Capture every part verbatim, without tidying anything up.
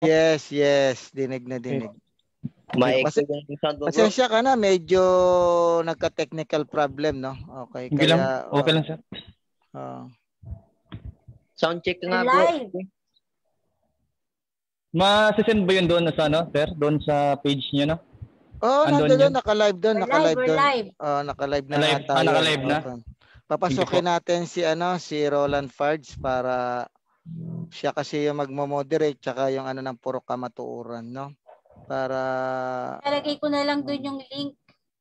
Yes, yes. Dinig na dinig. Ma-echo yung sound mo, bro. Pasensya ka na, medyo nagka-technical problem, no? Okay, Hindi kaya... lang. Okay oh, lang, sir. Oh. Sound check nga, bro. Live. Ma-send ba yun doon sa ano, sir? Doon sa page niyo, no? Oh, Andun nandoon, yun? naka-live doon, We're naka-live live, we're doon. live. Oh, naka-live na Live. nga tayo. Ah, naka-live na? Okay. Papasokin natin si ano, si Roland Fards para siya kasi yung magmo-moderate tsaka yung ano ng puro kamatuuran, no? Para Talagay ko na lang doon yung link.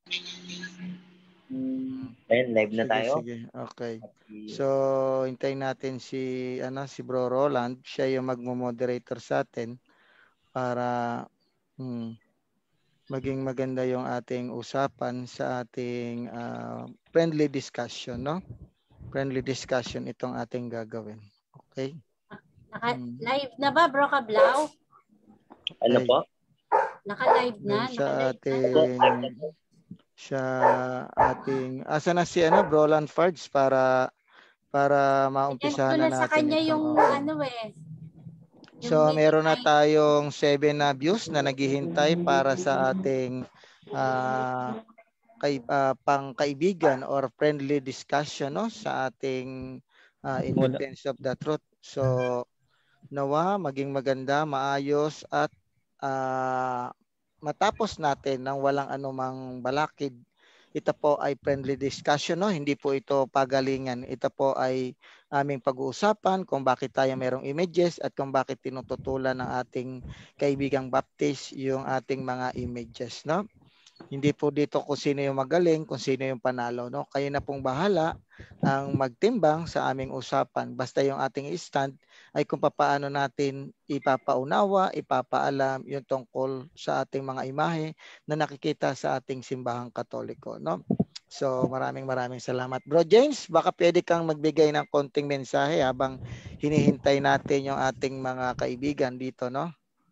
Ayun, live na sige, tayo. sige. Okay. So, hintayin natin si ano si Bro Roland, siya yung magmo-moderator sa atin para hmm, maging maganda yung ating usapan sa ating uh, friendly discussion, no? Friendly discussion itong ating gagawin. Okay? Naka, Hmm. live na ba, Bro Kablaw? Ano Okay. po? Naka-live na. Doon sa Naka-live ating na. sa ating asa na si ano Roland Fards para para maumpisahan na Yan ko na sa natin kanya itong yung okay. ano eh. Yung So meron na meeting tayong seven na views na naghihintay para sa ating uh, kay uh, pangkaibigan or friendly discussion, no, sa ating uh, in Wala. defense of the truth. So nawa maging maganda, maayos at uh, matapos natin ng walang anumang balakid. Ito po ay friendly discussion, no? Hindi po ito pagalingan. Ito po ay aming pag-uusapan kung bakit tayo merong images at kung bakit tinututulan ng ating kaibigang Baptist yung ating mga images, no? Hindi po dito kung sino yung magaling, kung sino yung panalo, no? Kayo na pong bahala ang magtimbang sa aming usapan. Basta yung ating stand ay kung paano natin ipapaunawa, ipapaalam yung tungkol sa ating mga imahe na nakikita sa ating simbahang Katoliko, no? So, maraming maraming salamat. Bro James, baka pwede kang magbigay ng konting mensahe habang hinihintay natin yung ating mga kaibigan dito, no?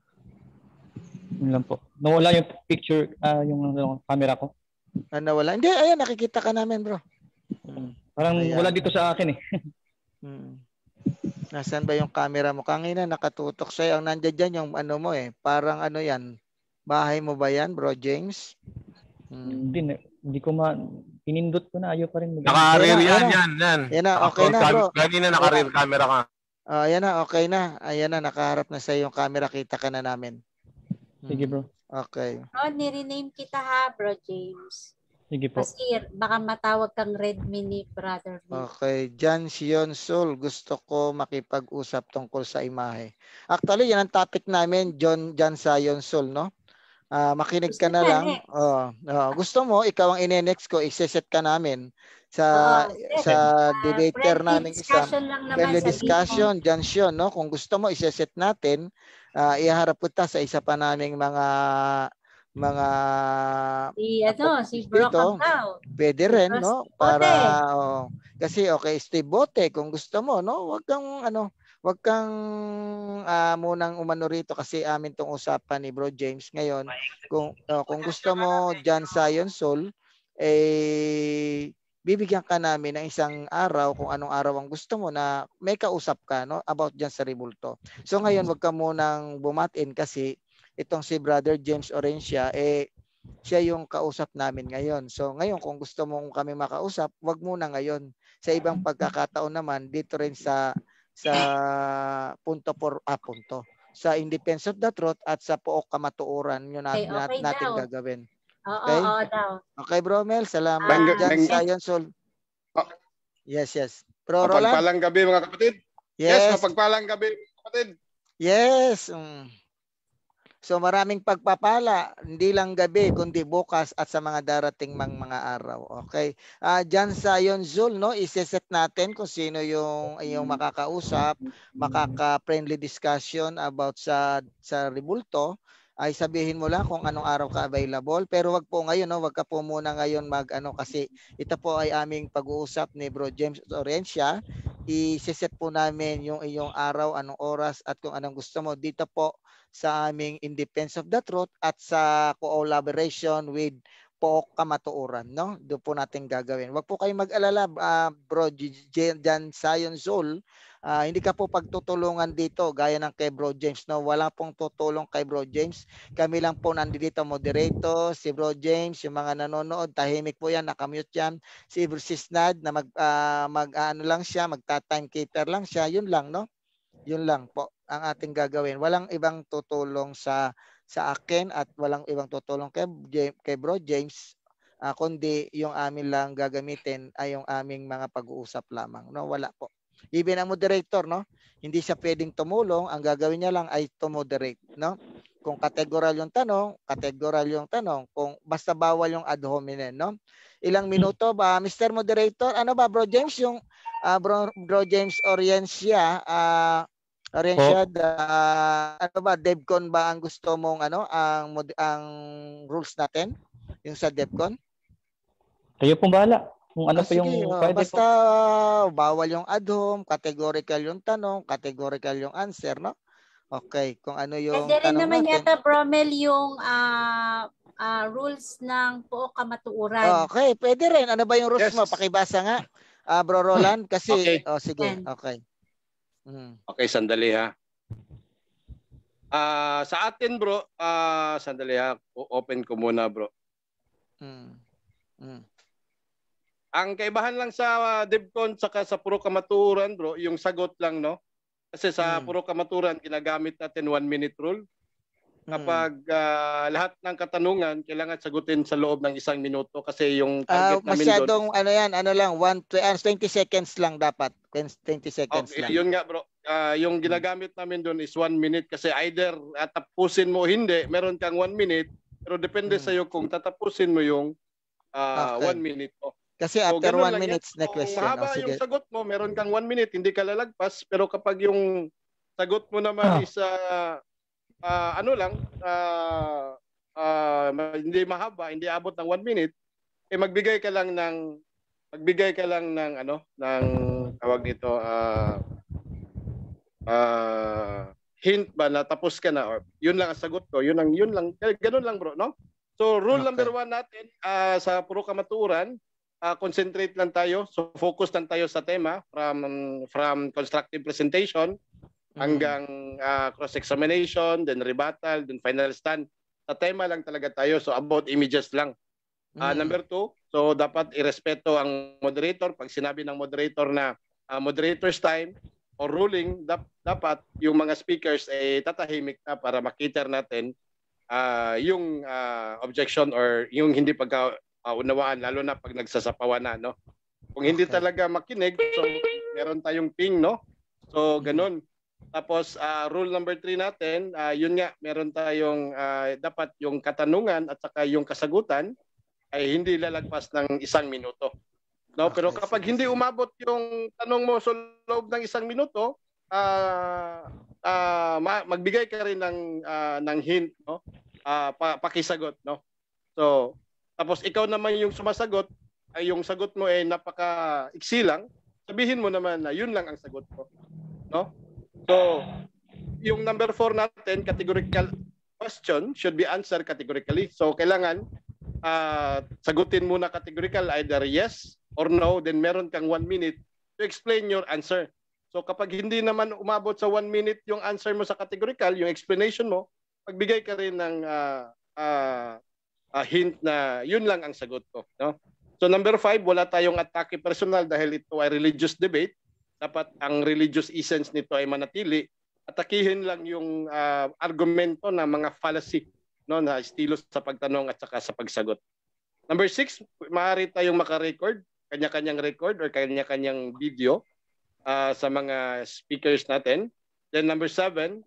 Yun lang po. Nawala yung picture, uh, yung, yung camera ko. Ah, nawala? Hindi, ayan, nakikita ka namin, bro. Hmm. Parang Ayan. wala dito sa akin eh. Hmm. Nasaan ba yung camera mo? Kanina nakatutok sa'yo. Ang nandiyan dyan yung ano mo eh. Parang ano yan. Bahay mo ba yan, Bro James? Hmm. Hindi, hindi ko ma... Pinindot ko na. Ayaw pa rin. Naka-rear yan, yan, yan. Yan na, okay na, bro. Kanina naka-rear camera ka. Uh, yan na, okay na. Ayan na, nakaharap na sa yung camera. Kita ka na namin. Sige, bro. Okay. Oh, nirename kita ha, Bro James. Sige po. Kasi baka matawag kang Redmi ni brother mo. Okay. Jan Sion Sol, gusto ko makipag-usap tungkol sa imahe. Actually, yan ang topic namin, John Jan Sion Sol, no? Uh, makinig ka na lang. Oh, oh, gusto mo, ikaw ang ine-next ko, i-set ka namin sa Oo, sa uh, debater namin isa. Friendly discussion, Jan Sion, no? Kung gusto mo, i-set natin, uh, iharap kita sa isa pa naming mga mga si ano si Bro Kablaw. Pwede rin, no? Para oh, kasi okay, Steve Bote kung gusto mo, no? Wag kang ano, wag kang uh, munang umano rito kasi amin tong usapan ni Bro James ngayon. Kung uh, kung gusto mo Jan Sion Sol, eh bibigyan ka namin ng isang araw kung anong araw ang gusto mo na may kausap ka, no, about dyan sa Rebulto. So ngayon wag ka munang bumatin kasi itong si Brother James Orencia, eh siya yung kausap namin ngayon. So ngayon kung gusto mong kami makausap, wag muna ngayon. Sa ibang pagkakataon naman dito rin sa sa punto por ah, punto sa In Defense of the Truth at sa Pook Kamatuoran yun natin, okay, okay natin daw gagawin. Oo, okay? Oo daw. Okay, Bro Mel, salamat. Bang, Jan bang, Sion. Oh. Yes, yes. Bro Roland. Mapagpalang gabi mga kapatid. Yes, yes mapagpalang gabi mga kapatid. Yes. Mm. So maraming pagpapala, hindi lang gabi kundi bukas at sa mga darating mang mga araw. Okay? Uh, Jan Sion Zul, no, iseset natin kung sino yung yung makakausap, makaka-friendly discussion about sa sa Rebulto. Ay sabihin mo lang kung anong araw ka available, pero wag po ngayon, no, wag ka po muna ngayon mag ano kasi ito po ay aming pag-uusap ni Bro James Orencia. I-set po namin yung iyong araw, anong oras at kung anong gusto mo dito po sa aming In Defense of the Truth at sa collaboration with Pook Kamatuoran, no? Doon po natin gagawin. Wag po kayong mag-alala, uh, Bro Jan Sion Zul. Ah, hindi ka po pagtutulungan dito gaya ng kay Bro James. No, wala pong tutulong kay Bro James. Kami lang po nandito moderator, si Bro James, yung mga nanonood, tahimik po yan, nakamute yan. Si Bro Sisnad na mag uh, mag ano lang siya, magta-timekeeper lang siya, yun lang, no? Yun lang po ang ating gagawin. Walang ibang tutulong sa sa akin at walang ibang tutulong kay kay Bro James. Uh, kundi yung amin lang gagamitin ay yung aming mga pag-uusap lamang, no? Wala po. Even ang moderator, no? Hindi siya pwedeng tumulong, ang gagawin niya lang ay to moderate, no? Kung categorical yung tanong, categorical yung tanong. Kung basta bawal yung ad hominem, no? Ilang minuto ba, Mister Moderator? Ano ba, Bro James, yung uh, Bro, Bro James Oriencia, uh, Oriencia, oh. uh, ano ba, DevCon ba ang gusto mong ano, ang ang rules natin? Yung sa DevCon? Kayo pong bahala. Kung ano ah, pa yung sige, oh, pwede basta po. Bawal yung ad hom, categorical yung tanong, categorical yung answer, no? Okay, kung ano yung Pwede rin tanong naman natin. yata, Bromel, yung uh, uh, rules ng P O K Kamatuuran. Okay, pwede rin. Ano ba yung rules Yes. mo? Pakibasa nga, uh, Bro Roland. Kasi, Okay. oh, sige, Yan. okay. Hmm. Okay, sandali ha. Ah, sa atin bro, ah sandali ha. O- Open ko muna bro. Hmm. Hmm. Ang kaibahan lang sa uh, DevCon saka sa Puro Kamaturan bro, yung sagot lang no. Kasi sa Hmm. Puro Kamaturan ginagamit natin one minute rule. Hmm. Kapag uh, lahat ng katanungan kailangan sagutin sa loob ng isang minuto kasi yung Ah, target namin masyadong doon. ano yan, ano lang, one, twenty seconds lang dapat. twenty seconds Okay, lang. yun nga bro. Ah, yung ginagamit namin doon is one minute kasi either uh, tapusin mo o hindi, meron kang one minute pero depende Hmm. sa iyo kung tatapusin mo yung uh, Okay. one minute mo. Kasi So, after ganun one lang yan. minutes na Kung question. mahaba Oh, sige. yung sagot mo, meron kang one minute, hindi ka lalagpas. Pero kapag yung sagot mo naman Ah. is uh, uh, ano lang, uh, uh, hindi mahaba, hindi abot ng one minute, eh magbigay ka lang ng magbigay ka lang ng ano, ng tawag dito, uh, uh, hint ba na tapos ka na or yun lang ang sagot ko, yun lang, yun lang, ganun lang bro, no? So rule Okay. number one natin uh, sa Puro Kamaturan, uh, concentrate lang tayo, so focus lang tayo sa tema from from constructive presentation hanggang uh, cross-examination, then rebuttal, then final stand. Sa tema lang talaga tayo, so about images lang. Uh, Mm. Number two, so dapat irespeto ang moderator. Pag sinabi ng moderator na uh, moderator's time or ruling, dap- dapat yung mga speakers ay eh, tatahimik na para makita natin uh, yung uh, objection or yung hindi pagkaunawaan, lalo na pag nagsasapawan na, no? Kung hindi Okay. talaga makinig, so meron tayong ping, no? So ganun. Tapos uh, rule number three natin, uh, yun nga, meron tayong uh, dapat yung katanungan at saka yung kasagutan ay hindi lalagpas ng isang minuto. No, Okay, pero kapag sige, hindi sige. umabot yung tanong mo sa loob ng isang minuto, ah ah, ma- magbigay ka rin ng ah, ng hint, no? Ah, pa- pakisagot, no? So, tapos ikaw naman yung sumasagot, ay yung sagot mo ay napaka-iksi lang, sabihin mo naman na yun lang ang sagot ko, no? So, yung number four natin, categorical question should be answered categorically. So, kailangan uh, sagutin muna categorical, either yes or no, then meron kang one minute to explain your answer. So, kapag hindi naman umabot sa one minute yung answer mo sa categorical, yung explanation mo, magbigay ka rin ng uh, uh, uh, hint na yun lang ang sagot ko. No? So, number five, wala tayong atake personal dahil ito ay religious debate. Dapat ang religious essence nito ay manatili. Atakihin lang yung uh, argumento na mga fallacy, no, na estilo sa pagtanong at saka sa pagsagot. Number six, maaari tayong makarecord, kanya-kanyang record or kanya-kanyang video uh, sa mga speakers natin. Then number seven,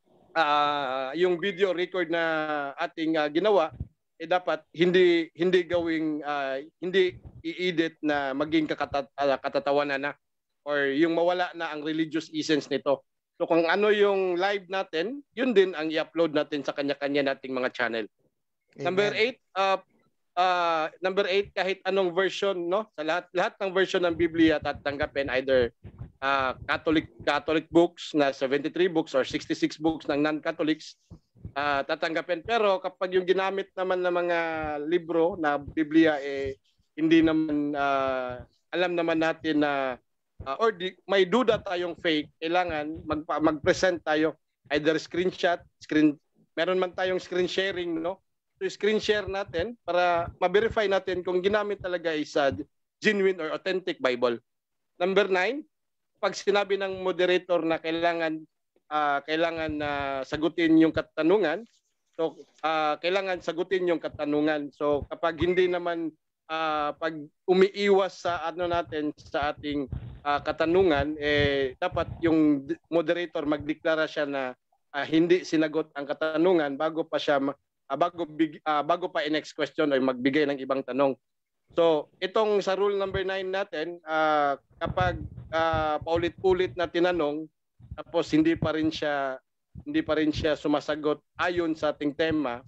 uh, yung video record na ating uh, ginawa, eh dapat hindi hindi gawing uh, hindi i-edit na maging kakata- uh, katatawanan na or yung mawala na ang religious essence nito. So kung ano yung live natin, yun din ang i-upload natin sa kanya-kanya nating mga channel. Amen. Number eight, uh, uh, number eight, kahit anong version, no? Sa lahat lahat ng version ng Biblia tatanggapin, either uh, Catholic Catholic books na seventy-three books or sixty-six books ng non-Catholics, uh, tatanggapin. Pero kapag yung ginamit naman ng mga libro na Biblia, eh hindi naman uh, alam naman natin na uh, or di, may duda tayong fake, kailangan mag, mag-present tayo either screenshot, screen, meron man tayong screen sharing, no? So screen share natin para ma-verify natin kung ginamit talaga is uh, genuine or authentic Bible. Number nine, pag sinabi ng moderator na kailangan uh, kailangan na uh, sagutin yung katanungan, so uh, kailangan sagutin yung katanungan. So kapag hindi naman uh, pag umiiwas sa ano natin sa ating uh, katanungan, eh dapat yung moderator magdeklara siya na uh, hindi sinagot ang katanungan bago pa siya uh, bago big, uh, bago pa i-next question o magbigay ng ibang tanong. So, itong sa rule number nine natin, uh, kapag uh, paulit-ulit na tinanong tapos hindi pa rin siya hindi pa rin siya sumasagot ayon sa ating tema,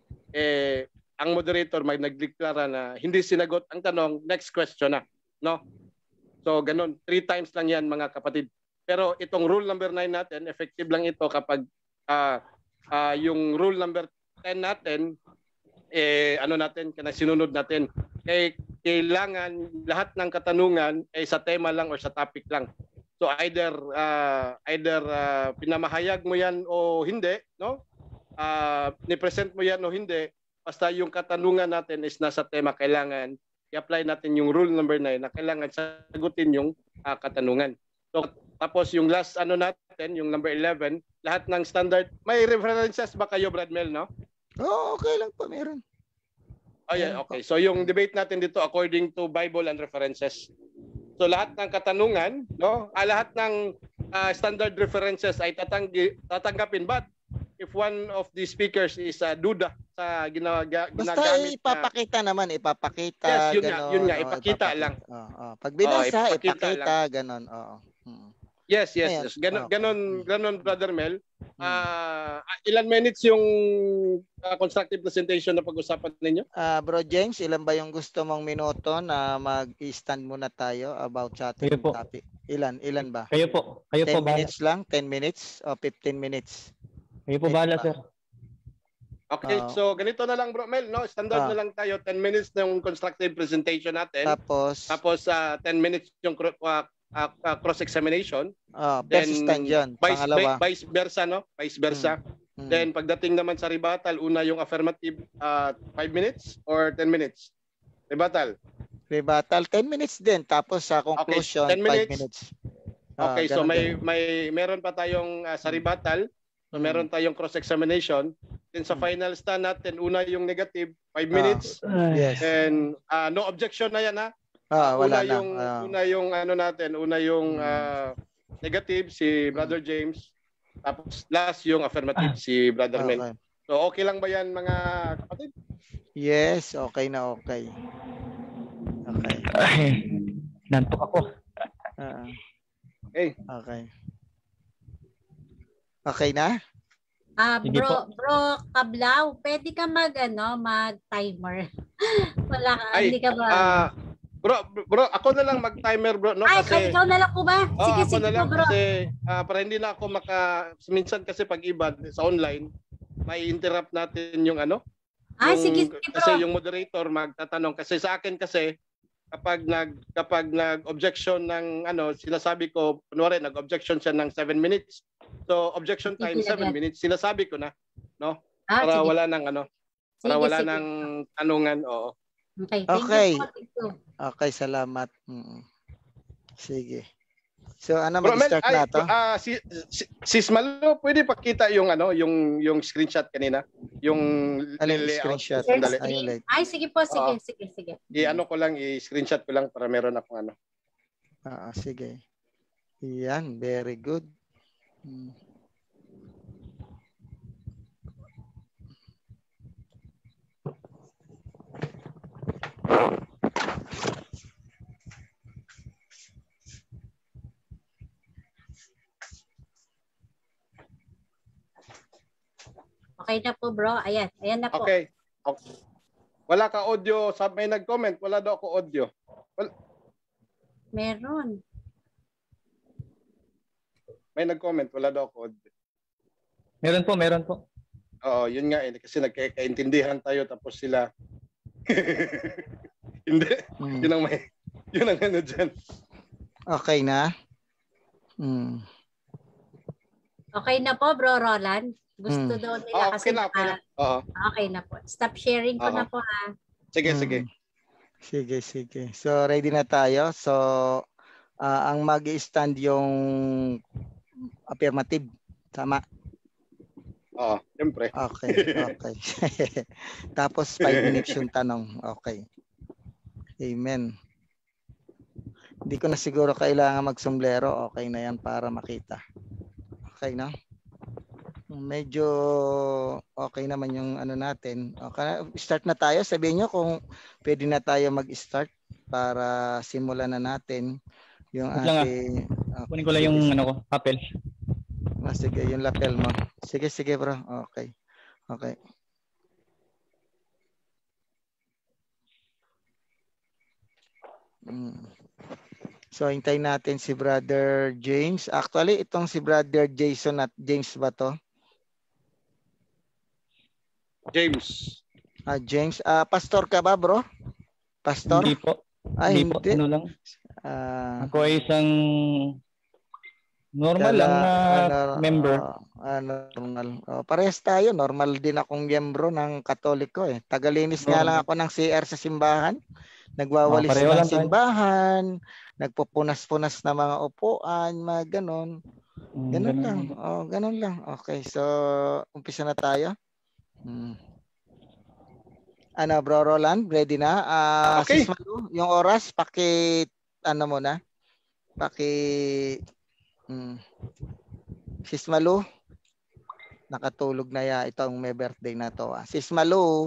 eh ang moderator may nagdeklara na hindi sinagot ang tanong, next question na, no? So, ganun, three times lang 'yan mga kapatid. Pero itong rule number nine natin, effective lang ito kapag uh, uh, yung rule number ten natin eh ano natin kana sinunod natin, eh kailangan lahat ng katanungan ay eh, sa tema lang or sa topic lang. So either uh, either uh, pinamahayag mo yan o hindi, no? Uh, ni-present mo yan o hindi, basta yung katanungan natin is nasa tema, kailangan i-apply natin yung rule number nine na kailangan sagutin yung uh, katanungan. So tapos yung last ano natin, yung number eleven, lahat ng standard, may references ba kayo, Brad Mel, no? Oh, okay lang po, meron. Oh yeah, okay. So yung debate natin dito according to Bible and references. So lahat ng katanungan, no, ah, lahat ng uh, standard references ay tatanggi, tatanggapin, but if one of the speakers is uh, duda sa ginaga, Basta ginagamit ipapakita na, naman, ipapakita. Yes, yun ganon, nga, yun nga, oh, ipakita lang. Oh, oh. Pag binasa, Oh, ipakita ipakita, ganon. Oo. Hmm. Yes, yes, Ayan. yes. Ganon, Okay. ganon, Hmm. ganon, Brother Mel. Hmm. Ah, ilan minutes yung uh, constructive presentation na pag-usapan ninyo? Ah, Bro James, ilan ba yung gusto mong minuto na mag-stand muna tayo about sa ating Kayo po. topic? Ilan? Ilan ba? Kayo po. Kayo po ten bahala. minutes lang? ten minutes o fifteen minutes? Kayo po bahala, sir. Okay, Ah. so ganito na lang, Bro Mel, no? Standard Ah. na lang tayo, ten minutes na yung constructive presentation natin. Tapos, Tapos uh, ten minutes yung cro- uh, uh, uh, cross-examination. ah, Then, best stand yun. Vice, Pangalawa. vice versa, no? Vice versa. Hmm. Then pagdating naman sa rebuttal, una yung affirmative, uh, five minutes or ten minutes? Rebuttal. Rebuttal, ten minutes din. Tapos sa conclusion, ten five minutes. minutes. Ah, Okay, so ganun may din. may meron pa tayong uh, sa rebuttal, so Hmm. meron tayong cross-examination. Then sa Hmm. final stand natin, una yung negative, five Ah. minutes. Yes. And uh, no objection na yan, ha? Ah, una wala na. yung Ah. una yung ano natin, una yung Hmm. uh, negative si Brother James. Tapos last yung affirmative si Brother Mel. Okay. So okay lang ba yan mga kapatid? Yes, okay na okay. Okay. Ay, nantok ako. Ah, Okay. okay. Okay na? Ah, Sige bro, bro Kablao, pwede ka mag ano, mag-timer. Wala ka, Ay, hindi ka ba? Ah, bro, bro, ako na lang mag-timer, bro, no? Ay, Kasi ikaw na lang po ba? oh, Sige, ako sige na lang po, bro. kasi ah, para hindi na ako maka minsan kasi pag iba sa online, may interrupt natin yung ano? Ay, yung, sige, sige, kasi bro. yung moderator magtatanong kasi sa akin kasi kapag nag kapag nag-objection ng ano, sinasabi ko, kunwari nag-objection siya ng seven minutes. So objection time Sige, seven agad. minutes, sinasabi ko na, no? Ah, Para sige. wala nang ano, para Sige, wala sige. nang tanungan, oo. Okay, thank Okay. you po, thank you. Okay, salamat. Mm. Sige. So ano, Bro, Mel, mag-start ay, na to? ah, si, si, sis Malo, pwede pakita yung ano, yung yung screenshot kanina, yung Alin, layout. screenshot? Share Sandali. Ayun, like. Ay, sige po, sige, Oo. sige, sige. I-ano ko lang, i-screenshot ko lang para meron akong ano. Ah, sige. Yan, very good. Mm. Okay na po, bro. Ayan, ayan na po. Okay. Okay. Wala ka audio, sab may nag-comment, wala daw ako audio. Meron. May nag-comment, wala daw ako audio. Meron po, meron po. Oo, yun nga eh, kasi nagkakaintindihan tayo tapos sila hindi. Mm. Yun ang may yun ang ano diyan. Okay na? Hmm. Okay na po, Bro Roland. Gusto Hmm. daw nila Ah, kasi okay na, okay na. Oo. naka- okay na po. Stop sharing ko Oo. na po ha. Sige, Hmm. sige. Sige, sige. So, ready na tayo. So, ah, ang mag-stand yung affirmative. Tama? Oo, siyempre. Okay, okay. Tapos, five minutes yung tanong. Okay. Amen. Hindi ko na siguro kailangan magsombrero. Okay na yan para makita. Okay na? Medyo okay naman yung ano natin. Okay, start na tayo. Sabihin nyo kung pwede na tayo mag-start para simulan na natin yung Wait lang ah. ating... Okay, Kunin ko lang yung sige, ano ko, papel. ah, sige, yung lapel mo. Sige, sige bro. Okay. Okay. Hmm. So, hintayin natin si Brother James. Actually, itong si Brother Jason at James ba to? James. Ah, James. Ah, pastor ka ba, bro? Pastor? Hindi po. Ah, Hindi po. hindi. Ano lang. Ah, Ako ay isang normal kala- lang na ano, member. ah, ah, normal. Oh, parehas tayo. Normal din akong miyembro ng Katoliko eh. Tagalinis nga lang Normal. ako ng C R sa simbahan. Nagwawalis Oh, pareho ng lang tayo. simbahan. Nagpupunas-punas na mga upuan, mga ganon. Mm, Ganon ganun lang. lang. Oh, ganon lang. Okay, so umpisa na tayo. Hmm. Ano, Bro Roland, ready na? Ah, Okay. Sis Malu, yung oras, paki, ano mo na? Paki, hmm. Sis Malu, nakatulog na ya itong may birthday na to. Ah. Sis Malu,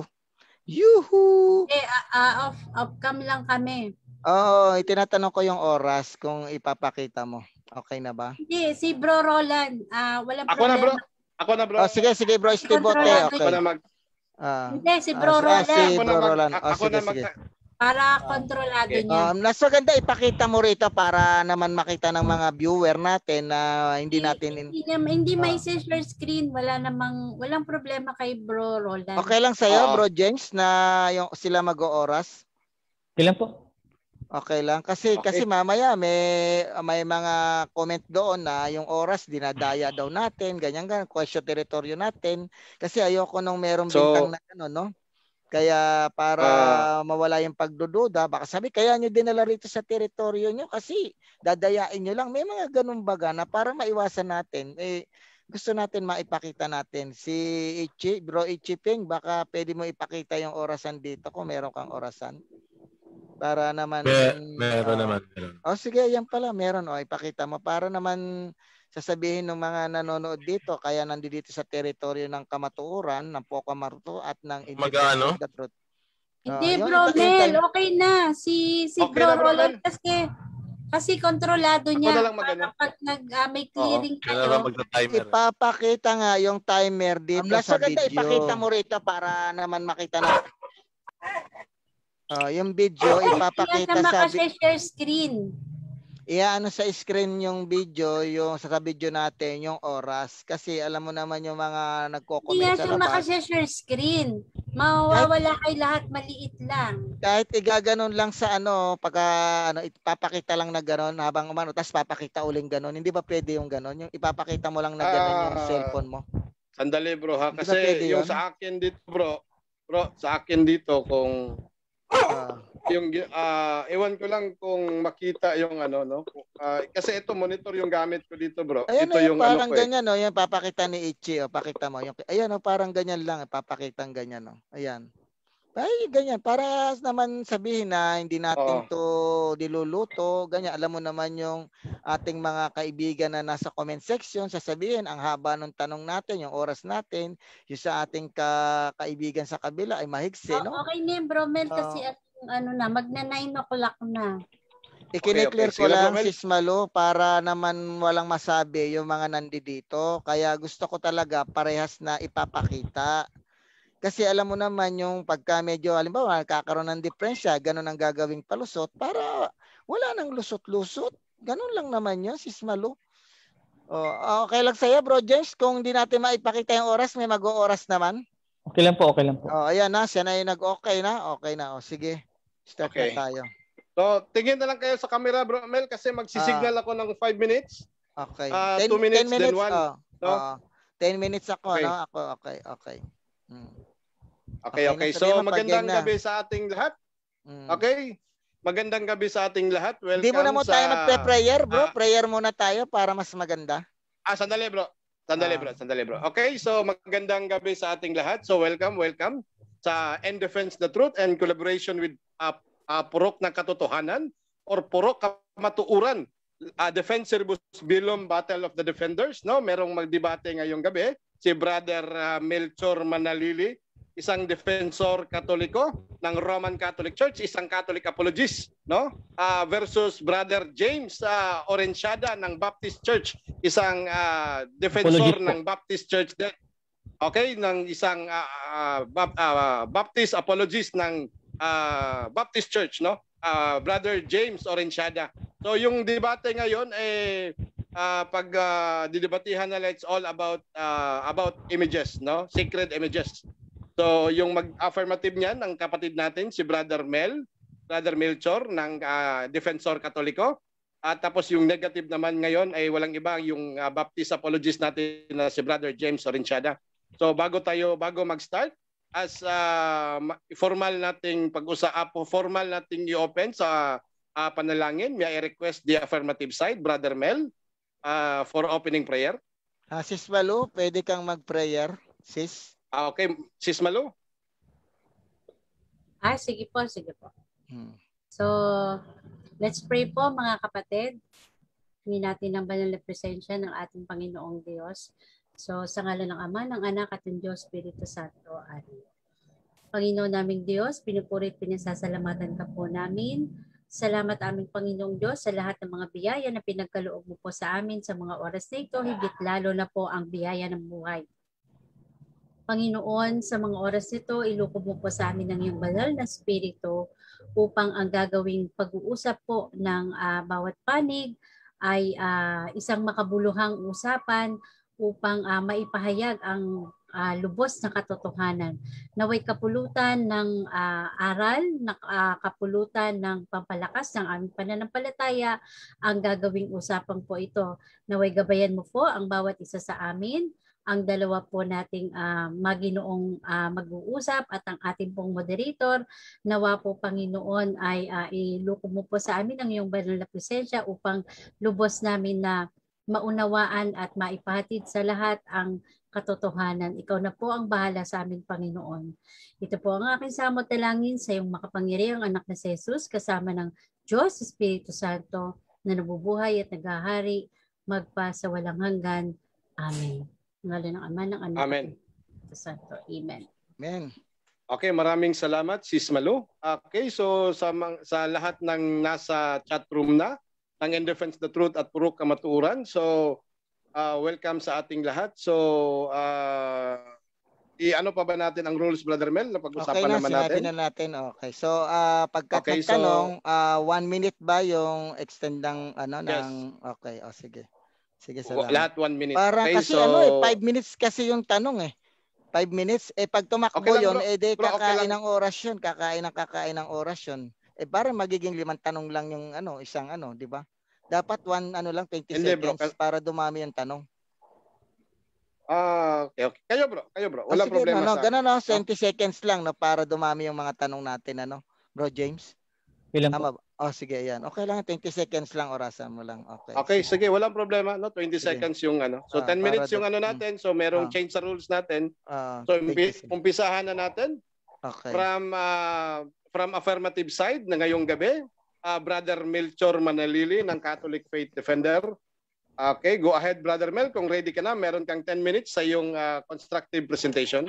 yuhu! Eh, ah, ah, off, off cam lang kami. Oo, itinatanong ko yung oras kung ipapakita mo. Okay na ba? Hindi, si Bro Roland, ah, walang Ako na, bro. problema. Ako na, bro. Oh, sige, sige, Bro Steve Bote. Kontrolado Ako Okay. na mag... Ah, Hindi, si ah, Bro si- ah, Roland. si Ako na Bro mag... Roland. Oh, Ako sige, na mag... sige. Para kontrolado Okay. niya. Um, mas maganda ipakita mo rito para naman makita ng mga viewer natin na hindi natin in- Hindi, naman- hindi Ah. may share screen. Wala namang, walang problema kay Bro Roland. okay lang sa'yo, Oo. Bro James, na yung sila mag-ooras. Kailan po? Okay lang kasi Okay. kasi mamaya may may mga comment doon na yung oras dinadaya daw natin, ganyan ganyan, question teritoryo natin kasi ayoko nung merong So- bintang na ano, no? Kaya para Ah. mawala yung pagdududa, baka sabi kaya nyo dinala rito sa teritoryo nyo kasi dadayain nyo lang. May mga ganun baga na para maiwasan natin. Eh, gusto natin maipakita natin. Si Ichi, Bro Ichi Ping, baka pwede mo ipakita yung orasan dito kung meron kang orasan. Para naman... Me- meron ah, naman. Meron. Oh, sige, yan pala. Meron. O, ipakita mo. Para naman sasabihin ng mga nanonood dito, kaya nandito sa teritoryo ng kamatuuran, ng Pokamarto at ng Mag-ano? Independence of the Truth. Hindi, Ah, yung Bro ita- Mel, ita- okay na. Si si Okay Bro na, Bro Roland Mel. kasi kasi kontrolado Ako niya. na lang mag-ano. Para pag nag, ah, may clearing Kaya na lang kayo. magta-timer. Ipapakita nga yung timer dito Um, sa nasa video. Ipakita mo rito para naman makita na. Oh, yung video Kaya ipapakita siya sa vi- makashare screen. Iyaano sa screen yung video, yung sa video natin, yung oras. Kasi alam mo naman yung mga Hindi nga nagko-comment sa siya labas. makashare screen. Mawawala kay lahat, maliit lang. Kahit igaganon lang sa ano, pagka ano, ipapakita lang na ganon habang umano, tapos papakita uling ganon. Hindi ba pwede yung ganon? Yung ipapakita mo lang na ganon yung Ah. cellphone mo. Sandali, bro, ha? Hindi ba Kasi pwede yung yun? sa akin dito, bro, bro, sa akin dito, kung Ah. yung ah ewan ko lang kung makita yung ano, no? Ah, kasi ito monitor yung gamit ko dito, bro. Ayan ito o, yung yung parang ano ko eh. ganyan o. Yan, papakita ni Ichi o. Pakita mo. Yung, ayan o, parang ganyan lang. Papakita ganyan o. Ayan. Ay, ganyan. Para naman sabihin na hindi natin Oo. to diluluto. Ganyan. Alam mo naman yung ating mga kaibigan na nasa comment section. Sasabihin, ang haba ng tanong natin, yung oras natin, yung sa ating ka kaibigan sa kabila ay mahigsi, O- no? okay na yun, Bro Mel, Oo. kasi at- ano na, magna nine o'clock na. Ikine-clear Okay, okay. ko Sige lang, lang, Romel. Sis Malu, para naman walang masabi yung mga nandito. Kaya gusto ko talaga parehas na ipapakita. Kasi alam mo naman yung pagka medyo, halimbawa, kakaroon ng diferensya, ganun ang gagawing palusot para wala nang lusot-lusot. Ganun lang naman yun, Sis Malu. Oh, okay lang sa'yo, Bro James. Kung hindi natin maipakita yung oras, may mag-ooras naman. Okay lang po, okay lang po. Oh, ayan na, siya na yung nag-okay na. Okay na, oh, sige. Start Okay. na tayo. So, tingin na lang kayo sa camera, Bro Mel, kasi magsisignal ako ng five minutes. Okay. Ah, ten, two minutes, ten minutes, then one. oh. No? Oh. ten minutes ako, Okay. no? Ako, okay, okay. Hmm. Okay, Okay, okay. nasa So, lima, magandang pag-game na. gabi sa ating lahat. Hmm. Okay? Magandang gabi sa ating lahat. Welcome Hindi muna mo sa... tayo magpe-prayer, bro. ah, Prayer muna tayo para mas maganda. Ah, sandali, bro. Sandali, Ah. bro. Sandali, bro. Okay, so magandang gabi sa ating lahat. So, welcome, welcome sa End Defense the Truth and collaboration with uh, uh, Purok ng Katotohanan or Purok Kamatuuran. Uh, Defense Cerebus Bellum Battle of the Defenders. No? Merong magdebate ngayong gabi. Si Brother uh, Melchor Manalili, isang defensor katoliko ng Roman Catholic Church, isang Catholic apologist, no? Uh, versus Brother James uh, Orenciada ng Baptist Church, isang uh, defensor Apologist po. ng Baptist Church din. Okay, ng isang uh, uh, bap- uh, Baptist apologist ng uh, Baptist Church, no? Uh, Brother James Orenciada. So yung debate ngayon eh uh, pag uh, didebatihan na, it's all about uh, about images, no? Sacred images. So yung mag-affirmative niyan ang kapatid natin si Brother Mel, Brother Melchor ng uh, Defensor Katoliko. At tapos yung negative naman ngayon ay walang iba yung uh, Baptist apologist natin na si Brother James Orenciada. So bago tayo bago mag-start as uh, formal nating pag-usap, formal nating i-open sa uh, panalangin, may I request the affirmative side, Brother Mel, uh, for opening prayer. Ah, Sis Malu, pwede kang mag-prayer, sis. Ah, okay, Sis Malu. Ah, sige po, sige po. Hmm. So, let's pray po mga kapatid. Hingin natin ang banal na presensya ng ating Panginoong Diyos. So, sa ngalan ng Ama, ng Anak at ng Diyos, Espiritu Santo. Amen. Panginoon naming Diyos, pinupuri at pinasasalamatan ka po namin. Salamat aming Panginoong Diyos sa lahat ng mga biyaya na pinagkaloob mo po sa amin sa mga oras na ito, higit lalo na po ang biyaya ng buhay. Panginoon, sa mga oras nito, ilukob mo po sa amin ng iyong banal na Espiritu upang ang gagawing pag-uusap po ng uh, bawat panig ay uh, isang makabuluhang usapan upang uh, maipahayag ang uh, lubos na katotohanan. Naway kapulutan ng uh, aral, na, uh, kapulutan ng pampalakas ng aming pananampalataya ang gagawing usapan po ito. Naway gabayan mo po ang bawat isa sa amin, ang dalawa po nating uh, maginoong uh, mag-uusap at ang ating pong moderator. Nawa po Panginoon ay uh, ilukob mo po sa amin ang iyong banal na presensya upang lubos namin na maunawaan at maipahatid sa lahat ang katotohanan. Ikaw na po ang bahala sa aming Panginoon. Ito po ang aking samot dalangin sa iyong makapangyarihang anak na si Jesus kasama ng Diyos, Espiritu Santo na nabubuhay at naghahari magpa sa walang hanggan. Amen. Ngalan ng Ama, ng Anak, Amen. at Santo. Amen. Amen. Okay, maraming salamat, Sis Malu. Okay, so sa, sa lahat ng nasa chat room na, ng In Defense the Truth at Purok Kamatuuran, so uh, welcome sa ating lahat. So, uh, i-ano pa ba natin ang rules, Brother Mel? Napag-usapan Okay na, naman sinabi natin. na natin. Okay. So, uh, pagka Okay, nagtanong, so- uh, one minute ba yung extend ng, ano, Yes. ng, okay, o oh, sige. Sige, salamat. Lahat one minute. Para okay, kasi so, ano eh, five minutes kasi yung tanong eh. Five minutes, eh pag tumakbo Okay lang, yun, bro. eh di Bro, okay kakain lang. ng oras yun, kakain ng kakain ng oras yun. Eh parang magiging limang tanong lang yung ano, isang ano, di ba? Dapat one ano lang, twenty Hindi, bro. seconds para dumami yung tanong. Ah, okay, okay. Kayo, bro. Kayo, bro. O Wala sige, problema no, no, sa... ganun no, twenty seconds lang no, para dumami yung mga tanong natin, ano, Bro James? Ilan Tama po? ba? Oh, sige, yan. Okay lang, twenty seconds lang, orasan mo lang. Okay. Okay, sige, walang problema, no? twenty Sige. seconds yung ano. So Ah, ten para minutes yung do- ano natin. So merong Ah. change sa rules natin. Ah, So twenty umpi- seconds. umpisahan na natin Okay. from uh, from affirmative side na ngayong gabi, uh, Brother Melchor Manalili ng Catholic Faith Defender. Okay, go ahead, Brother Mel. Kung ready ka na, meron kang ten minutes sa iyong uh, constructive presentation.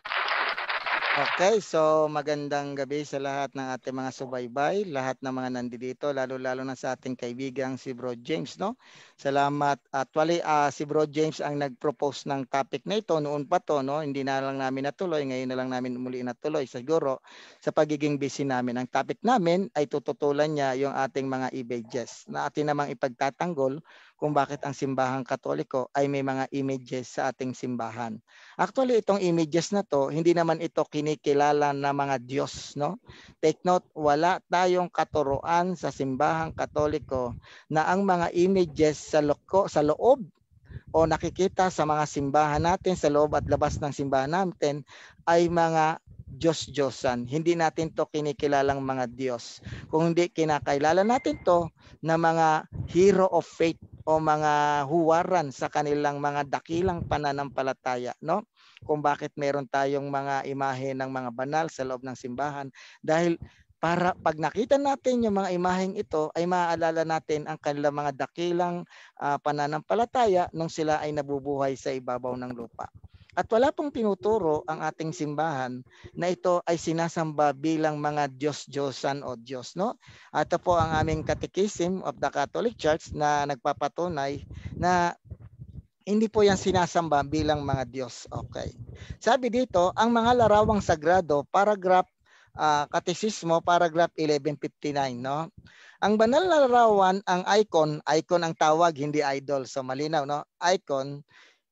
Okay, so magandang gabi sa lahat ng ating mga subaybay, lahat ng mga nandito, lalo-lalo na sa ating kaibigang si Bro James, no? Salamat. Actually, uh, si Bro James ang nag-propose ng topic na ito, noon pa to, no? Hindi na lang namin natuloy, ngayon na lang namin muli natuloy, siguro sa pagiging busy namin. Ang topic namin ay tututulan niya yung ating mga images na atin namang ipagtatanggol kung bakit ang simbahang Katoliko ay may mga images sa ating simbahan. Actually, itong images na to, hindi naman ito kinikilala na mga Diyos, no? Take note, wala tayong katuruan sa simbahang Katoliko na ang mga images sa loko, sa loob o nakikita sa mga simbahan natin, sa loob at labas ng simbahan natin ay mga Diyos-Diyosan. Hindi natin to kinikilalang mga Diyos. Kung hindi, kinakailala natin to na mga hero of faith o mga huwaran sa kanilang mga dakilang pananampalataya, no? Kung bakit meron tayong mga imahe ng mga banal sa loob ng simbahan, dahil para pag nakita natin yung mga imaheng ito ay maaalala natin ang kanilang mga dakilang uh, pananampalataya nung sila ay nabubuhay sa ibabaw ng lupa. At wala pong tinuturo ang ating simbahan na ito ay sinasamba bilang mga Diyos-Diyosan o Diyos, no? At ito po ang aming Catechism of the Catholic Church na nagpapatunay na hindi po yan sinasamba bilang mga Diyos. Okay. Sabi dito, ang mga larawang sagrado, paragraph uh, Katekismo, paragraph eleven fifty-nine, no? Ang banal na larawan, ang icon, icon ang tawag, hindi idol. So malinaw, no? Icon,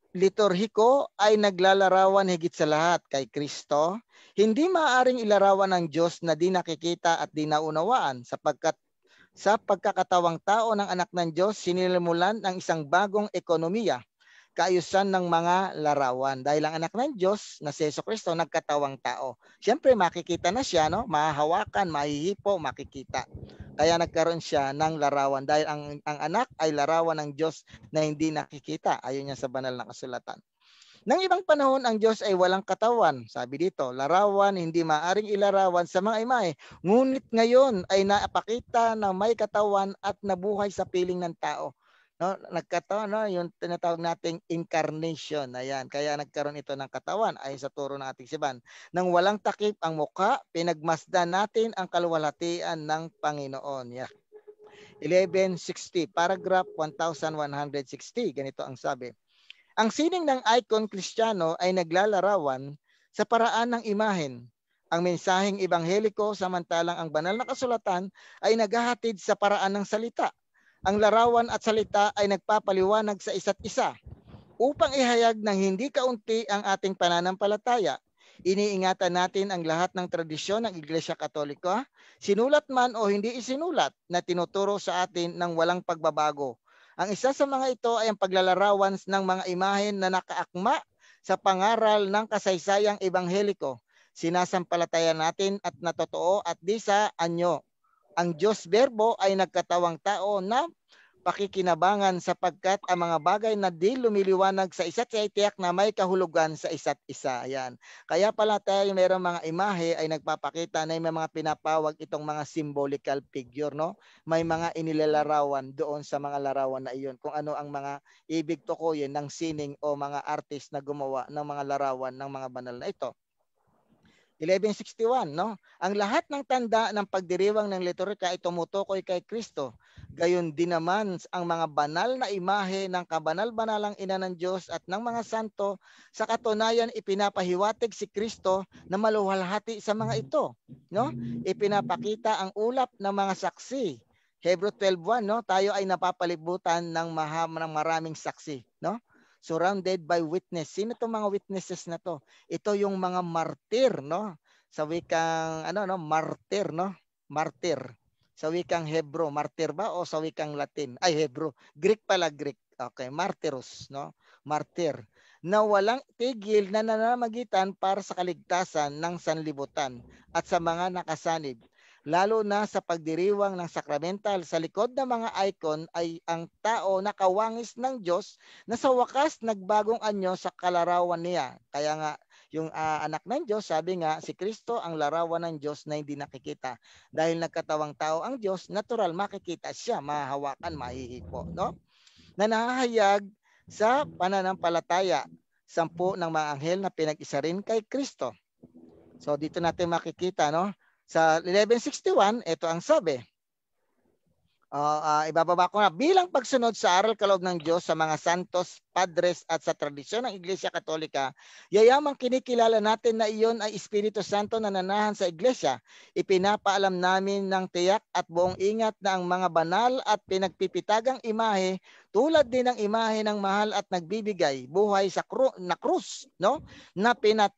liturhiko ay naglalarawan higit sa lahat kay Kristo. Hindi maaaring ilarawan ng Diyos na di nakikita at di naunawaan sapagkat sa pagkakatawang tao ng anak ng Diyos, sinilimulan ng isang bagong ekonomiya, kaayusan ng mga larawan. Dahil ang anak ng Diyos na si Jesucristo nagkatawang tao. Siyempre makikita na siya, no? Mahahawakan, mahihipo, makikita. Kaya nagkaroon siya ng larawan dahil ang, ang anak ay larawan ng Diyos na hindi nakikita. Ayon niya sa banal na kasulatan. Nang ibang panahon, ang Diyos ay walang katawan. Sabi dito, larawan, hindi maaring ilarawan sa mga imahe. Ngunit ngayon ay napakita na may katawan at nabuhay sa piling ng tao. No, nagkatawan, no, yung tinatawag nating incarnation. Ayan, kaya nagkaroon ito ng katawan ayon sa turo ng ating siban. Nang walang takip ang mukha, pinagmasdan natin ang kaluwalhatian ng Panginoon. Yeah. eleven sixty, paragraph eleven sixty. Ganito ang sabi. Ang sining ng icon Kristiyano ay naglalarawan sa paraan ng imahen. Ang mensaheng ebangheliko samantalang ang banal na kasulatan ay naghahatid sa paraan ng salita. Ang larawan at salita ay nagpapaliwanag sa isa't isa. Upang ihayag ng hindi kaunti ang ating pananampalataya, iniingatan natin ang lahat ng tradisyon ng Iglesia Katolika, sinulat man o hindi isinulat, na tinuturo sa atin ng walang pagbabago. Ang isa sa mga ito ay ang paglalarawan ng mga imahen na nakaakma sa pangaral ng kasaysayang ebangheliko. Sinasampalataya natin at natotoo at di sa anyo. Ang Diyos Berbo ay nagkatawang tao na pakikinabangan sapagkat ang mga bagay na di lumiliwanag sa isa't isa ay tiyak na may kahulugan sa isa't isa. Ayan. Kaya pala tayo mayroong mga imahe ay nagpapakita na may mga pinapawag itong mga symbolical figure, no? May mga inilalarawan doon sa mga larawan na iyon. Kung ano ang mga ibig tukuyin ng sining o mga artist na gumawa ng mga larawan ng mga banal na ito. eleven sixty-one, no? Ang lahat ng tanda ng pagdiriwang ng liturhika ay tumutukoy kay Kristo. Gayon din naman ang mga banal na imahe ng kabanal-banalang ina ng Diyos at ng mga santo, sa katunayan ipinapahiwatig si Kristo na maluwalhati sa mga ito, no? Ipinapakita ang ulap ng mga saksi. Hebrew twelve one, no? Tayo ay napapalibutan ng, maha, ng maraming saksi, no? Surrounded by witness. Sino itong mga witnesses na to? Ito yung mga martir, no? Sa wikang, ano, no? Martir, no? Martir. Sa wikang Hebro. Martir ba? O sa wikang Latin? Ay, Hebro. Greek pala, Greek. Okay. Martirus, no? Martir. Na walang tigil na nanamagitan para sa kaligtasan ng sanlibutan at sa mga nakasanib. Lalo na sa pagdiriwang ng sakramental, sa likod ng mga icon ay ang tao na kawangis ng Diyos na sa wakas nagbagong anyo sa kalarawan niya. Kaya nga yung uh, anak ng Diyos, sabi nga si Kristo ang larawan ng Diyos na hindi nakikita. Dahil nagkatawang tao ang Diyos, natural makikita siya, mahahawakan, mahihipo, no? Na nahahayag sa pananampalataya, sampu ng mga anghel na pinag-isa rin kay Kristo. So dito natin makikita, no? Sa eleven sixty-one, ito ang sabi. Uh, uh, ibababa ko na bilang pagsunod sa aral kaloob ng Diyos sa mga santos, padres at sa tradisyon ng Iglesia Katolika, yayamang kinikilala natin na iyon ay Espiritu Santo na nanahan sa Iglesia. Ipinapaalam namin ng tiyak at buong ingat na ang mga banal at pinagpipitagang imahe tulad din ng imahe ng mahal at nagbibigay buhay sa kru- na krus, no? Na pinat-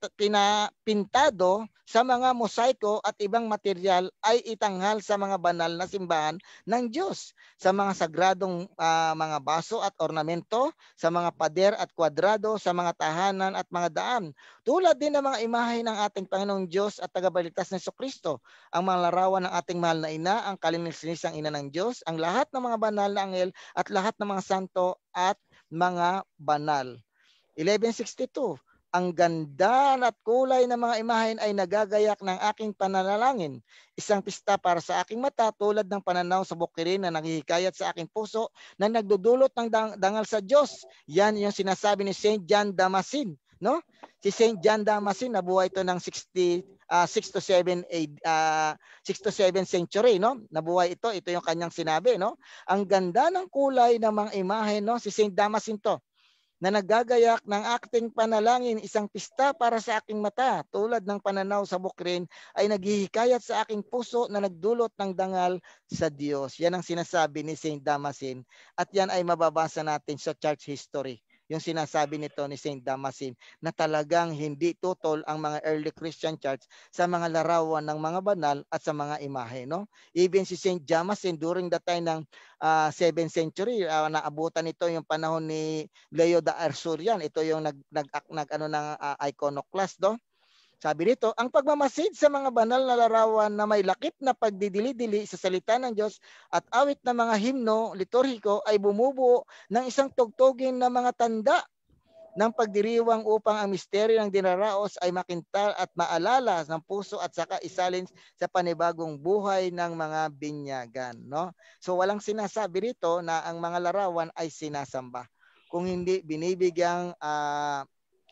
pinapintado sa mga mosaiko at ibang material ay itanghal sa mga banal na simbahan ng Diyos, sa mga sagradong uh, mga baso at ornamento, sa mga pader at kwadrado, sa mga tahanan at mga daan. Tulad din ng mga imahe ng ating Panginoong Diyos at tagabalitas na Jesucristo, ang mga larawan ng ating mahal na ina, ang kalinilisang ina ng Diyos, ang lahat ng mga banal na anghel at lahat ng mga santo at mga banal. eleven sixty-two. Ang ganda at kulay ng mga imahen ay nagagayak ng aking pananalangin. Isang pista para sa aking mata tulad ng pananaw sa bukirin na naghihikayat sa aking puso na nagdudulot ng dang- dangal sa Diyos. Yan yung sinasabi ni Saint John Damascene, no? Si Saint John Damascene nabuhay ito ng sixty uh, six to seven uh, six to seven century, no? Nabuhay ito, ito yung kanyang sinabi, no? Ang ganda ng kulay ng mga imahen, no? Si Saint Damascene to, na nagagayak ng aking panalangin, isang pista para sa aking mata, tulad ng pananaw sa bukrin, ay naghihikayat sa aking puso na nagdulot ng dangal sa Diyos. Yan ang sinasabi ni Saint Damascene at yan ay mababasa natin sa church history. Yung sinasabi nito ni Saint Damascene na talagang hindi tutol ang mga early Christian church sa mga larawan ng mga banal at sa mga imahe, no? Even si Saint Damascene during the time ng uh, seventh century, uh, naabutan ito yung panahon ni Leo the Arsurian. Ito yung nag nag, nag ano ng uh, iconoclast, no? Sabi dito, ang pagmamasid sa mga banal na larawan na may lakip na pagdidili-dili sa salita ng Diyos at awit ng mga himno liturhiko ay bumubuo ng isang tugtugin na mga tanda ng pagdiriwang upang ang misteryo ng dinaraos ay makintal at maalala ng puso at saka isalin sa panibagong buhay ng mga binyagan, no? So walang sinasabi rito na ang mga larawan ay sinasamba. Kung hindi binibigyang uh,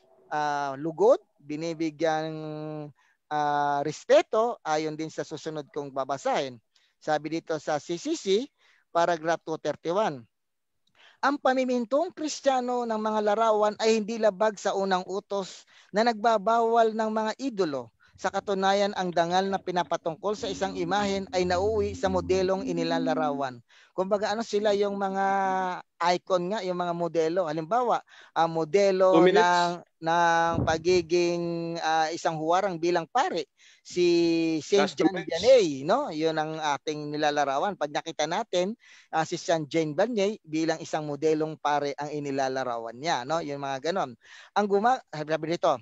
uh, lugod, binibigyang uh, respeto, ayon din sa susunod kong babasahin. Sabi dito sa C C C, paragraph two thirty-one. Ang pamimintong Kristiyano ng mga larawan ay hindi labag sa unang utos na nagbabawal ng mga idolo. Sa katunayan, ang dangal na pinapatungkol sa isang imahen ay nauwi sa modelong inilalarawan. Kumbaga ano sila yung mga icon nga, yung mga modelo. Halimbawa, ang uh, modelo ng ng pagiging uh, isang huwarang bilang pare, si Saint John Vianney, no? 'Yun ang ating nilalarawan. Pag nakita natin uh, si Saint John Vianney bilang isang modelong pare ang inilalarawan niya, no? 'Yung mga ganon. Ang guma sabi dito,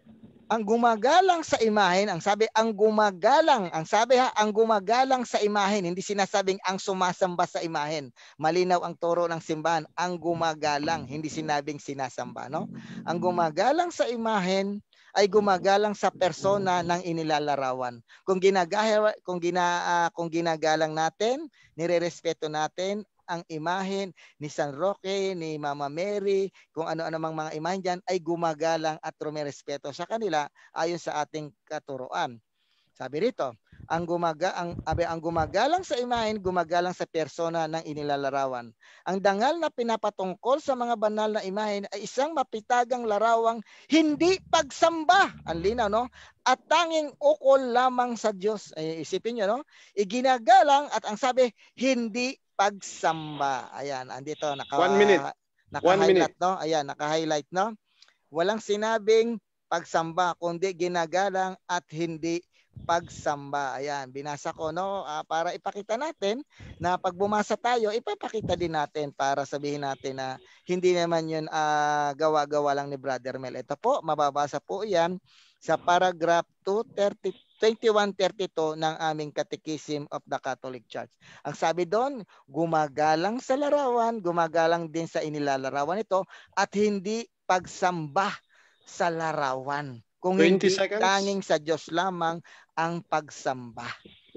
ang gumagalang sa imahen, ang sabi ang gumagalang, ang sabi ha, ang gumagalang sa imahen, hindi sinasabing ang sumasamba sa imahen. Malinaw ang turo ng simbahan, ang gumagalang, hindi sinabing sinasamba, no? Ang gumagalang sa imahen ay gumagalang sa persona ng inilalarawan. Kung ginagaya kung gina uh, kung ginagalang natin, nirerespeto natin ang imahen ni San Roque, ni Mama Mary, kung ano-ano mang mga imahen dyan, ay gumagalang at rumirespeto sa kanila ayon sa ating katuruan. Sabi rito, ang gumaga ang abe ang gumagalang sa imahen, gumagalang sa persona ng inilalarawan. Ang dangal na pinapatungkol sa mga banal na imahen ay isang mapitagang larawang hindi pagsamba. Ang linaw, no? At tanging ukol lamang sa Diyos. Ay, isipin nyo, no? Iginagalang at ang sabi, hindi pagsamba. Ayan, andito naka One minute. naka-highlight, no? Ayan, naka-highlight, no? Walang sinabing pagsamba kundi ginagalang at hindi pagsamba. Ayan, binasa ko, no? Uh, para ipakita natin na pag bumasa tayo, ipapakita din natin para sabihin natin na hindi naman 'yun uh, gawa-gawa lang ni Brother Mel. Ito po, mababasa po 'yan sa paragraph two thirty twenty-one thirty-two ng aming Catechism of the Catholic Church. Ang sabi doon, gumagalang sa larawan, gumagalang din sa inilalarawan ito at hindi pagsamba sa larawan. Kung hindi seconds. Tanging sa Diyos lamang ang pagsamba.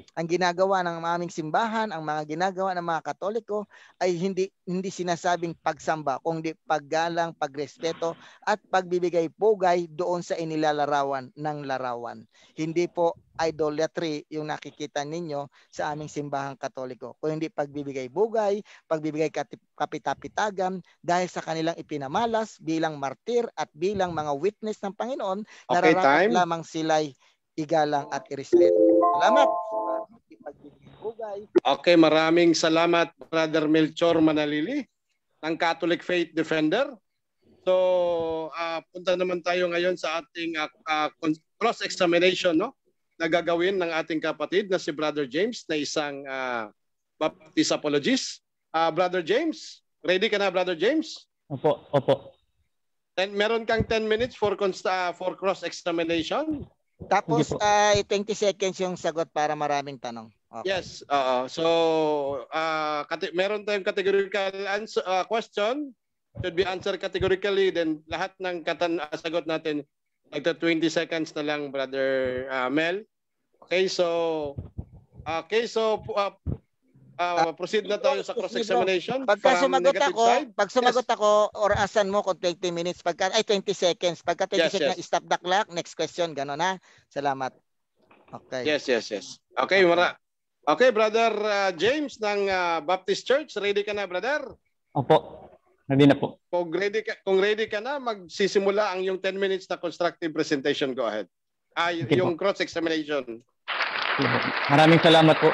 Ang ginagawa ng aming simbahan, ang mga ginagawa ng mga Katoliko ay hindi hindi sinasabing pagsamba, kundi paggalang, pagrespeto at pagbibigay pugay doon sa inilalarawan ng larawan. Hindi po idolatry yung nakikita ninyo sa aming simbahang Katoliko, kundi pagbibigay bugay, pagbibigay kapitapitagan dahil sa kanilang ipinamalas bilang martir at bilang mga witness ng Panginoon, Okay, nararapat time. lamang sila'y igalang at irespeto. Salamat. Okay, maraming salamat Brother Melchor Manalili ng Catholic Faith Defender. So, uh, punta naman tayo ngayon sa ating uh, uh, cross-examination, no? Na gagawin ng ating kapatid na si Brother James na isang uh, Baptist apologist. Uh, Brother James, ready ka na Brother James? Opo, opo. Ten, meron kang ten minutes for consta, for cross-examination. Tapos ay uh, twenty seconds yung sagot para maraming tanong. Okay. Yes, uh, so uh, kate- meron tayong categorical answer, uh, question, should be answered categorically, then lahat ng katan uh, sagot natin nagta twenty seconds na lang Brother uh, Mel. Okay, so okay, so uh, uh, proceed na tayo sa cross-examination. Pagka from sumagot negative ako, side. pag sumagot Yes. ako, orasan mo kung twenty minutes, pagka ay twenty seconds, pagka twenty Yes, seconds, yes. stop the clock, next question, gano'n na. Salamat. Okay. Yes, yes, yes. Okay, mara. Okay, Brother uh, James ng uh, Baptist Church, ready ka na, brother? Opo. Ready na po. Kung ready ka, kung ready ka na, magsisimula ang yung ten minutes na constructive presentation. Go ahead. Ay, Okay yung po. cross-examination. Maraming salamat po.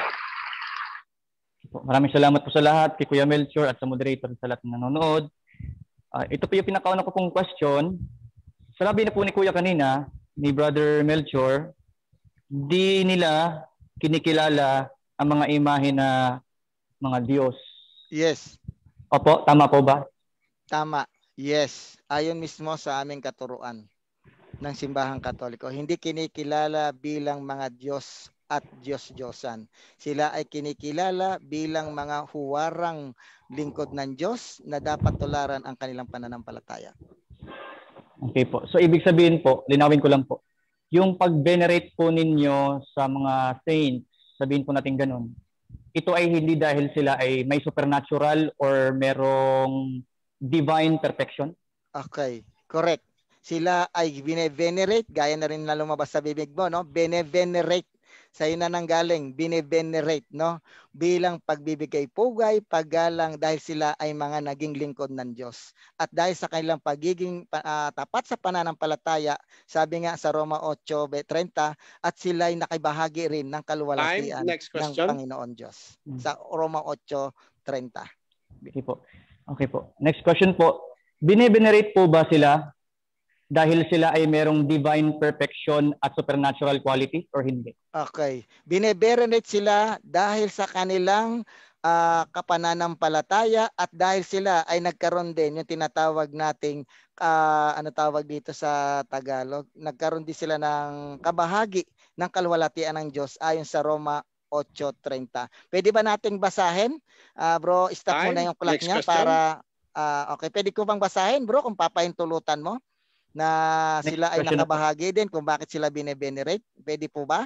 Maraming salamat po sa lahat, kay Kuya Melchor at sa moderator sa lahat ng nanonood. Uh, ito po yung pinakauna ko pong question. Sabi na po ni Kuya kanina, ni Brother Melchor, di nila kinikilala ang mga imahe na mga Diyos. Yes. Opo, tama po ba? Tama. Yes. Ayon mismo sa aming katuruan ng simbahang Katoliko. Hindi kinikilala bilang mga Diyos at Diyos-Diyosan. Sila ay kinikilala bilang mga huwarang lingkod ng Diyos na dapat tularan ang kanilang pananampalataya. Okay po. So, ibig sabihin po, linawin ko lang po, yung pag-venerate po ninyo sa mga saints, sabihin po natin ganun, ito ay hindi dahil sila ay may supernatural or merong divine perfection? Okay, correct. Sila ay bine-venerate, gaya na rin na lumabas sa bibig mo, no? Bine-venerate. Sa'yo na nanggaling, bine-venerate, no? Bilang pagbibigay pugay, paggalang dahil sila ay mga naging lingkod ng Diyos. At dahil sa kanilang pagiging uh, tapat sa pananampalataya, sabi nga sa Roma eight thirty, at sila ay nakibahagi rin ng kaluwalhatian ng Panginoon Diyos. Hmm. Sa Roma eight thirty. Okay po. Okay po. Next question po. Bine-venerate po ba sila dahil sila ay merong divine perfection at supernatural qualities or hindi? Okay. Bine-venerate sila dahil sa kanilang uh, kapananampalataya at dahil sila ay nagkaroon din yung tinatawag nating uh, ano tawag dito sa Tagalog, nagkaroon din sila ng kabahagi ng kaluwalhatian ng Diyos ayon sa Roma eight thirty. Pwede ba nating basahin? Uh, bro, stop Time. muna yung clock Next niya question. para uh, okay, pwede ko bang basahin, bro, kung papahintulutan mo na Next sila ay question nakabahagi din kung bakit sila bine-venerate? Pwede po ba?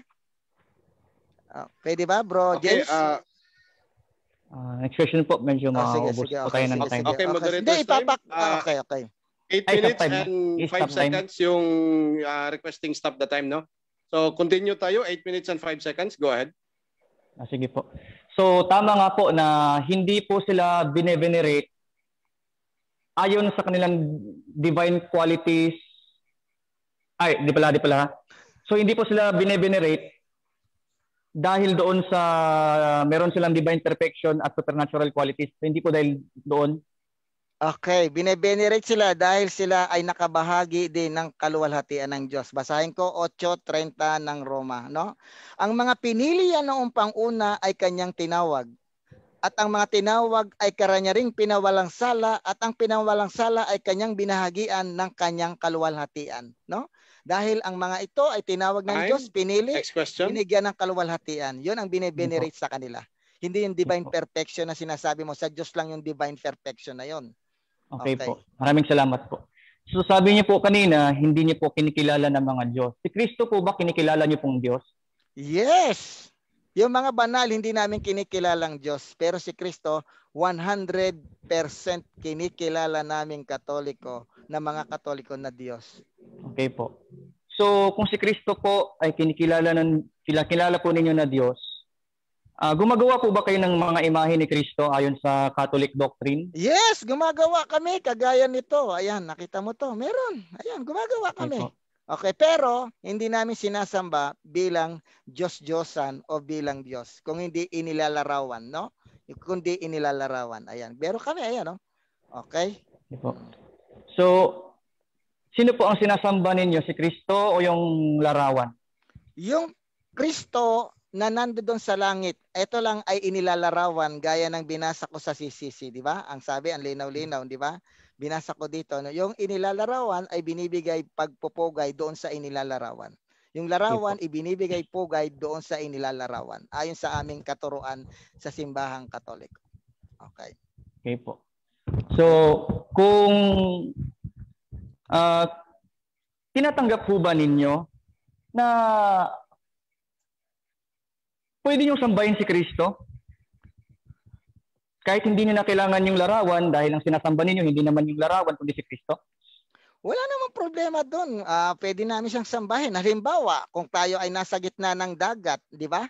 Uh, pwede ba, bro Okay, James? uh, Uh, next question po, medyo Oh, sige, maubos sige, po okay, tayo ng sige, time. sige. Okay, moderator's Hindi, ipapak... time. Uh, okay, okay. eight Ay, minutes stop time. and Yes, five stop time. seconds yung uh, requesting stop the time, no? So, continue tayo. eight minutes and five seconds. Go ahead. Ah, sige po. So, tama nga po na hindi po sila bine-venerate ayon sa kanilang divine qualities. Ay, di pala, di pala. So, hindi po sila bine-venerate dahil doon sa uh, meron silang divine perfection at supernatural qualities. So, hindi po dahil doon. Okay, bine-venerate sila dahil sila ay nakabahagi din ng kaluwalhatian ng Diyos. Basahin ko eight thirty ng Roma, no? Ang mga pinili yan noong panguna ay kanyang tinawag. At ang mga tinawag ay kanya ring pinawalang sala at ang pinawalang sala ay kanyang binahagian ng kanyang kaluwalhatian, no? Dahil ang mga ito ay tinawag ng Time. Diyos, pinili, Next question. binigyan ng kaluwalhatian. Yun ang bine-venerate sa kanila. Hindi yung divine perfection na sinasabi mo. Sa Diyos lang yung divine perfection na yun. Okay, Okay. po. Maraming salamat po. So sabi niyo po kanina, hindi niyo po kinikilala ng mga Diyos. Si Kristo po ba kinikilala niyo pong Diyos? Yes! Yung mga banal, hindi namin kinikilalang Diyos. Pero si Kristo, one hundred percent kinikilala namin Katoliko na mga Katoliko na Diyos. Okay po. So, kung si Kristo po ay kinikilala, ng, kilala po ninyo na Diyos, uh, gumagawa po ba kayo ng mga imahe ni Kristo ayon sa Catholic doctrine? Yes, gumagawa kami. Kagaya nito. Ayan, nakita mo to. Meron. Ayan, gumagawa kami. Okay, okay, pero hindi namin sinasamba bilang Diyos-Diyosan o bilang Diyos. Kung hindi inilalarawan, no? Kundi inilalarawan. Ayan. Pero kami, ayan, no? Okay? Okay po. So, sino po ang sinasamba ninyo? Si Kristo o yung larawan? Yung Kristo na nandoon sa langit, ito lang ay inilalarawan gaya ng binasa ko sa C C C, di ba? Ang sabi, ang linaw-linaw, di ba? Binasa ko dito, no? Yung inilalarawan ay binibigay pagpupugay doon sa inilalarawan. Yung larawan, okay, ibinibigay pugay doon sa inilalarawan. Ayon sa aming katuruan sa simbahang Katoliko. Okay. Okay po. So, kung uh, tinatanggap po ba ninyo na pwede nyo sambahin si Kristo? Kahit hindi nyo na kailangan yung larawan dahil ang sinasamba ninyo hindi naman yung larawan kundi si Kristo? Wala namang problema doon. Uh, pwede namin siyang sambahin. Halimbawa, kung tayo ay nasa gitna ng dagat, di ba?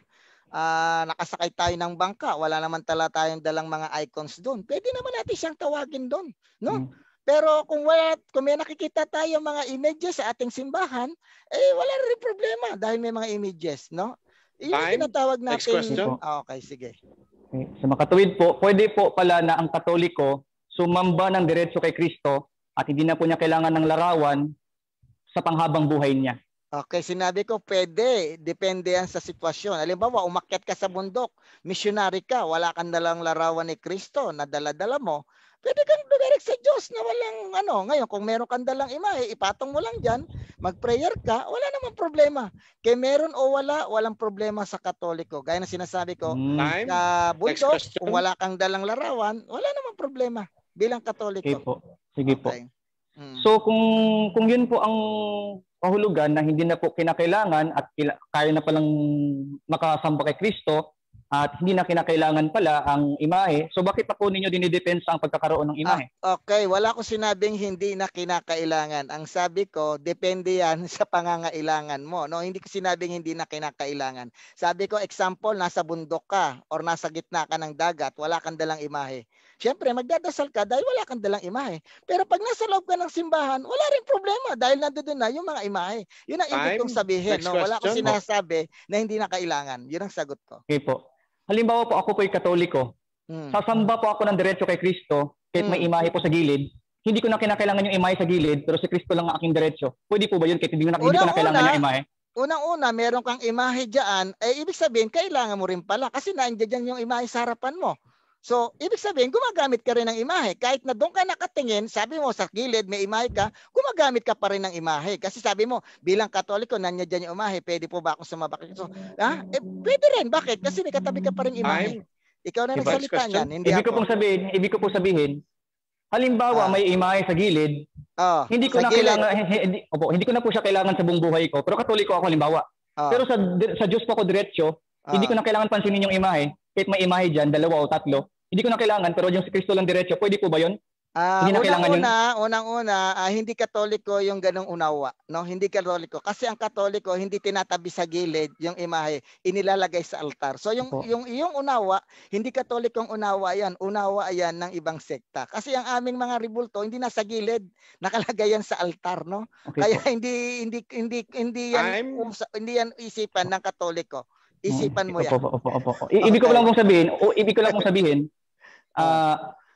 Uh, nakasakay tayo ng bangka, wala naman tala tayong dalang mga icons doon. Pwede naman natin siyang tawagin doon, no? Hmm. Pero kung wala, kung may nakikita tayo mga images sa ating simbahan, eh wala rin problema dahil may mga images, no? Iyon ang tinatawag natin. Next question. Oh, okay, sige. Okay. Sa makatuwid po, pwede po pala na ang Katoliko sumamba ng diretso kay Kristo at hindi na po niya kailangan ng larawan sa panghabang buhay niya. Okay, sinabi ko pwede. Depende yan sa sitwasyon. Halimbawa, umakyat ka sa bundok, missionary ka, wala kang dalang larawan ni Kristo na dala-dala mo, pwede kang dumirect sa Diyos na walang ano. Ngayon, kung meron kang dalang imahe, ipatong mo lang dyan, mag-prayer ka, wala namang problema. Kaya meron o wala, walang problema sa Katoliko. Gaya na sinasabi ko, Time. sa bundok, kung wala kang dalang larawan, wala namang problema bilang Katoliko. Okay po. Sige okay. po. Hmm. So kung kung yun po ang kahulugan na hindi na po kinakailangan at kila, kaya na palang makasamba kay Kristo at hindi na kinakailangan pala ang imahe, so bakit pa po ninyo dinidepensa ang pagkakaroon ng imahe? Ah, okay, wala ko sinabing hindi na kinakailangan. Ang sabi ko, depende yan sa pangangailangan mo. No, hindi ko sinabing hindi na kinakailangan. Sabi ko, example, nasa bundok ka or nasa gitna ka ng dagat, wala kang dalang imahe. Siyempre, magdadasal ka dahil wala kang dalang imahe. Pero pag nasa loob ka ng simbahan, wala rin problema dahil nandoon na yung mga imahe. Yun ang ibig kong sabihin. No? Wala akong sinasabi na hindi na kailangan. Yun ang sagot ko. Okay po. Halimbawa po, ako po'y Katoliko. Hmm. Sasamba po ako ng diretso kay Kristo kahit hmm. may imahe po sa gilid. Hindi ko na kinakailangan yung imahe sa gilid, pero si Kristo lang ang aking diretso. Pwede po ba yun kahit hindi ko na, hindi ko na kailangan yung imahe? Unang-una, meron kang imahe dyan, eh ibig sabihin, kailangan mo rin pala kasi nandiyan dyan yung imahe sa harapan mo. So, ibig sabihin, gumagamit ka rin ng imahe. Kahit na doon ka nakatingin, sabi mo sa gilid, may imahe ka, gumagamit ka pa rin ng imahe. Kasi sabi mo, bilang Katoliko, nandiyan dyan yung imahe, pwede po ba akong sumabak? So, ha? Eh, pwede rin. Bakit? Kasi may katabi ka pa rin imahe. Ikaw na nagsalita niyan, hindi ibig ko ako. pong sabihin, ibig ko pong sabihin, halimbawa, ah. may imahe sa gilid, oh, hindi ko na gilid. kailangan, hindi, opo, hindi ko na po siya kailangan sa buong buhay ko, pero Katoliko ako halimbawa. Oh. Pero sa sa Diyos po ako diretso, oh. hindi ko na kailangan pansinin yung imahe. Kahit may imahe dyan, dalawa o tatlo, hindi ko na kailangan, pero yung si Kristo lang diretso, pwede po ba yun? Uh, hindi na kailangan yun? Unang-una, uh, hindi Katoliko yung ganong unawa. No? Hindi Katoliko. Kasi ang Katoliko, hindi tinatabi sa gilid yung imahe, inilalagay sa altar. So yung, oh. yung, yung unawa, hindi Katolikong unawa yan. Unawa yan ng ibang sekta. Kasi ang aming mga ribulto, hindi nasa gilid, nakalagay yan sa altar. No? Okay, kaya po. hindi hindi hindi hindi yan, usa, hindi yan isipan ng Katoliko. Isipan mo yan. Opo, opo, opo, opo. I- ibig ko lang pong sabihin, o ibig ko lang pong sabihin, ah, uh,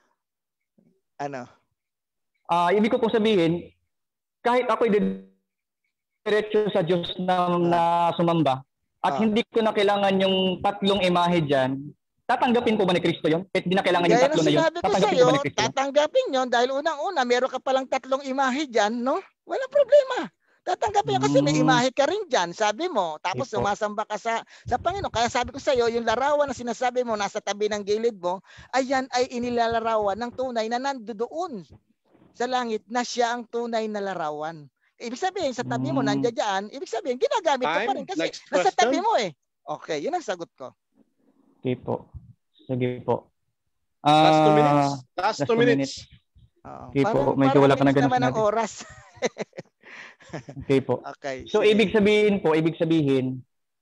ano? Ah, uh, ibig ko pong sabihin, kahit ako'y diretso sa Diyos na, na sumamba, at uh, hindi ko na kailangan yung tatlong imahe dyan, tatanggapin po ba ni Kristo yun? Kahit hindi na kailangan yung tatlo na yun, tatanggapin po ba ni Kristo? Tatanggapin yun dahil unang-una, meron ka palang tatlong imahe dyan, no? Walang problema. Tatanggapin kasi may imahe ka rin dyan, sabi mo. Tapos sumasamba ka sa, sa Panginoon. Kaya sabi ko sa iyo, yung larawan na sinasabi mo nasa tabi ng gilid mo, ayan ay inilalarawan ng tunay na nandoon sa langit na siya ang tunay na larawan. Ibig sabihin, sa tabi mo, nandiyan dyan, ibig sabihin, ginagamit ka pa rin kasi nasa tabi mo eh. Okay, yun ang sagot ko. Okay po. Sige po. Last two Ah, minutes. Last last two two minutes. Oo. Okay po, Parang, medyo parang wala ka na bilis ganun naman ang sinabi. oras. Okay po. Okay. So, sige. ibig sabihin po, ibig sabihin,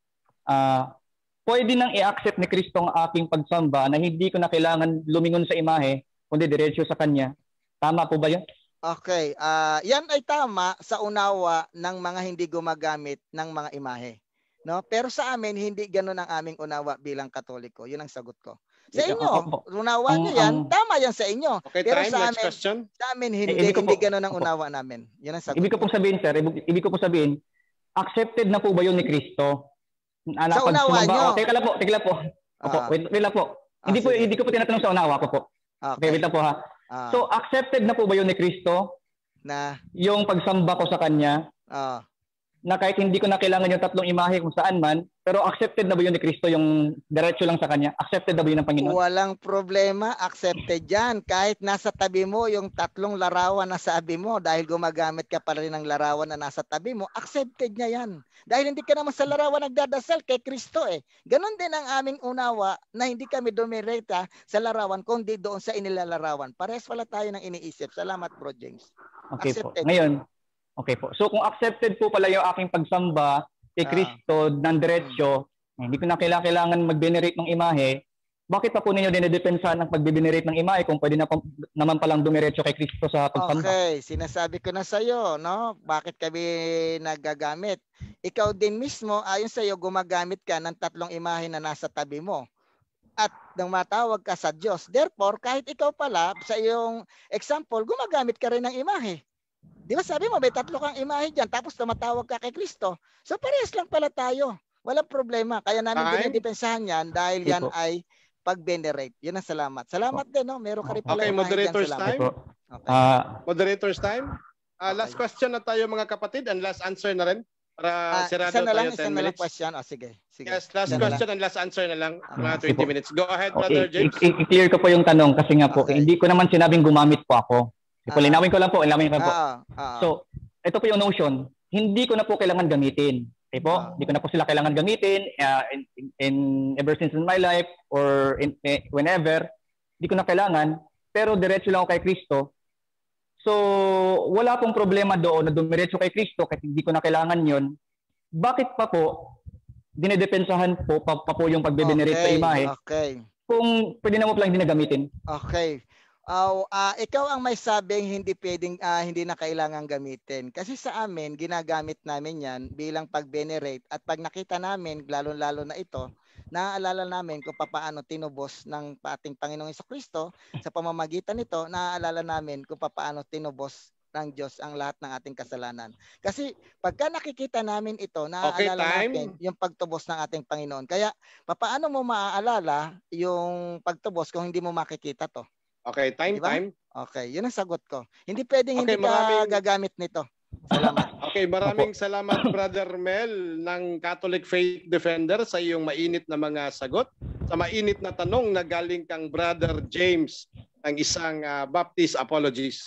ah, pwede nang i-accept ni Kristo ang aking pagsamba na hindi ko na kailangan lumingon sa imahe, kundi diretso sa Kanya. Tama po ba yun? Okay, ah yan ay tama sa unawa ng mga hindi gumagamit ng mga imahe. No? Pero sa amin, hindi ganoon ang aming unawa bilang Katoliko. Yun ang sagot ko. Sa Eh, inyo, ako po. unawa Ang- niyo yan, ang- tama yan sa inyo. Okay, Pero time. sa Next amin, question. sa amin hindi, ibig ko hindi po- ganoon ang opo. unawa namin. Yun ang sagot Ibig ko ko. pong sabihin, sir, ibig, ibig ko pong sabihin, accepted na po ba yun ni Kristo? Ah, na Sa pag unawa sumamba- nyo? Oh, teka lang po, teka lang po. Opo, Ah. wait, wait lang po. Ah, hindi po, sige. hindi ko po tinatanong sa unawa ko po. Okay, Okay. wait lang po ha. Ah, So, accepted na po ba yun ni Kristo? na, Yung pagsamba ko sa Kanya, ah, na kahit hindi ko na kailangan yung tatlong imahe kung saan man, pero accepted na ba yun ni Kristo yung diretso lang sa Kanya? Accepted na ba yun ng Panginoon? walang problema, accepted yan. Kahit nasa tabi mo yung tatlong larawan na sabi mo, dahil gumagamit ka pa rin ng larawan na nasa tabi mo, accepted niya yan. Dahil hindi ka naman sa larawan nagdadasal kay Kristo eh. Ganon din ang aming unawa na hindi kami dumireta sa larawan kundi doon sa inilalarawan. Parehas pala tayo ng iniisip. Salamat, Bro James. Okay po. Accepted. Ngayon, okay po. So kung accepted po pala yung aking pagsamba kay Ah. Kristo ng diretsyo, eh, hindi ko na kailangan, kailangan mag-venerate ng imahe, bakit pa po ninyo dinedepensahan ng pag-venerate ng imahe kung pwede na pa, naman palang dumiretso kay Kristo sa pagsamba? Okay, sinasabi ko na sa iyo, no? Bakit kami nagagamit? Ikaw din mismo, ayon sa iyo, gumagamit ka ng tatlong imahe na nasa tabi mo. At nang matawag ka sa Diyos. Therefore, kahit ikaw pala, sa iyong example, gumagamit ka rin ng imahe. Di ba sabi mo, may tatlo kang imahe dyan, tapos tumatawag ka kay Kristo. So parehas lang pala tayo. Walang problema. Kaya namin Time. dinidepensahan yan dahil Okay yan po. ay pag-venerate. Yun ang salamat. Salamat din, no? Meron ka rin pala Okay, imahe dyan. moderator's Salamat. Okay time. po. Okay. Ah, Moderator's time. Ah, last Okay. question na tayo mga kapatid and last answer na rin para Ah, sirado isa na lang, tayo isa ten na lang minutes. question. O, sige. sige. Yes, last Isa na question and last answer na lang, mga Okay twenty po. minutes. Go ahead, okay, Brother James. i- i- i-clear ko po yung tanong kasi nga po, Okay. hindi ko naman sinabing gumamit po ako. Ah. Ito, linawin ko lang po, linawin ko lang po. Ah, ah, So, ito po yung notion. Hindi ko na po kailangan gamitin. Okay po? Ah. Hindi ko na po sila kailangan gamitin uh, in, in, in ever since in my life or in, eh, whenever. Hindi ko na kailangan. Pero diretso lang ako kay Kristo. So, wala pong problema doon na dumiretso kay Kristo kahit hindi ko na kailangan yon. Bakit pa po dinedepensahan po pa, pa po yung pagbe-venerate sa okay, imahe okay. kung pwede na mo palang hindi na gamitin? Okay. Uh, uh, ikaw ang may sabing hindi pwedeng ah, hindi na kailangan gamitin. Kasi sa amin, ginagamit namin yan bilang pag-venerate at pag nakita namin, lalo-lalo na ito, naaalala namin kung paano tinubos ng ating Panginoong Jesucristo sa pamamagitan nito, naaalala namin kung paano tinubos ng Diyos ang lahat ng ating kasalanan. Kasi pagka nakikita namin ito, naaalala Okay, time. natin yung pagtubos ng ating Panginoon. Kaya paano mo maaalala yung pagtubos kung hindi mo makikita to? Okay, time, Diba? time. Okay, yun ang sagot ko. Hindi pwedeng Okay, hindi maraming- ka gagamit nito. Salamat. Okay, maraming salamat Brother Mel ng Catholic Faith Defender sa iyong mainit na mga sagot. Sa mainit na tanong na galing kang Brother James ng isang ah, Baptist Apologist.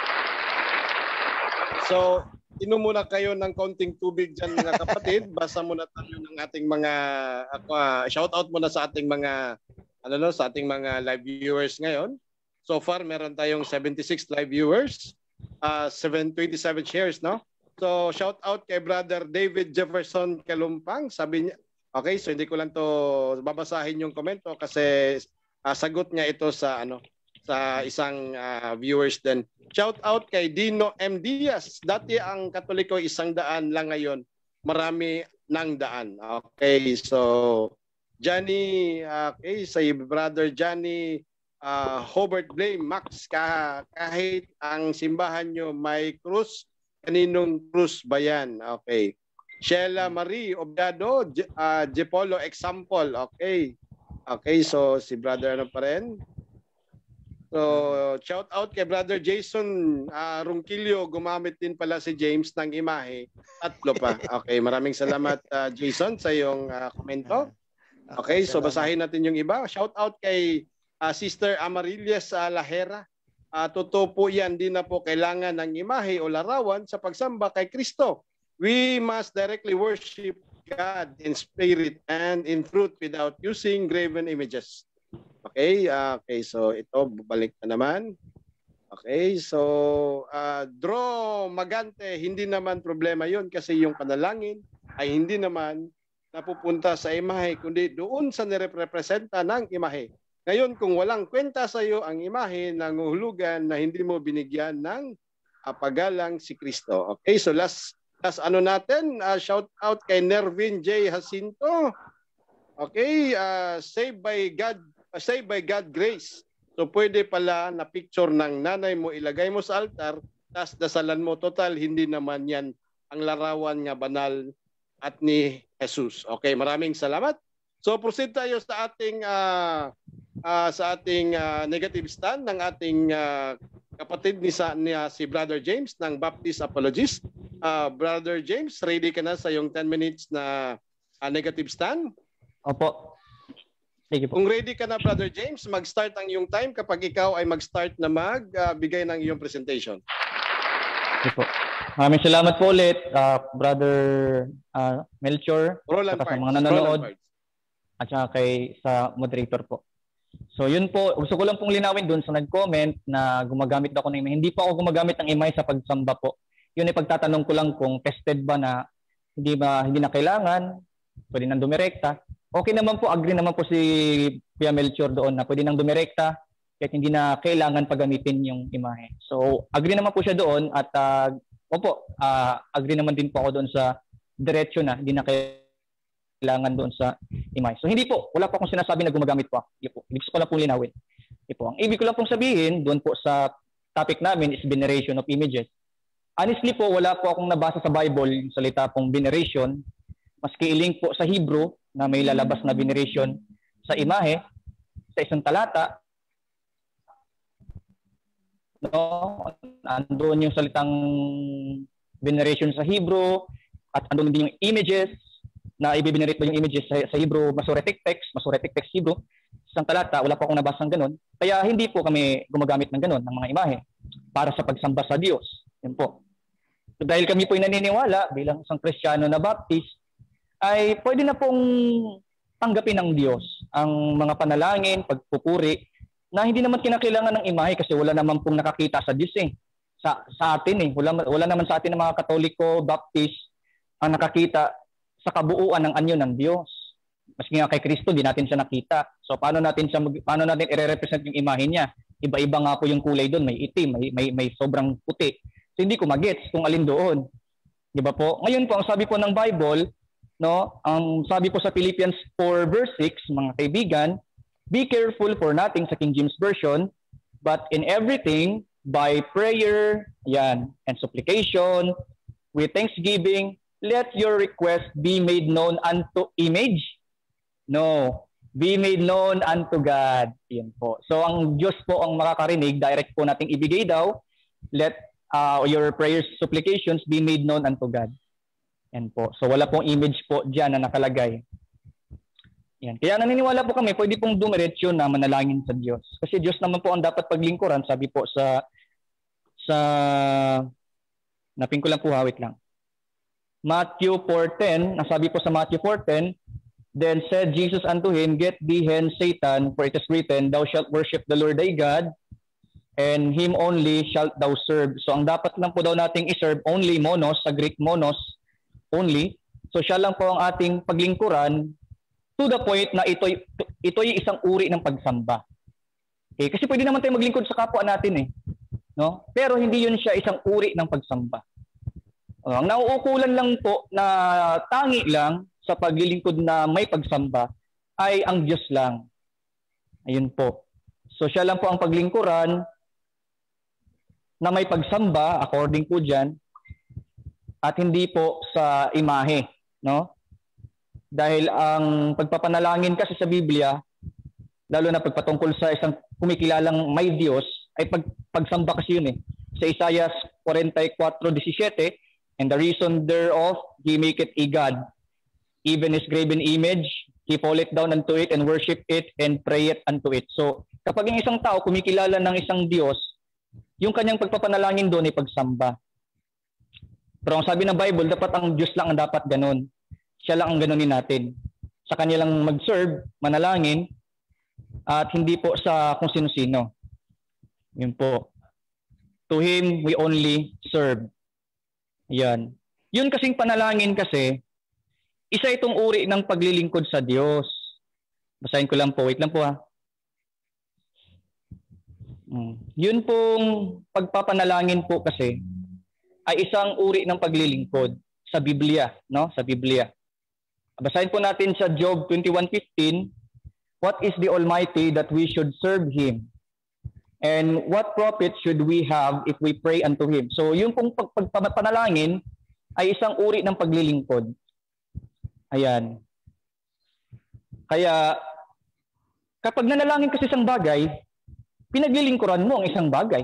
So, inom muna kayo ng kaunting tubig dyan mga kapatid. Basa muna tayo ng ating mga uh, shout out muna sa ating mga ano no, sa ating mga live viewers ngayon. So far meron tayong seventy-six live viewers, uh, seven twenty-seven shares, no? So shout out kay Brother David Jefferson Kalumpang. Sabi niya, okay, so hindi ko lang to babasahin yung komento kasi uh, sagot niya ito sa ano sa isang uh, viewers din. Shout out kay Dino M. Diaz. Dati ang Katoliko isang daan lang, ngayon marami ng daan. Okay, so Johnny, okay, sa Brother Johnny uh, Hobart Blame, Max, ka, kahit ang simbahan nyo may krus, kaninong krus ba yan? Okay. Sheila Marie Obrado, J- uh, Jepolo example. Okay. Okay, so si Brother ano pa rin? So, shout out kay Brother Jason uh, Ronquillo. Gumamit din pala si James ng imahe. Tatlo pa. Okay, maraming salamat uh, Jason sa iyong uh, komento. Okay, so salamat. basahin natin yung iba. Shout out kay uh, Sister Amarilias uh, Lahera. Uh, totoo po yan, di na po kailangan ng imahe o larawan sa pagsamba kay Kristo. We must directly worship God in spirit and in truth without using graven images. Okay, uh, okay, so ito, balik na naman. Okay, so uh, draw Magante, hindi naman problema yun kasi yung panalangin ay hindi naman napupunta sa imahe, kundi doon sa nirepresenta ng imahe. Ngayon, kung walang kwenta sa iyo ang imahe, nanguhulugan na hindi mo binigyan ng uh, paggalang si Kristo. Okay, so last, last ano natin, uh, shout out kay Nervin J. Jacinto. Okay, uh, saved by God, uh, saved by God grace. So pwede pala na picture ng nanay mo, ilagay mo sa altar, tas dasalan mo. Total, hindi naman yan ang larawan nga banal at ni Jesus. Okay, maraming salamat. So proceed tayo sa ating uh, uh, sa ating uh, negative stand ng ating uh, kapatid ni, sa, ni uh, si Brother James ng Baptist Apologist. Uh, Brother James, ready ka na sa yung ten minutes na uh, negative stand? Opo. Sige po. Kung ready ka na, Brother James, mag-start ang iyong time kapag ikaw ay mag-start na magbigay uh, ng iyong presentation. Sige po. Maraming salamat po ulit, uh, Brother uh, Melchor, Roland sa Parts. mga nanonood, Roland at saka kay sa moderator po. So yun po, gusto ko lang pong linawin dun sa nag-comment na gumagamit ako ng imay. Hindi po ako gumagamit ng imay sa pagsamba po. Yun ay pagtatanong ko lang kung tested ba na hindi ba hindi na kailangan, pwede nang dumirekta. Okay naman po, agree naman po si Kuya Melchor doon na pwede nang dumirekta kahit hindi na kailangan paggamitin yung imahe. So, agree naman po siya doon at uh, opo, uh, agree naman din po ako doon sa diretsyo na hindi na kailangan doon sa imahe. So, hindi po, wala po akong sinasabi na gumagamit po. Hindi po, ibig ko lang pong linawin. Hindi po. Ang ibig ko lang pong sabihin doon po sa topic namin is veneration of images. Honestly po, wala po akong nabasa sa Bible yung salita pong veneration, maski i-link po sa Hebrew na may lalabas na veneration sa imahe, sa isang talata, no, andun yung salitang veneration sa Hebrew, at andun din yung images, na i-venerate mo yung images sa, sa Hebrew, Masoretic text, Masoretic text Hebrew, isang talata, wala pa akong nabasang ganun. Kaya hindi po kami gumagamit ng ganun, ng mga imahe, para sa pagsamba sa Diyos. Yan po. So, dahil kami po naniniwala, bilang isang Kristiyano na Baptist, ay pwede na pong tanggapin ng Diyos ang mga panalangin, pagpupuri, na hindi naman kinakailangan ng imahe kasi wala naman pong nakakita sa Diyos eh. Sa, sa atin eh. Wala, wala naman sa atin ng mga Katoliko, Baptist, ang nakakita sa kabuuan ng anyo ng Diyos. Maski nga kay Kristo, di natin siya nakita. So paano natin siya, paano natin i-represent yung imahe niya? Iba-iba nga po yung kulay doon. May itim, may, may, may sobrang puti. So hindi ko magets kung alin doon. Di ba po? Ngayon po, ang sabi po ng Bible, no, ang sabi po sa Philippians four verse six, mga kaibigan, be careful for nothing sa King James Version, but in everything, by prayer, yan, and supplication, with thanksgiving, let your request be made known unto image. No, be made known unto God. Yan po. So ang Diyos po ang makakarinig, direct po nating ibigay daw, let uh, your prayers, supplications be made known unto God. Yan po. So wala pong image po dyan na nakalagay. Yan. Kaya naniniwala po kami, pwede pong dumiretso na manalangin sa Diyos. Kasi Diyos naman po ang dapat paglingkuran, sabi po sa, sa, napin ko lang po, hawit lang. Matthew four ten, nasabi po sa Matthew four ten, then said Jesus unto him, get thee hence, Satan, for it is written, thou shalt worship the Lord thy God, and him only shalt thou serve. So ang dapat lang po daw nating iserve, only monos, sa Greek monos, only. So siya lang po ang ating paglingkuran to the point na ito'y ito'y isang uri ng pagsamba. Okay? Kasi pwede naman tayo maglingkod sa kapwa natin eh. No? Pero hindi yun siya isang uri ng pagsamba. Uh, ang nauukulan lang po na tangi lang sa paglilingkod na may pagsamba ay ang Diyos lang. Ayun po. So siya lang po ang paglingkuran na may pagsamba according po dyan, at hindi po sa imahe, no? Dahil ang pagpapanalangin kasi sa Biblia, lalo na pagpatungkol sa isang kumikilalang may Diyos, ay pag, pagsamba kasi yun eh. Sa Isaiah forty-four seventeen, and the reason thereof, he maketh a God, even his graven image, he falleth down unto it, and worship it, and prayeth unto it. So, kapag yung isang tao kumikilala ng isang Diyos, yung kanyang pagpapanalangin doon ay pagsamba. Pero ang sabi ng Bible, dapat ang Diyos lang ang dapat ganun. siya lang ang ganunin natin. Sa kanya lang mag-serve, manalangin, at hindi po sa kung sino-sino. Yun po. To Him, we only serve. Yan. Yun kasing panalangin kasi, isa itong uri ng paglilingkod sa Diyos. Basahin ko lang po. Wait lang po ha. Hmm. Yun pong pagpapanalangin po kasi ay isang uri ng paglilingkod sa Biblia, no? Sa Biblia. Basahin po natin sa Job twenty-one fifteen, what is the Almighty that we should serve Him? And what profit should we have if we pray unto Him? So yung pong pagpapanalangin ay isang uri ng paglilingkod. Ayan. Kaya, kapag nanalangin kasi isang bagay, pinaglilingkuran mo ang isang bagay.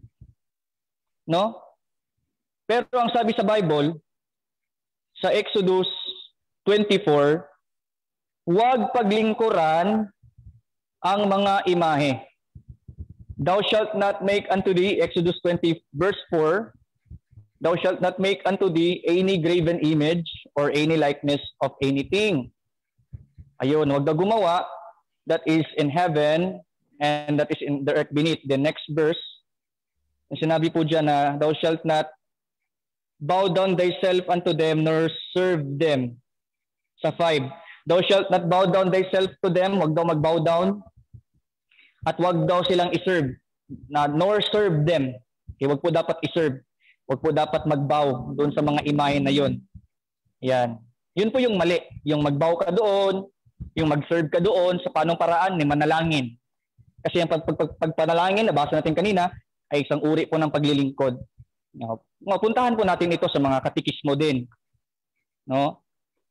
No? Pero ang sabi sa Bible, sa Exodus twenty-four, huwag paglingkuran ang mga imahe. Thou shalt not make unto thee, Exodus twenty, verse four, thou shalt not make unto thee any graven image or any likeness of anything. Ayun, huwag na gumawa that is in heaven and that is in the earth beneath. The next verse, sinabi po dyan na, thou shalt not bow down thyself unto them nor serve them. Sa five, thou shalt not bow down thyself to them, huwag daw mag-bow down, at huwag daw silang iserve, na, nor serve them. Okay, huwag po dapat iserve. Huwag po dapat mag-bow doon sa mga imahe na yun. Yan. Yun po yung mali. Yung mag-bow ka doon, yung mag-serve ka doon, sa panong paraan ni manalangin. Kasi yung pag, pag, pag, pagpanalangin, nabasa natin kanina, ay isang uri po ng paglilingkod. No? Puntahan po natin ito sa mga katikismo din. No?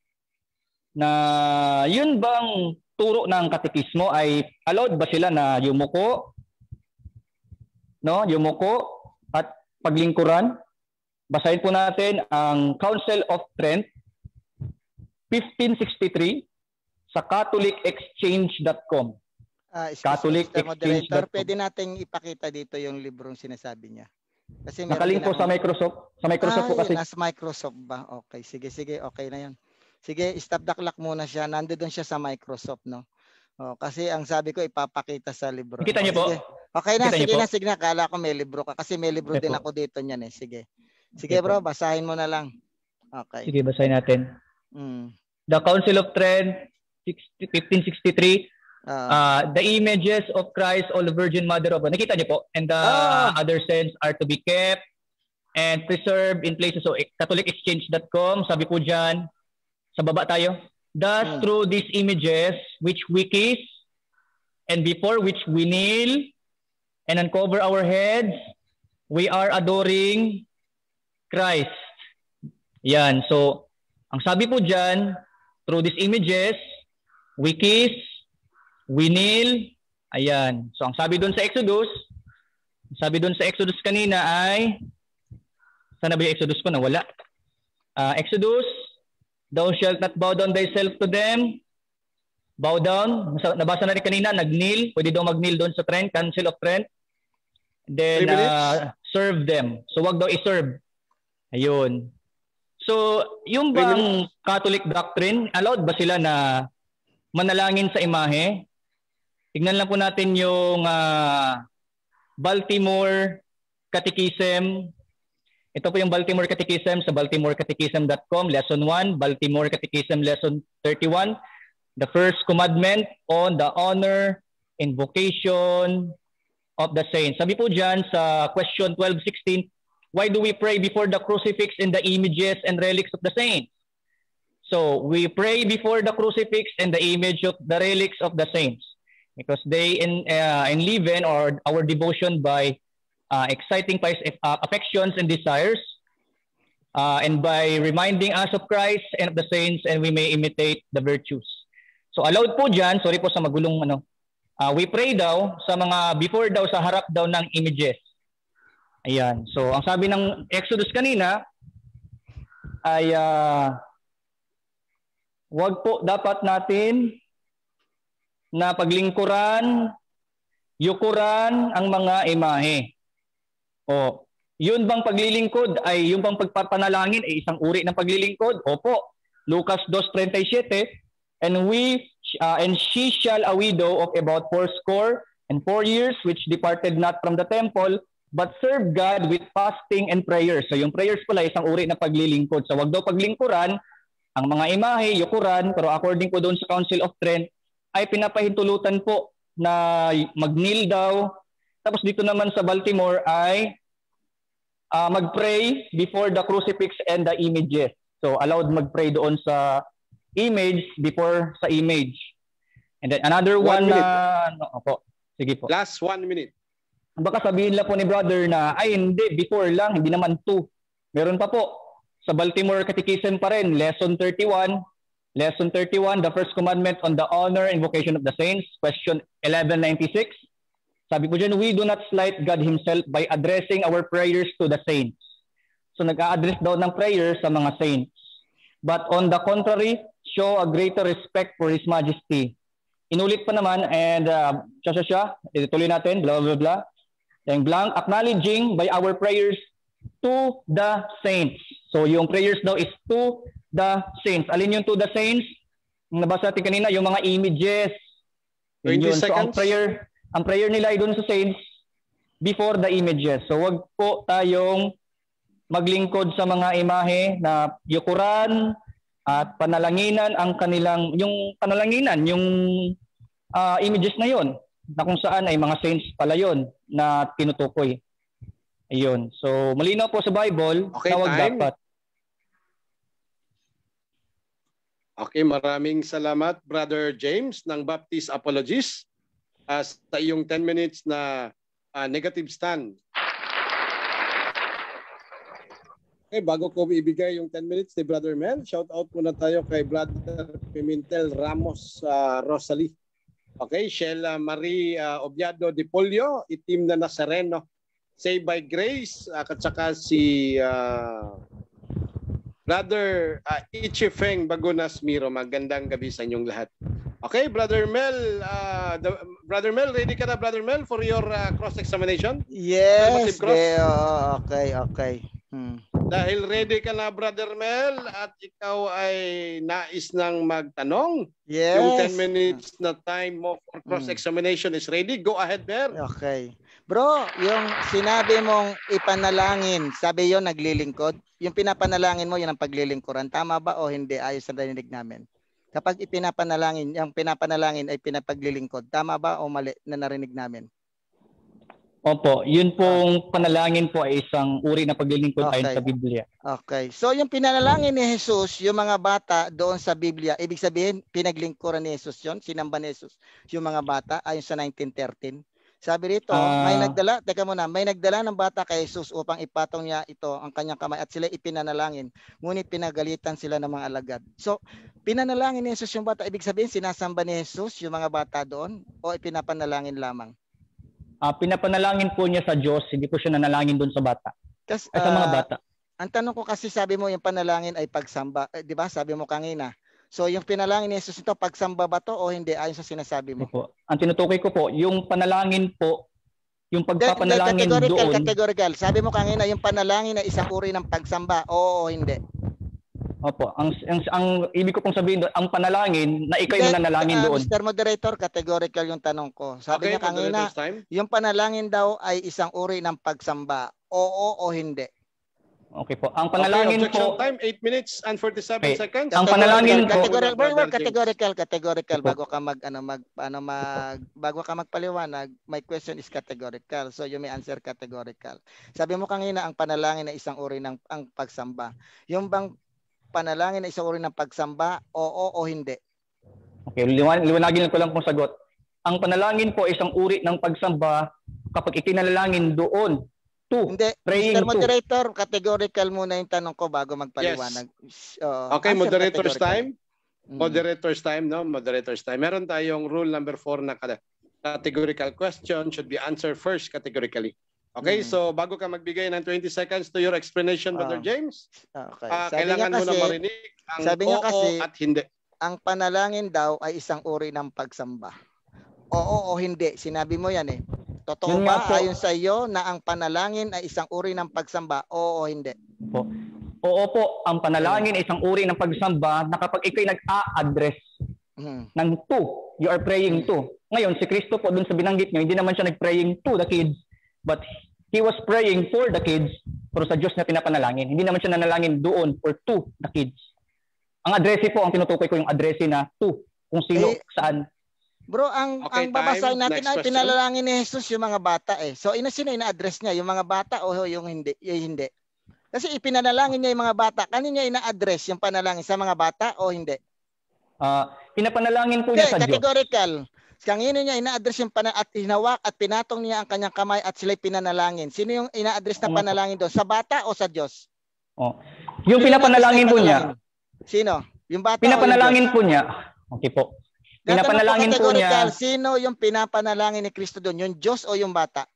Na yun bang turo ng katikismo ay allowed ba sila na yumuko? No? Yumuko at paglingkuran? Basahin po natin ang Council of Trent fifteen sixty-three sa catholic exchange dot com. Uh, Catholic Exchange dot com. Pwede nating ipakita dito yung librong sinasabi niya. Kasi nakalink po sa Microsoft. Sa Microsoft ah, po kasi. Nasa Microsoft ba? Okay, sige, sige. Okay na yan. Sige, stop the clock muna siya. Nandoon siya sa Microsoft, no? Oh, kasi ang sabi ko ipapakita sa libro. Kita niyo po? Sige. Okay na, Kita sige po? na, sige na. Kala ko may libro ka. Kasi may libro Okay din po. ako dito niyan eh. Sige. Sige bro, basahin mo na lang. Okay. Sige, basahin natin. Mm. The Council of Trent fifteen sixty-three, Uh, uh, the images of Christ, all the Virgin Mother of God. Nakita niyo po? And the Ah! other saints are to be kept and preserved in places. So, catholic exchange dot com, sabi po dyan, sa baba tayo. Thus, Hmm. through these images, which we kiss, and before which we kneel, and uncover our heads, we are adoring Christ. Yan. So, ang sabi po dyan, through these images, we kiss, we kneel, ayan. So, ang sabi doon sa Exodus, sabi doon sa Exodus kanina ay, sana ba yung Exodus ko? Nawala. Uh, Exodus, thou shalt not bow down thyself to them. Bow down. Nabasa natin kanina, nag-kneel. Pwede daw mag-kneel doon sa Trent, Council of Trent. Then, uh, serve them. So, wag daw i-serve. Ayun. So, yung bang Catholic doctrine, allowed ba sila na manalangin sa imahe? Tignan lang po natin yung uh, Baltimore Catechism. Ito po yung Baltimore Catechism sa baltimore catechism dot com, Lesson one, Baltimore Catechism, Lesson thirty-one. The first commandment on the honor and vocation of the saints. Sabi po dyan sa question twelve sixteen, why do we pray before the crucifix and the images and relics of the saints? So, we pray before the crucifix and the image of the relics of the saints because they en, uh, enliven or our devotion by uh, exciting pious uh, affections and desires uh, and by reminding us of Christ and of the saints, and we may imitate the virtues. So, allowed po dyan, sorry po sa magulong ano, uh, we pray daw sa mga before daw sa harap daw ng images. Ayan. So, ang sabi ng Exodus kanina ay uh, wag po dapat natin na paglingkuran, yukuran ang mga imahe. O, yun bang paglilingkod ay yung bang pagpapanalangin ay isang uri ng paglilingkod? Opo. Lucas two thirty-seven, and we uh, and she shall a widow of about fourscore and four years, which departed not from the temple, but served God with fasting and prayers. So yung prayers pala, isang uri na paglilingkod. So wag daw paglingkuran ang mga imahe, yukuran, pero according po doon sa Council of Trent, ay pinapahintulutan po na mag-kneel daw. Tapos dito naman sa Baltimore ay uh, mag-pray before the crucifix and the images. So allowed mag-pray doon sa image before sa image. And then another one, one na... No, opo. Sige po. Last one minute. Baka sabihin lang po ni brother na, ay hindi, before lang, hindi naman two. Meron pa po. Sa Baltimore Catechism pa rin, Lesson thirty-one. Lesson thirty-one, the first commandment on the honor and vocation of the saints. Question eleven ninety-six. Sabi po dyan, we do not slight God Himself by addressing our prayers to the saints. So nag-a-address daw ng prayers sa mga saints. But on the contrary, show a greater respect for His Majesty. Inulit pa naman, and uh, siya siya siya, ituloy natin, blah blah blah. Yung blank, acknowledging by our prayers to the saints. So yung prayers daw is to the saints. Alin yung to the saints? Yung nabasa natin kanina, yung mga images. twenty yun. So ang seconds. prayer, ang prayer nila ay doon sa saints before the images. So wag po tayong maglingkod sa mga imahe na yukuran at panalanginan ang kanilang, yung panalanginan, yung uh, images na yon, na kung saan ay mga saints pala yon na tinutukoy. Ayun. So malinaw po sa Bible, okay, na wag time. dapat. Okay, maraming salamat Brother James ng Baptist Apologists uh, sa iyong ten minutes na uh, negative stand. Okay, bago ko ibigay yung ten minutes ni Brother Mel, shout out muna tayo kay Brother Pimentel Ramos uh, Rosalie. Okay, Sheila Marie uh, Obiado de Polio, Itim na Nazareno, Say by Grace, uh, at saka si uh, Brother uh, Ichifeng Bagunas Miro. Magandang gabi sa inyong lahat. Okay, Brother Mel, uh, the, Brother Mel, ready ka na Brother Mel for your uh, cross-examination? Yes, cross? okay, oh, okay, okay. Hmm. Dahil ready ka na Brother Mel at ikaw ay nais nang magtanong, Yes. yung ten minutes na time mo for cross-examination is ready. Go ahead, Mel. Okay. Bro, yung sinabi mong ipanalangin, sabi yon naglilingkod. Yung pinapanalangin mo, yun ang paglilingkuran. Tama ba o hindi? Ayos sa narinig namin. Kapag ipinapanalangin, yung pinapanalangin ay pinapaglilingkod. Tama ba o mali na narinig namin? Opo, yun pong panalangin po ay isang uri na paglilingkod Okay. ayon sa Biblia. Okay. So yung pinanalangin ni Jesus, yung mga bata doon sa Biblia, ibig sabihin, pinaglingkuran ni Jesus yun, sinamba ni Jesus yung mga bata ayon sa nineteen thirteen. Sabi rito, Ah. may nagdala, teka muna, may nagdala ng bata kay Jesus upang ipatong niya ito ang kanyang kamay at sila ipinanalangin. Ngunit pinagalitan sila ng mga alagad. So, pinanalangin ni Jesus yung bata, ibig sabihin sinasamba ni Jesus yung mga bata doon o ipinapanalangin lamang? Ah, pinapanalangin po niya sa Diyos, hindi po siya nanalangin doon sa bata. Kasi, Ay, sa mga ah, bata. ang tanong ko kasi sabi mo yung panalangin ay pagsamba. Eh, di ba? Sabi mo kanina. So yung pinalangin ni Jesus ito, pagsamba ba to o hindi ayon sa sinasabi mo? Opo. Ang tinutukoy ko po, yung panalangin po, yung Hindi, pagpapanalangin categorical, doon. categorical. Sabi mo kanina yung panalangin ay isang uri ng pagsamba. Oo o hindi? Opo. Ang, ang, ang ibig ko pong sabihin doon, ang panalangin na ikaw yung Hindi, nanalangin ah, doon. mister Moderator, categorical yung tanong ko. Sabi Okay, niya kanina, moderator's time. yung panalangin daw ay isang uri ng pagsamba. Oo o hindi? Okay po. Ang Okay, panalangin objection po, time, eight minutes and forty-seven Okay. seconds. Ang panalangin po- categorical, very well, Brother James. categorical, categorical. Opo. Bago ka mag ano mag ano mag bago ka magpaliwanag, my question is categorical. So you may answer categorical. Sabi mo kanina ang panalangin ay isang uri ng ang pagsamba. Yung bang panalangin ay isang uri ng pagsamba, oo o hindi? okay, liwan, liwanagin ko lang pong sagot. Ang panalangin po ay isang uri ng pagsamba kapag itinalangin doon. To, Hindi, praying mister to. Moderator, categorical muna yung tanong ko bago magpaliwanag. Uh, Okay, answer moderator's categorical. time. Mm. Moderator's time, no? Moderator's time. Meron tayong rule number four na kada- categorical question should be answered first categorically. Okay, Mm. so bago ka magbigay ng twenty seconds to your explanation, Brother Ah. James, Okay. ah, Sabi niya kailangan mo na kasi, marinig ang sabi niya oo kasi- at hindi. ang panalangin daw ay isang uri ng pagsamba. Oo o hindi, sinabi mo yan eh. Totoo Yun ba nga po. ayon sa iyo na ang panalangin ay isang uri ng pagsamba? Oo o hindi? Po. Oo po, ang panalangin ay isang uri ng pagsamba na kapag ikay nag-a-address Hmm. ng to, you are praying to. Ngayon, si Kristo po dun sa binanggit nyo, hindi naman siya nag-praying to the kids, but he was praying for the kids, pero sa Diyos na pinapanalangin. Hindi naman siya nanalangin doon or to the kids. Ang addressee po, ang tinutukoy ko yung addressee na to, kung sino, Eh, saan. Bro, ang Okay, ang babasahin time. natin Next ay question. pinalalangin ni Jesus yung mga bata eh. So ina sino ina-address niya, yung mga bata o yung hindi? Yung hindi. Kasi ipinanalangin niya yung mga bata. Kanino niya ina-address yung panalangin, sa mga bata o hindi? Uh, pinapanalangin po Hindi, niya sa Diyos. categorical. Kanino niya ina-address yung pana at hinawak at pinatong niya ang kanyang kamay at sila'y pinanalangin. Sino yung ina-address na Ano po? panalangin doon? Sa bata o sa Diyos? Oh. Yung Sino pinapanalangin po ina-address na niya, panalangin? Sino? Yung bata pinapanalangin po niya, okay po. Pinapanalangin Pinapanalangin po niya, sino yung pinapanalangin ni Kristo doon? Yung Diyos o yung bata?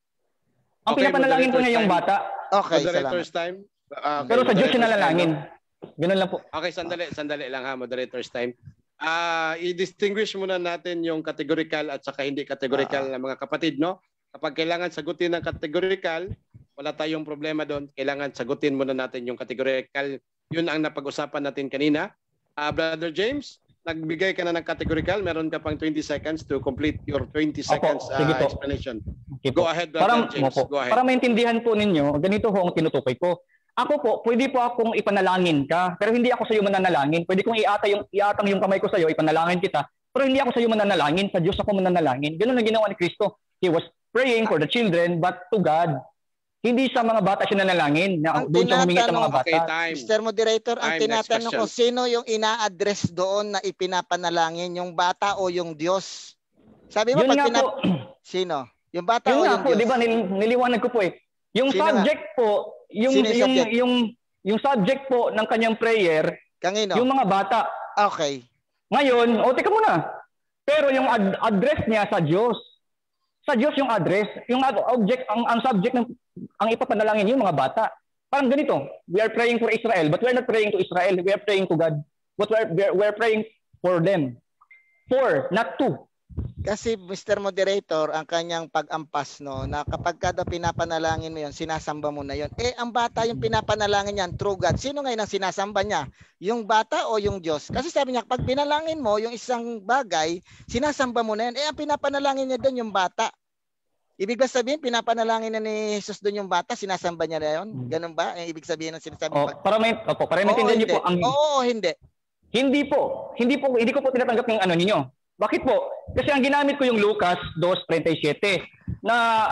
ang Okay, pinapanalangin po niya yung moderator's bata, Okay, salamat. Moderator's time. Ah, okay, pero sa Diyos moderator's siya time, nalalangin. no? Ganun lang po. Okay, sandali, sandali lang ha, moderator's time. Ah, i-distinguish muna natin yung categorical at saka hindi categorical Ah. na mga kapatid, no? Kapag kailangan sagutin ng categorical, wala tayong problema doon. Kailangan sagutin muna natin yung categorical. Yun ang napag-usapan natin kanina. Ah, Brother James, nagbigay ka na ng categorical. Meron ka pang twenty seconds to complete your twenty seconds Opo, sige ah, po. explanation. Okay Go po. ahead, Para, Brother James. opo, Go ahead. para maintindihan po ninyo, ganito ho ang tinutukoy ko. Ako po, pwede po akong ipanalangin ka, pero hindi ako sa iyo mananalangin. Pwede kong iata yung, iatang yung kamay ko sa iyo, ipanalangin kita, pero hindi ako sa iyo mananalangin, sa Diyos ako mananalangin. Ganun ang ginawa ni Kristo. He was praying for the children, but to God. Hindi sa mga bata siya nanalangin. Na, Ang doon siya humingi sa mga tinatanong- bata. Okay, time. mister Moderator, ang Time, next tinatanong ko, question. sino yung ina-address doon na ipinapanalangin? Yung bata o yung Diyos? Sabi mo, Yun pag nga pinap... po, Sino? Yung bata yun o nga yung po, Diyos? di ba, nil, niliwanag ko po eh. Yung Sino nga? subject po, yung, Sino yung yung, subject? yung, yung subject po ng kanyang prayer, Kanino? yung mga bata. Okay. Ngayon, o teka muna. Pero yung ad- address niya sa Diyos. Sa Diyos yung address, yung ad- object, ang, ang subject ng ang ipapanalangin yung mga bata. Parang ganito, we are praying for Israel, but we're not praying to Israel, we are praying to God. But we're, we're, we're praying for them. For, not to. Kasi mister Moderator, ang kanyang pag-ampas, no, na kapag kada pinapanalangin mo yun, sinasamba mo na yun. Eh, ang bata yung pinapanalangin niyan, true God. Sino ngayon ang sinasamba niya? Yung bata o yung Diyos? Kasi sabi niya, pag pinalangin mo yung isang bagay, sinasamba mo na yan. Eh, ang pinapanalangin niya doon yung bata. Ibig ba sabihin, pinapanalangin na ni Jesus doon yung bata, sinasamba niya na yun? Ganun ba? Eh, ibig sabihin ng sinasabi O, pag... para may, opo, para Oo, maintindihan niyo hindi. po, ang, Oo, o hindi. hindi po, hindi po, hindi ko po tinatanggap yung ano ninyo. Bakit po? Kasi ang ginamit ko yung Lucas two thirty-seven na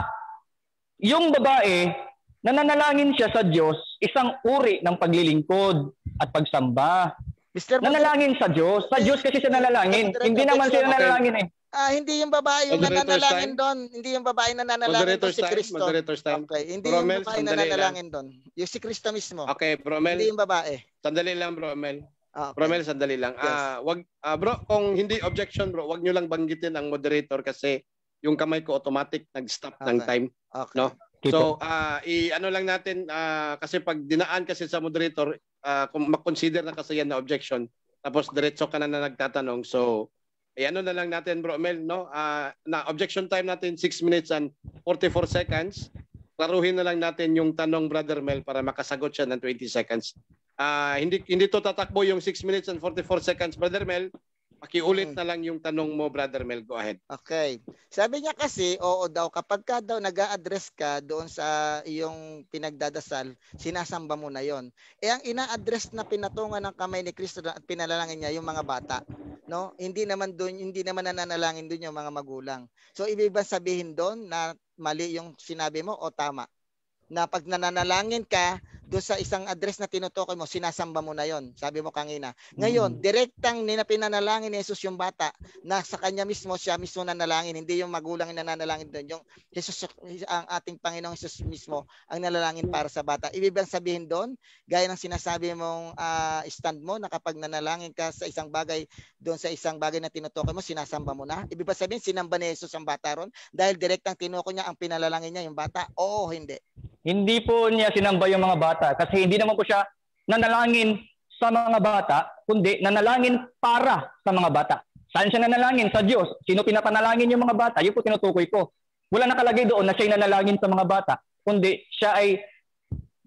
yung babae, nananalangin siya sa Diyos, isang uri ng paglilingkod at pagsamba. mister Moderator, Nanalangin sa Diyos. Sa Diyos kasi siya nanalangin. Hindi naman siya nanalangin eh. ah, hindi yung babae yung Moderator's nananalangin time. doon. Hindi yung babae na nananalangin doon Moderator's si time. Kristo. Moderator's time. Okay, hindi Bromel, yung babae na sandali lang. nanalangin doon. Yung si Kristo mismo. Okay, Bromel. Hindi yung babae. Sandali lang, Bromel. Ah, okay. Bromel, sandali lang. Yes. Ah, wag ah, bro, kung hindi objection, bro, wag niyo lang banggitin ang moderator kasi yung kamay ko automatic nag-stop ng Okay. time. Okay. No? Okay So, po. ah i ano lang natin ah, kasi pag dinaan kasi sa moderator, ah, kung ma-consider na kasi yan na objection, tapos diretso ka na na nagtatanong. So, eh, ano na lang natin, Bro Mel, no? Ah, na objection time natin six minutes and forty-four seconds. Klaruhin na lang natin yung tanong, Brother Mel, para makasagot siya ng twenty seconds. Ah, hindi hindi to tatakbo yung six minutes and forty-four seconds, Brother Mel. Pakiulit na lang yung tanong mo, Brother Mel. Go ahead. Okay. Sabi niya kasi, oo daw, kapag ka daw nag-a-address ka doon sa iyong pinagdadasal, sinasamba mo na yon. Eh, ang ina-address na pinatungan ng kamay ni Kristo at pinalalangin niya, yung mga bata. No? Hindi naman doon, hindi naman nananalangin doon yung mga magulang. So, ibig ba sabihin doon na mali yung sinabi mo o tama? Na pag nananalangin ka, doon sa isang address na tinutukoy mo, sinasamba mo na yon. Sabi mo kanina. Ngayon, direktang ninapinanalangin ni Jesus yung bata na sa kanya mismo, siya mismo nanalangin. Hindi yung magulang yung nananalangin doon. Yung Jesus, ang ating Panginoong Jesus mismo, ang nanalangin para sa bata. Ibig bang sabihin doon, gaya ng sinasabi mong uh, stand mo, na kapag nanalangin ka sa isang bagay, doon sa isang bagay na tinutukoy mo, sinasamba mo na? Ibig ba sabihin, sinamba ni Jesus ang bata ron? Dahil direktang tinukoy niya ang pinalalangin niya yung bata? Oo, hindi. Hindi po niya sinamba yung mga bata kasi hindi naman po siya nanalangin sa mga bata, kundi nanalangin para sa mga bata. Saan siya nanalangin? Sa Diyos. Sino pinapanalangin yung mga bata? Yun po tinutukoy ko. Wala nakalagay doon na siya nanalangin sa mga bata, kundi siya ay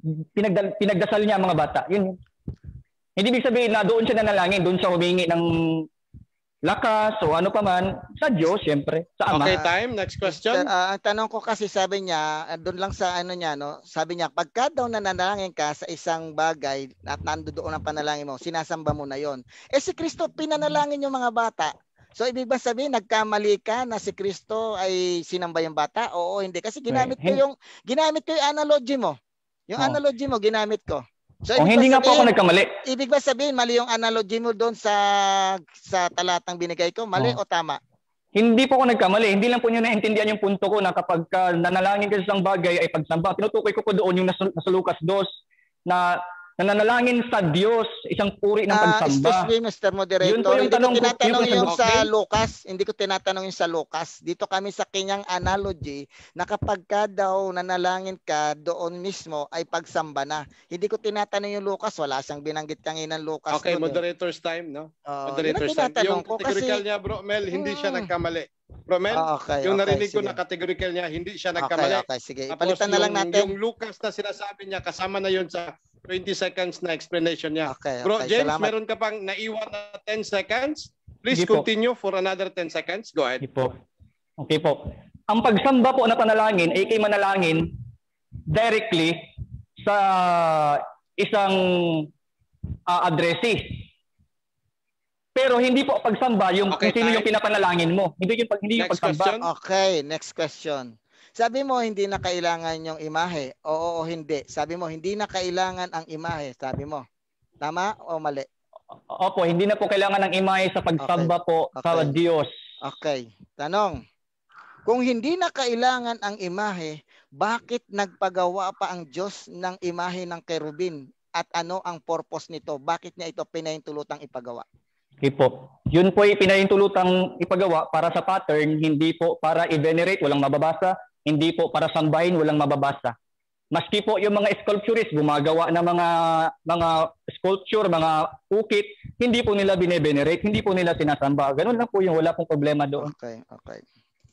pinagdal, pinagdasal niya ang mga bata. Yun. Hindi ibig sabihin na doon siya nanalangin, doon siya humingi ng lakas o ano pa man sa Diyos, siyempre, sa Ama. Okay, time. Next question. Sir, uh, ang tanong ko kasi sabi niya, doon lang sa ano niya, no? Sabi niya, pagka daw nananalangin ka sa isang bagay at nandoon ang panalangin mo, sinasamba mo na yon. Eh si Kristo pinanalangin yung mga bata. So ibig ba sabihin nagkamali ka na si Kristo ay sinamba yung bata? Oo, hindi kasi ginamit ko yung ginamit ko yung analogy mo. Yung oh. analogy mo ginamit ko. So, oh, hindi nga po ako nagkamali. Ibig ba sabihin mali yung analogy mo doon sa sa talatang binigay ko? Mali oh. o tama? Hindi po ako nagkamali. Hindi lang po niyo naintindihan yung punto ko na kapag ka nanalangin ka sa isang bagay ay pagsamba. Tinutukoy ko po doon yung nasa, nasa Lucas two na nananalangin sa Diyos, isang puri ng pagsamba. Uh, excuse me, Mister Moderator. Yun po yung hindi tanong ko tinatanong ko, yung okay? sa Lucas. Hindi ko tinatanong yung sa Lucas. Dito kami sa kanyang analogy na kapag ka daw nanalangin ka doon mismo ay pagsamba na. Hindi ko tinatanong yung Lucas. Wala siyang binanggit kanina ng Lucas. Okay, doon, moderator's eh. time, no? Uh, moderator's time. Yung ko categorical kasi, niya, bro, Mel, hindi hmm. siya nagkamali. Bro, Mel, oh, okay, yung okay, narinig sige. ko na categorical niya, hindi siya nagkamali. Okay, okay, sige. Tapos Ipalitan na lang yung, natin. Yung Lucas na sinasabi niya, kasama na yun sa twenty seconds na explanation niya. Okay, Bro, okay, James, salamat. meron ka pang naiwan na ten seconds. Please Hindi continue po. For another ten seconds. Go ahead. Okay po. Okay po. Ang pagsamba po na panalangin ay kay manalangin directly sa isang uh, addressee. Pero hindi po pagsamba yung okay, kung sino time. yung pinapanalangin mo. Hindi yung, hindi yung Next pagsamba. question. Okay, next question. Sabi mo hindi na kailangan yung imahe. Oo o hindi. Sabi mo hindi na kailangan ang imahe. Sabi mo. Tama o mali? Opo, hindi na po kailangan ng imahe sa pagsamba okay. po okay. sa Diyos. Okay. Tanong. Kung hindi na kailangan ang imahe, bakit nagpagawa pa ang Diyos ng imahe ng kerubin? At ano ang purpose nito? Bakit niya ito pinahintulutang ipagawa? Okay po. Yun po ay pinahintulutang ipagawa para sa pattern, hindi po para i-venerate, walang mababasa. Hindi po para sambahin, walang mababasa. Maski po yung mga sculpturist gumagawa ng mga mga sculpture, mga ukit, hindi po nila bine-venerate, hindi po nila sinasamba. Ganun lang po yung wala pong problema doon. Okay, okay.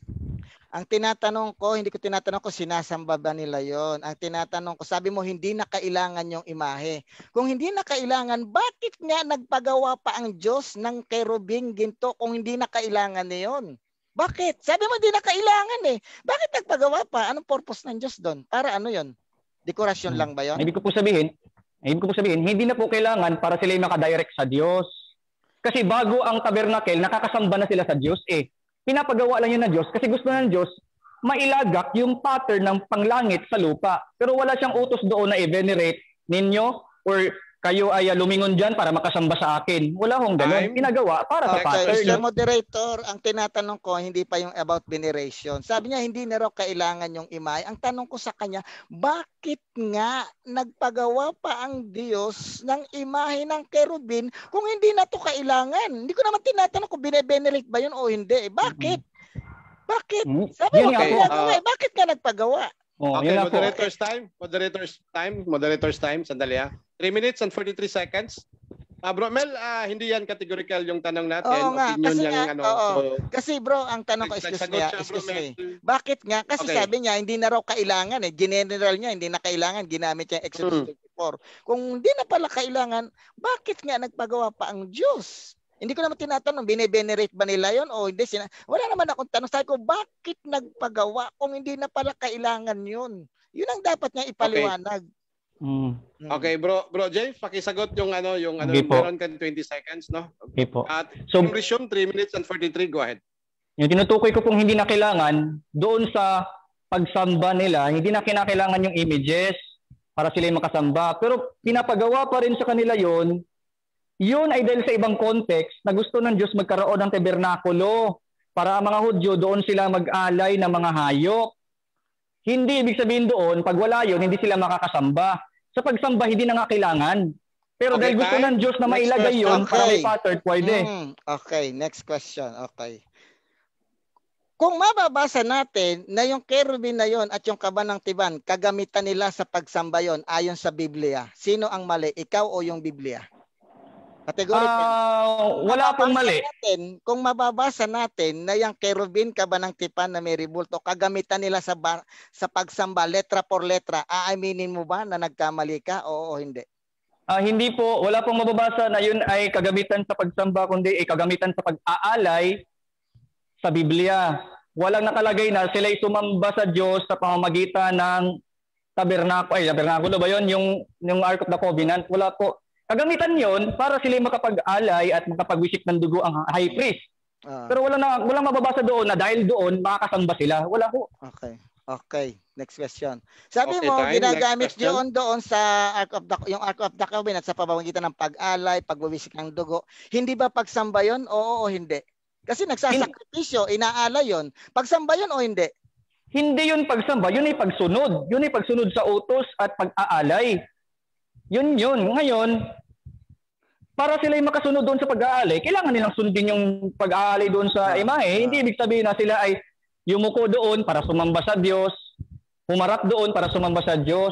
Ang tinatanong ko, hindi ko tinatanong ko sinasamba ba nila yon. Ang tinatanong ko, sabi mo hindi na kailangan yung imahe. Kung hindi na kailangan, bakit nga nagpagawa pa ang Diyos ng kerubing ginto kung hindi na kailangan niyon? Bakit? Sabi mo hindi na kailangan eh. Bakit nagpagawa pa? Anong purpose ng Diyos doon? Para ano yon? Dekorasyon hmm. lang ba yon? Ibig ko po sabihin, ibig ko po sabihin, hindi na po kailangan para sila makadirect sa Diyos. Kasi bago ang tabernacle, nakakasamba na sila sa Diyos eh. Pinapagawa lang yun ng Diyos kasi gusto ng Diyos mailagak yung pattern ng panglangit sa lupa. Pero wala siyang utos doon na i-venerate ninyo or kayo ay lumingon dyan para makasamba sa akin. Wala hong ganun. Pinagawa para okay, sa pattern. Mister Moderator, ang tinatanong ko, hindi pa yung about veneration. Sabi niya, hindi na raw kailangan yung imahe. Ang tanong ko sa kanya, bakit nga nagpagawa pa ang Diyos ng imahe ng kerubin kung hindi na to kailangan? Hindi ko naman tinatanong kung bine-venerate ba yun o hindi. Bakit? Bakit? Sabi mo, okay, uh, bakit nga nagpagawa? Oh, okay, moderator's po. time. Moderator's time. Moderator's time. Sandali ah. three minutes and forty-three seconds. Uh, bro Mel, uh, hindi yan categorical yung tanong natin. Oo nga, opinion kasi yung, nga, ano, oo. so, kasi bro, ang tanong ko, excuse me, siya, excuse bro, me. Bakit nga? Kasi okay. sabi niya, hindi na raw kailangan eh. General niya, hindi na kailangan. Ginamit niya Exodus hmm. twenty-four. Kung hindi na pala kailangan, bakit nga nagpagawa pa ang Diyos? Hindi ko naman tinatanong, bine-venerate ba nila yon o hindi? Sina- Wala naman akong tanong. Sabi ko, bakit nagpagawa kung hindi na pala kailangan yun? Yun ang dapat niya ipaliwanag. Okay. Mm. Okay, bro, bro James, pakisagot yung ano, yung ano, okay meron kan twenty seconds, no? Okay po. At so, resume three minutes and forty-three, go ahead. Yung tinutukoy ko pong hindi na kailangan, doon sa pagsamba nila, hindi na kinakailangan yung images para sila yung makasamba. Pero pinapagawa pa rin sa kanila yon. Yun ay dahil sa ibang context na gusto ng Diyos magkaroon ng tabernakulo para ang mga Hudyo doon sila mag-alay ng mga hayop. Hindi ibig sabihin doon, pag wala yun, hindi sila makakasamba. Sa pagsamba, hindi na nga kailangan. Pero okay, dahil gusto time. ng Diyos na mailagay yun okay. para may pattern, pwede. Mm, okay, next question. Okay. Kung mababasa natin na yung kerubin na yon at yung kaba ng tiban, kagamitan nila sa pagsamba yon ayon sa Biblia, sino ang mali? Ikaw o yung Biblia? Category ten. Ah, wala pong Mababasa mali. Natin, kung mababasa natin na yung kerubin ka ba ng tipan na may rebulto, kagamitan nila sa bar, sa pagsamba, letra por letra, aaminin mo ba na nagkamali ka? Oo o hindi? Ah, hindi po, wala pong mababasa na yun ay kagamitan sa pagsamba, kundi ay kagamitan sa pag-aalay sa Biblia. Walang nakalagay na sila'y sumamba sa Diyos sa pamamagitan ng tabernakulo. Ay, tabernakulo ba yun? Yung, yung Ark of the Covenant? Wala po. Kagamitan yon para sila makapag-alay at makapag-wisik ng dugo ang high priest. Ah, Pero wala na walang mababasa doon na dahil doon makakasamba sila. Wala po. okay. Okay. Next question. Sabi Okay, mo, time. ginagamit Next question. yun doon sa Ark of the, yung Ark of the Covenant sa pamamagitan ng pag-alay, pagwiwisik ng dugo. Hindi ba pagsamba yun? Oo o hindi? Kasi nagsasakripisyo, inaalay yun. Pagsamba yun o hindi? Hindi yun pagsamba, yun ay pagsunod. Yun ay pagsunod sa utos at pag-aalay. Yun yun. Ngayon, para sila ay makasunod doon sa pag-aalay, kailangan nilang sundin yung pag-aalay doon sa Ah, imahe. ah. Hindi ibig sabihin na sila ay yumuko doon para sumamba sa Diyos, humarap doon para sumamba sa Diyos.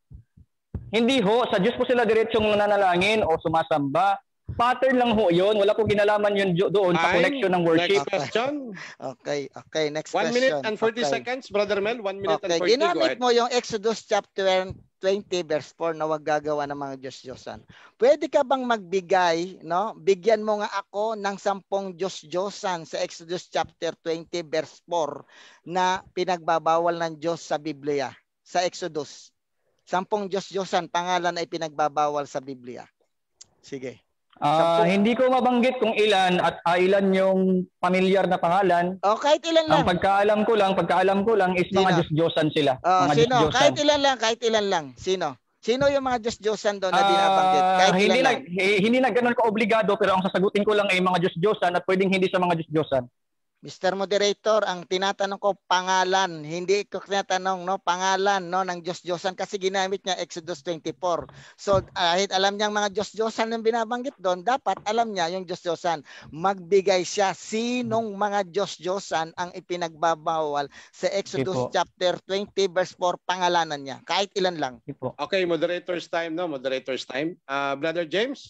Hindi ho, sa Diyos po sila diretsyong nananalangin o sumasamba. Pattern lang ho yun. Wala po ginalaman yun do- doon sa Time. connection ng worship. Next question. Okay. Okay. Next One question. minute and forty Okay. seconds, Brother Mel. One minute Okay. and forty. Go Ginamit ahead. mo yung Exodus chapter twenty verse four na wag gagawa ng mga Diyos-Diyosan. Pwede ka bang magbigay, no? Bigyan mo nga ako ng sampung Diyos-Diyosan sa Exodus chapter twenty verse four na pinagbabawal ng Diyos sa Biblia, sa Exodus. Sampung Diyos-Diyosan, pangalan ay pinagbabawal sa Biblia. Sige. Ah, Sampu. hindi ko mabanggit kung ilan at ah, ilan yung pamilyar na pangalan. O, kahit ilan lang. Ang pagkaalam ko lang, pagkaalam ko lang is mga Sino? Diyos-Diyosan sila. Oh, mga sino? Diyos-Diyosan. Kahit ilan lang, kahit ilan lang. Sino? Sino yung mga Diyos-Diyosan doon na Ah, binabanggit? Kahit hindi ilan na lang. eh, hindi na ganoon ka-obligado pero ang sasagutin ko lang ay mga Diyos-Diyosan at pwedeng hindi sa mga Diyos-Diyosan. Mister Moderator, ang tinatanong ko pangalan, hindi ko tinatanong no pangalan no ng Diyos-Diyosan kasi ginamit niya Exodus twenty-four. So kahit alam niya ang mga Diyos-Diyosan yung binabanggit doon, dapat alam niya yung Diyos-Diyosan. Magbigay siya sinong mga Diyos-Diyosan ang ipinagbabawal sa Exodus Sige po. chapter twenty verse four, pangalanan niya. Kahit ilan lang. Hindi po. Okay, moderator's time, no? Moderator's time. Uh, Brother James,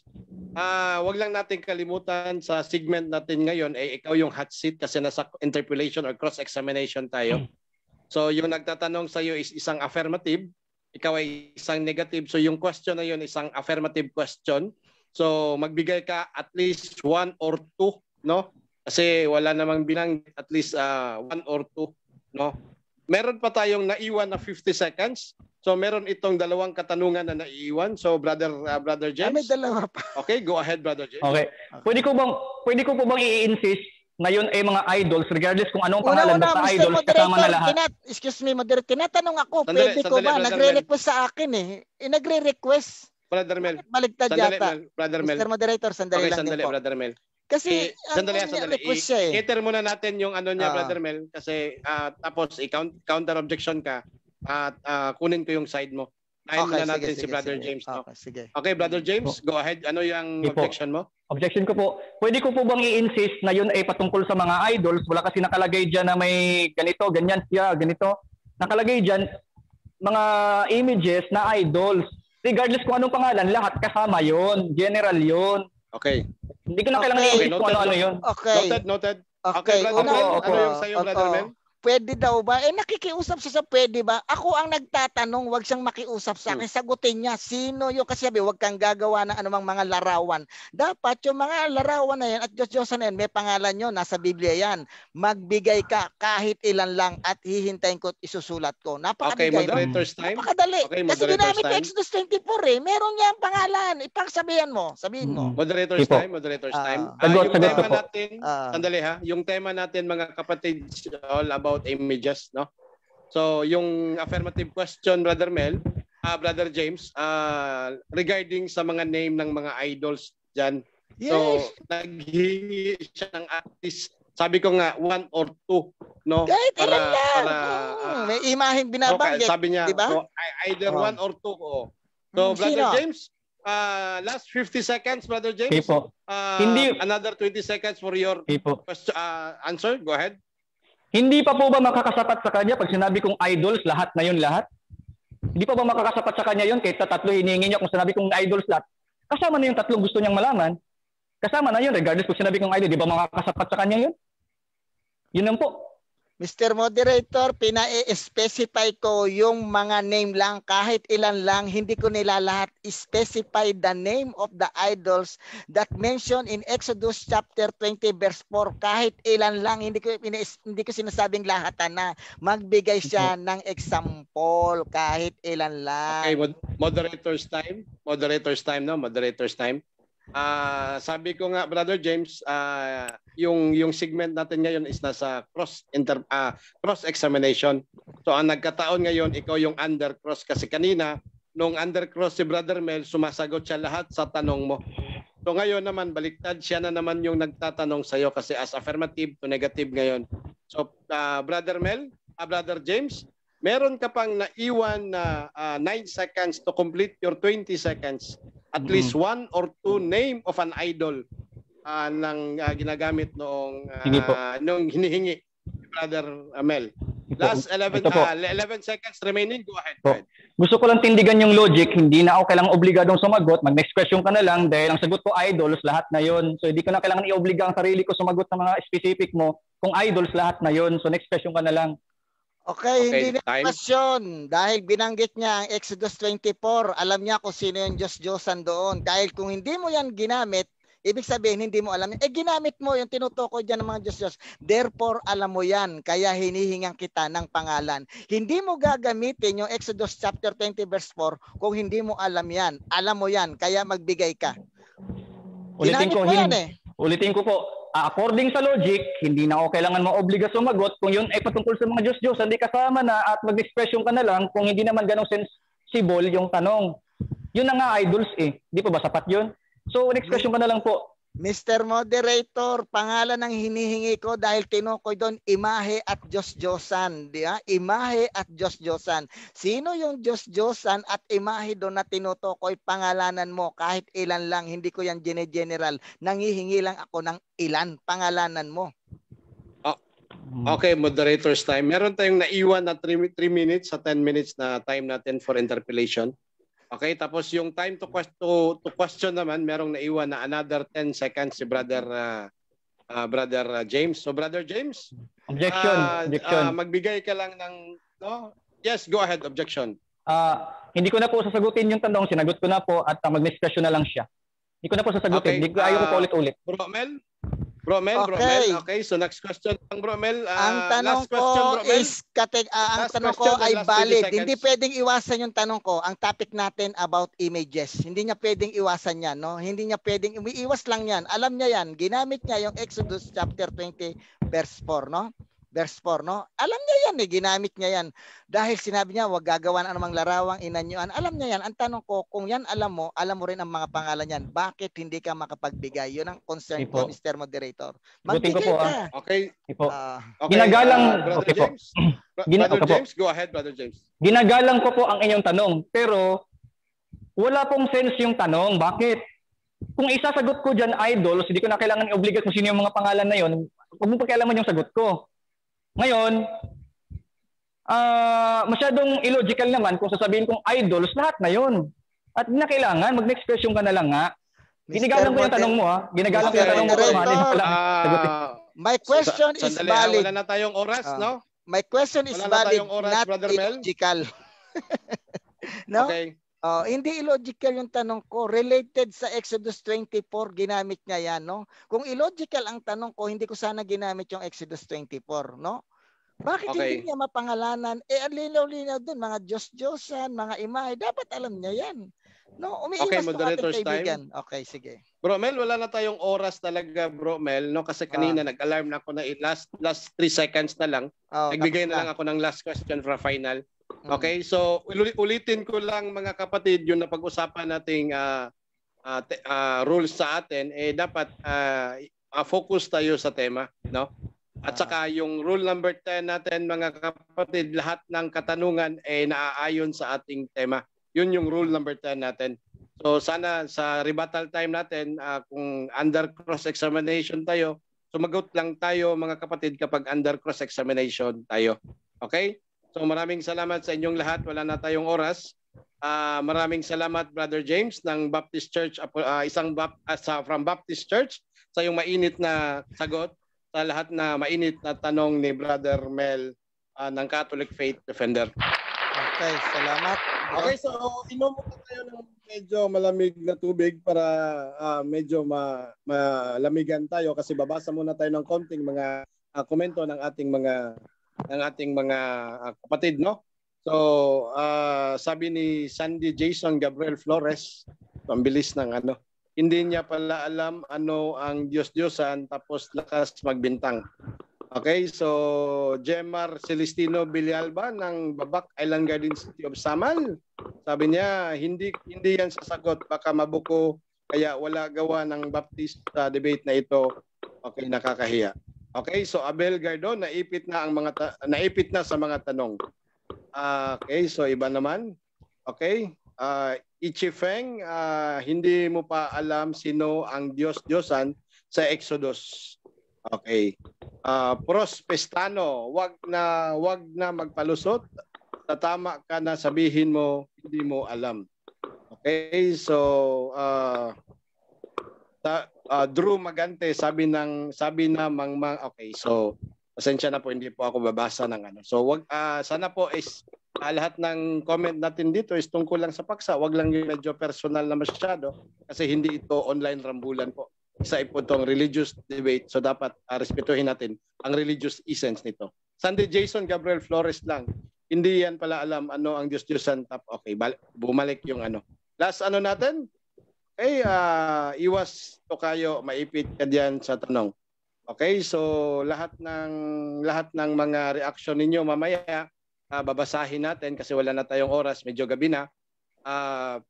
uh, wag lang natin kalimutan sa segment natin ngayon, eh, ikaw yung hot seat kasi nasa interpolation or cross-examination tayo. So, yung nagtatanong sa iyo is isang affirmative, ikaw ay isang negative. So, yung question na yun, isang affirmative question. So, magbigay ka at least one or two, no? Kasi wala namang binang at least uh, one or two, no? Meron pa tayong naiwan na fifty seconds. So meron itong dalawang katanungan na naiiwan. So brother uh, brother Ah, may James. dalawa pa. Okay, go ahead brother James. Okay. Pwede ko bang pwede ko po bang i-insist na yun ay mga idols regardless kung anong pangalan Una-una, basta Mister idols kasama na lahat. Tinat, excuse me, Moderator, tinatanong ako, Sandali, pwede ko sandali, ba? Brother Nagre-request sa akin eh. eh nagre-request. Brother Mel. Baligtad Sandali, yata. Mel. Brother Mel. Mister Moderator, sandali Okay, lang sandali din po. brother Mel. Kasi, Eh, sandali, ano, sandali. request siya eh. I-cater muna natin yung ano niya, Ah. brother Mel, kasi ah, tapos i-count counter objection ka at ah, kunin ko yung side mo. Nahin muna natin si brother sige. James, no? Okay, sige. Okay, brother James, go ahead. Ano yung Sige po. objection mo? Objection ko po. Pwede ko po bang i-insist na yun ay patungkol sa mga idols? Wala kasi nakalagay dyan na may ganito, ganyan siya, ganito. Nakalagay dyan mga images na idols. Regardless kung anong pangalan, lahat kasama yon, general yon. Okay. Hindi ko na Okay. kailangan i-insist Okay, kung ano-ano yun. Okay. Noted, noted. Okay, Okay, brother una, Mel, Opo, ano opo. yung sa'yo, brother Oo. Mel? Pwede daw ba? Eh nakikiusap siya sa pwede ba? Ako ang nagtatanong, wag siyang makiusap sa akin. Sagutin niya, sino yung kasi sabi, wag kang gagawa ng anumang mga larawan. Dapat yung mga larawan na yan at Diyos-Diyosan na yan, may pangalan nyo, nasa Biblia yan. Magbigay ka kahit ilan lang at hihintayin ko at isusulat ko. Okay, Napakabigay, no? moderator's time. Napakadali. Okay, Kasi moderator's ginamit ko time. Exodus twenty-four eh. Meron niya ang pangalan. Ipagsabihan mo. Sabihin mo. Mm. Moderator's Sige po. time, moderator's Ah. time. Sagot, yung sagot tema ko po. natin, Ah. sandali ha, yung tema natin mga kapatid, all about images, no? So, yung affirmative question, Brother Mel, ah Brother James, ah regarding sa mga name ng mga idols dyan. So, Yes. naghingi siya ng at least, sabi ko nga, one or two, no? Kahit Para, ilan lang. para, Hmm, ah, may imaheng binabanggit. okay, sabi niya, di ba? so, I- either Oh. one or two. Oh. So, Hmm, Brother sino? James, ah last fifty seconds, Brother James. Okay po. Ah, Hindi- another twenty seconds for your Okay po. question, ah, answer. Go ahead. Hindi pa po ba makakasapat sa kanya pag sinabi kong idols, lahat na yun lahat? Hindi pa ba makakasapat sa kanya yun kahit sa tatlo hiningi niya kung sinabi kong idols lahat? Kasama na yung tatlong gusto niyang malaman. kasama na yun, regardless kung sinabi kong idol, di ba makakasapat sa kanya yun? Yun lang po. Mister Moderator, pina-specify ko yung mga name lang, kahit ilan lang, hindi ko nila lahat specify the name of the idols that mentioned in Exodus chapter twenty verse four, kahit ilan lang, hindi ko hindi ko sinasabing lahat na magbigay siya ng example, kahit ilan lang. Okay, mod- moderator's time. Moderator's time, no? Moderator's time. Ah, uh, sabi ko nga, Brother James, uh, yung yung segment natin ngayon is nasa cross inter uh, cross examination. So ang nagkataon ngayon, ikaw yung under cross, kasi kanina nung under cross si Brother Mel, sumasagot siya lahat sa tanong mo. So ngayon naman baliktad, siya na naman yung nagtatanong sa iyo kasi as affirmative to negative ngayon. So uh, Brother Mel, uh, Brother James, meron ka pang naiwan na uh, nine seconds to complete your twenty seconds. At least one or two name of an idol uh, ng uh, ginagamit noong uh, nung hinihingi ni Brother Mel. Last eleven, uh, eleven seconds remaining. Go ahead. Go ahead. Gusto ko lang tindigan yung logic. Hindi na ako kailangang obligadong sumagot. Mag-next question ka na lang dahil ang sagot ko idols, lahat na yon. So hindi ko na kailangan i-obliga ang sarili ko sumagot sa mga specific mo. Kung idols, lahat na yon. So next question ka na lang. Okay, okay, hindi na question. Dahil binanggit niya ang Exodus twenty-four, alam niya kung sino yung Diyos-Diyosan doon. Dahil kung hindi mo yan ginamit, ibig sabihin hindi mo alam. Eh ginamit mo yung tinutukoy dyan ng mga Diyos-Diyos. Therefore, alam mo yan. Kaya hinihingan kita ng pangalan. Hindi mo gagamitin yung Exodus chapter twenty verse four kung hindi mo alam yan. Alam mo yan. Kaya magbigay ka. Ulitin ko, hin- eh. ulitin ko po. According sa logic, hindi na ako kailangan maobliga sumagot kung yun ay patungkol sa mga Diyos-Diyos, hindi kasama na at mag-expression ka na lang kung hindi naman ganong sensible yung tanong. Yun na nga idols eh. Di pa ba sapat yun? So, next question ka na lang po. Mister Moderator, pangalan ng hinihingi ko dahil tinukoy doon imahe at Diyos-Diyosan. Di ba? Imahe at Diyos-Diyosan. Sino yung Diyos-Diyosan at imahe doon na tinutukoy pangalanan mo? Kahit ilan lang, hindi ko yan general. Nangihingi lang ako ng ilan pangalanan mo. Oh, okay, moderator's time. Meron tayong naiwan na three minutes sa ten minutes na time natin for interpellation. Okay, tapos yung time to question, to, to question naman, merong naiwan na another ten seconds si Brother uh, uh, Brother uh, James. So Brother James, objection, uh, objection. Uh, magbigay ka lang ng no? Yes, go ahead, objection. Uh, hindi ko na po sasagutin yung tanong, sinagot ko na po at uh, mag-next question na lang siya. Hindi ko na po sasagutin. Okay, hindi ko ayaw ko po ulit-ulit. Bro Mel? Bro Mel, okay. Bro Mel. Okay, so next question lang, Bro Mel. Uh, ang tanong question, ko is kate, uh, ang last tanong ko ay valid. Hindi pwedeng iwasan yung tanong ko. Ang topic natin about images. Hindi niya pwedeng iwasan yan, no? Hindi niya pwedeng umiiwas lang yan. Alam niya yan. Ginamit niya yung Exodus chapter twenty verse four, no? Verse four, no? Alam niya yan eh, ginamit niya yan. Dahil sinabi niya, wag gagawan anumang larawang inanyuan. Alam niya yan. Ang tanong ko, kung yan alam mo, alam mo rin ang mga pangalan yan. Bakit hindi ka makapagbigay? Yun ang concern ko, Mister Moderator. Magbigay ko po, ah. ka. Okay. Uh, okay. Ginagalang, uh, Brother okay James? po. Gina- Brother okay James, po. go ahead, Brother James. Ginagalang ko po ang inyong tanong, pero wala pong sense yung tanong. Bakit? Kung isasagot ko dyan idols, hindi ko na kailangan i-obligate kung sino yung mga pangalan na yun. Huwag mo pakialaman yung sagot ko. Ngayon, uh, masyadong illogical naman kung sasabihin kong idols, lahat na yun. At hindi na kailangan, mag-next question ka na lang nga. Ginagalang ko yung tanong mo ha. Ginagalang ko yung tanong mo. Uh, my question sa, is sandali, valid. Wala na tayong oras, uh, no? My question is wala valid, na oras, not Brother illogical. No? Okay. Oh, hindi illogical yung tanong ko. Related sa Exodus twenty-four, ginamit niya yan, no? Kung illogical ang tanong ko, hindi ko sana ginamit yung Exodus twenty-four, no? Bakit Okay. hindi niya mapangalanan? Eh, ang linaw-linaw dun, mga Diyos-Diyosan, mga imahe, dapat alam niya yan. No, umiiwas Okay, ng moderator's ating kaibigan. Okay, sige. Bro Mel, wala na tayong oras talaga, Bro Mel, no? Kasi kanina Ah. nag-alarm na ako na eh, last last three seconds na lang. Oh, Nagbigay tapos na lang ako ng last question for final. Mm. Okay, so uli- ulitin ko lang mga kapatid yung napag-usapan nating uh, uh, te- uh, rules sa atin, eh dapat uh, uh, focus tayo sa tema, no? At saka yung rule number ten natin mga kapatid, lahat ng katanungan ay eh, naaayon sa ating tema. Yun yung rule number ten natin. So sana sa rebuttal time natin, uh, kung under cross-examination tayo, sumagot lang tayo mga kapatid kapag under cross-examination tayo. Okay? So maraming salamat sa inyong lahat. Wala na tayong oras. Uh, maraming salamat Brother James ng Baptist Church, uh, isang bap, uh, sa, from Baptist Church sa yung mainit na sagot sa lahat na mainit na tanong ni Brother Mel uh, ng Catholic Faith Defender. Okay, salamat. Okay, so inom muna tayo ng medyo malamig na tubig para uh, medyo ma malamigan tayo kasi babasa muna tayo ng konting mga uh, komento ng ating mga ng ating mga uh, kapatid, no? So, uh, sabi ni Sandy Jason Gabriel Flores, ang bilis ng ano, hindi niya pala alam ano ang Diyos-Diyosan tapos lakas magbintang. Okay, so Jemar Celestino Villalba ng Babak Island Garden City of Samal. Sabi niya, hindi hindi yan sasagot, baka mabuko kaya wala gawa ng Baptist uh, debate na ito. Okay, nakakahiya. Okay, so Abel Gardon, naipit na ang mga naipit na sa mga tanong. Uh, okay, so iba naman. Okay, uh, Ichi Feng, uh, hindi mo pa alam sino ang Diyos-Diyosan sa Exodus. Okay. Uh, Pros Pestano, wag na wag na magpalusot. Tatama ka na sabihin mo hindi mo alam. Okay, so uh, ta, uh, Drew Magante sabi ng sabi na mangmang. Okay, so pasensya na po, hindi po ako babasa ng ano. So wag uh, sana po is uh, lahat ng comment natin dito is tungkol lang sa paksa. Wag lang yung medyo personal na masyado kasi hindi ito online rambulan po. Isa po itong religious debate. So dapat uh, respetuhin natin ang religious essence nito. Sandy Jason Gabriel Flores lang. Hindi yan pala alam ano ang Diyos-Diyosan. Okay, bumalik yung ano. Last ano natin? Okay, uh, iwas to kayo, maipit ka diyan sa tanong. Okay, so lahat ng lahat ng mga reaction ninyo mamaya uh, babasahin natin kasi wala na tayong oras, medyo gabi na. Uh,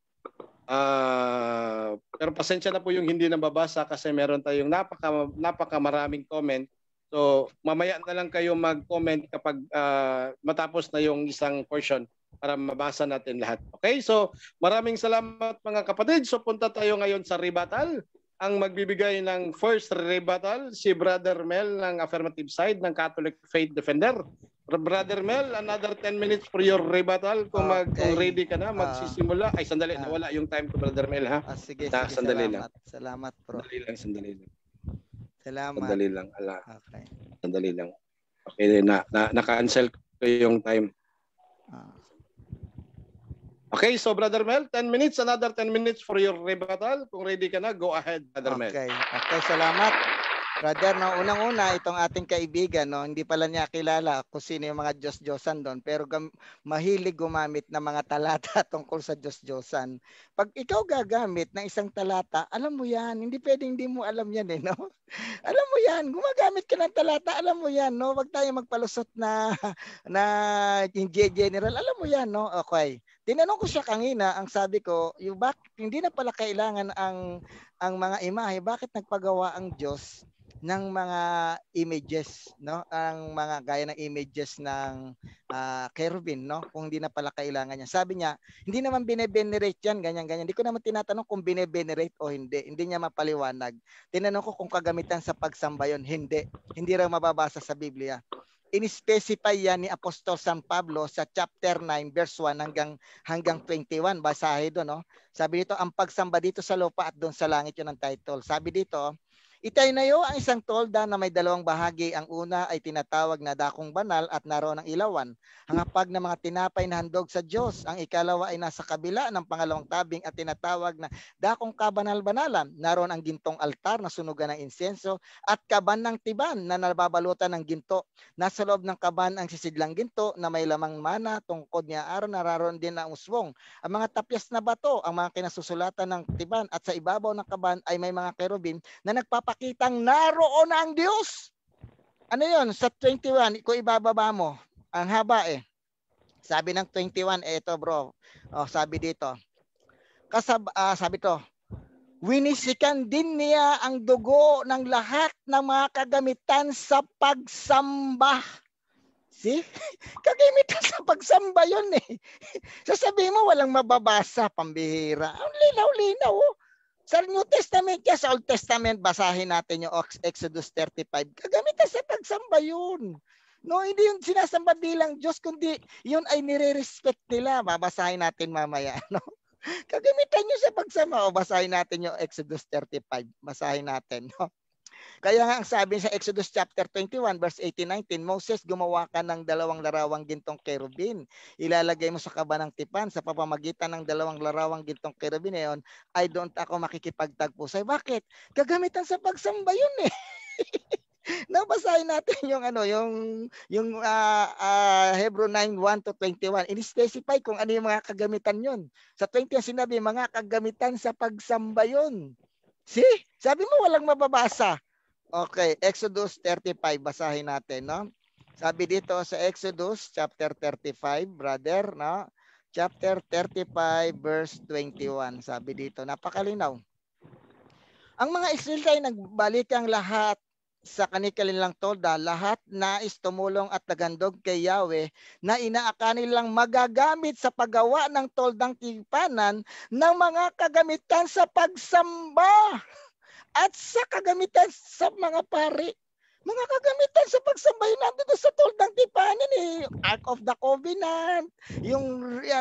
uh, pero pasensya na po yung hindi nababasa kasi meron tayong napaka napaka maraming comment. So mamaya na lang kayo mag-comment kapag uh, matapos na yung isang portion para mabasa natin lahat. Okay, so maraming salamat mga kapatid. So punta tayo ngayon sa rebuttal. Ang magbibigay ng first rebuttal, si Brother Mel ng affirmative side ng Catholic Faith Defender. Brother Mel, another ten minutes for your rebuttal. Kung, mag, okay. kung ready ka na, magsisimula. Ay, sandali, uh, nawala yung time ko, Brother Mel, ha? Ah, sige, na, sige, sandali salamat. Lang. Salamat, bro. Sandali lang, sandali lang. Salamat. Sandali lang, ala. Okay. Sandali lang. Okay, na, na, na-cancel ko yung time. Ah. Okay, so Brother Mel, ten minutes, another ten minutes for your rebuttal. Kung ready ka na, go ahead, Brother Mel. Okay, okay, salamat. Brother, no, unang-una, itong ating kaibigan, no, hindi pala niya kilala kung sino yung mga Diyos-Diyosan doon, pero gam- mahilig gumamit ng mga talata tungkol sa Diyos-Diyosan. Pag ikaw gagamit ng isang talata, alam mo yan, hindi pwedeng hindi mo alam yan, eh, no? Alam mo yan, gumagamit ka ng talata, alam mo yan, no? Wag tayo magpalusot na, na general, alam mo yan, no? Okay. Tinanong ko siya kanina, ang sabi ko, yung bak hindi na pala kailangan ang ang mga imahe, bakit nagpagawa ang Diyos ng mga images, no? Ang mga gaya ng images ng uh, cherubim, no? Kung hindi na pala kailangan niya. Sabi niya, hindi naman bine-venerate yan, ganyan ganyan. Hindi ko naman tinatanong kung bine-venerate o hindi. Hindi niya mapaliwanag. Tinanong ko kung kagamitan sa pagsamba yon, hindi. Hindi raw mababasa sa Biblia. In-specify yan ni Apostol San Pablo sa chapter nine verse one hanggang hanggang twenty-one, basahe doon, no? Sabi dito, ang pagsamba dito sa lupa at doon sa langit, yun ang title. Sabi dito, itaynayo ang isang tolda na may dalawang bahagi. Ang una ay tinatawag na dakong banal at naroon ang ilawan, ang hapag na mga tinapay na handog sa Diyos. Ang ikalawa ay nasa kabila ng pangalawang tabing at tinatawag na dakong kabanal-banalan. Naroon ang gintong altar na sunugan ng insenso at kaban ng tiban na nababalutan ng ginto. Nasa loob ng kaban ang sisidlang ginto na may lamang mana, tungkod niya araw, naroon din ang uswong. Ang mga tapyas na bato, ang mga kinasusulatan ng tiban, at sa ibabaw ng kaban ay may mga kerubim na nagpapa kitang naroon ang Diyos. Ano yun? Sa twenty-one, kung ibababa mo, ang haba eh. Sabi ng twenty-one, eh, ito bro. Oh, sabi dito. Kasab, uh, sabi to, winisikan din niya ang dugo ng lahat ng mga kagamitan sa pagsamba. See? Kagamitan sa pagsamba yun eh. Sasabihin mo, walang mababasa, pambihira. Ang linaw-linaw oh. Sa New Testament yan, sa Old Testament, basahin natin yung Exodus thirty-five. Kagamitan sa pagsamba yun. No, hindi yung sinasamba bilang Diyos, kundi yun ay nire-respect nila. Babasahin natin mamaya. No? Kagamitan nyo sa pagsamba. O basahin natin yung Exodus thirty-five. Basahin natin. No? Kaya nga ang sabi sa Exodus chapter twenty-one verse eighteen nineteen, Moses, gumawa ka ng dalawang larawang gintong kerubin. Ilalagay mo sa kaba ng tipan sa pamamagitan ng dalawang larawang gintong kerubin na yun, ay doon ako makikipagtagpo sa'yo. Bakit? Gagamitan sa pagsamba yun eh. Nabasahin natin yung ano, yung yung uh, uh, Hebrew nine one to twenty-one. In-specify kung ano yung mga kagamitan yun. Sa twenty sinabi, mga kagamitan sa pagsamba yun. See? Sabi mo walang mababasa. Okay, Exodus thirty-five, basahin natin, no? Sabi dito sa Exodus chapter thirty-five, brother, no? Chapter thirty-five verse twenty-one. Sabi dito, napakalinaw. Ang mga Israelita ay nagbalik ang lahat sa kanilang tolda, lahat nais tumulong at nagandog kay Yahweh na inaaka nilang magagamit sa paggawa ng toldang tipanan ng mga kagamitan sa pagsamba at sa kagamitan sa mga pari. Mga kagamitan sa pagsamba yun nandito sa toldang tipanan eh. Ark of the Covenant, yung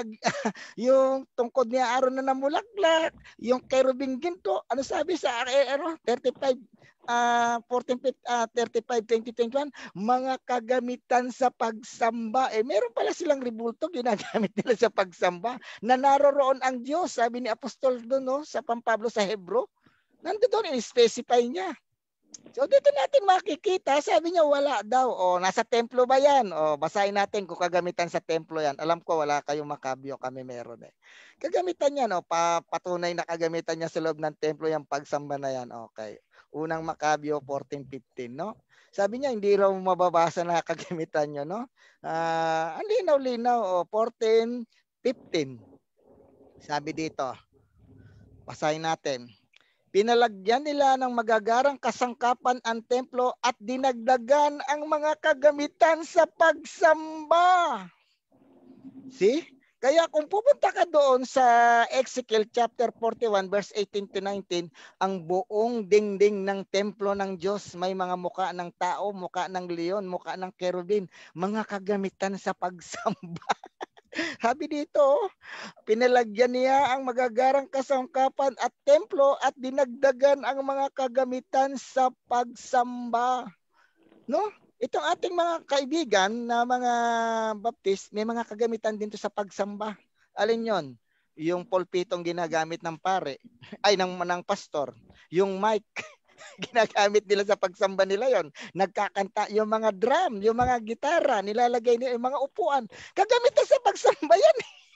yung tungkod ni Aaron na namulaklak, yung kerubing ginto. Ano sabi sa ano, thirty-five Uh, fourteen, uh, thirty-five, twenty, twenty-one, mga kagamitan sa pagsamba. Eh, meron pala silang ribulto, ginagamit nila sa pagsamba. Na naroroon ang Diyos, sabi ni Apostol doon, no, sa Pampablo sa Hebro. Nandito doon, in-specify niya. So, dito natin makikita, sabi niya wala daw. O, nasa templo ba yan? O, basahin natin kung kagamitan sa templo yan. Alam ko, wala kayong makabyo, kami meron eh. Kagamitan niya, no, pa, patunay na kagamitan niya sa loob ng templo yung pagsamba na yan. Okay. Unang Makabyo fourteen fifteen, no? Sabi niya hindi raw mababasa na kagamitan niyo, no? Ah, uh, ang linaw-linaw, oh, fourteen fifteen. Sabi dito. Basahin natin. Pinalagyan nila ng magagarang kasangkapan ang templo at dinagdagan ang mga kagamitan sa pagsamba. See? Kaya kung pupunta ka doon sa Ezekiel chapter forty-one verse eighteen to nineteen, ang buong dingding ng templo ng Diyos may mga muka ng tao, muka ng leon, muka ng kerubin, mga kagamitan sa pagsamba. Sabi dito, pinalagyan niya ang magagarang kasangkapan at templo at dinagdagan ang mga kagamitan sa pagsamba. No? Itong ating mga kaibigan na mga Baptist, may mga kagamitan din to sa pagsamba. Alin yon? Yung pulpitong ginagamit ng pare, ay ng, ng pastor. Yung mic, ginagamit nila sa pagsamba nila yon. Nagkakanta, yung mga drum, yung mga gitara, nilalagay nila, yung mga upuan. Kagamitan sa pagsamba yan.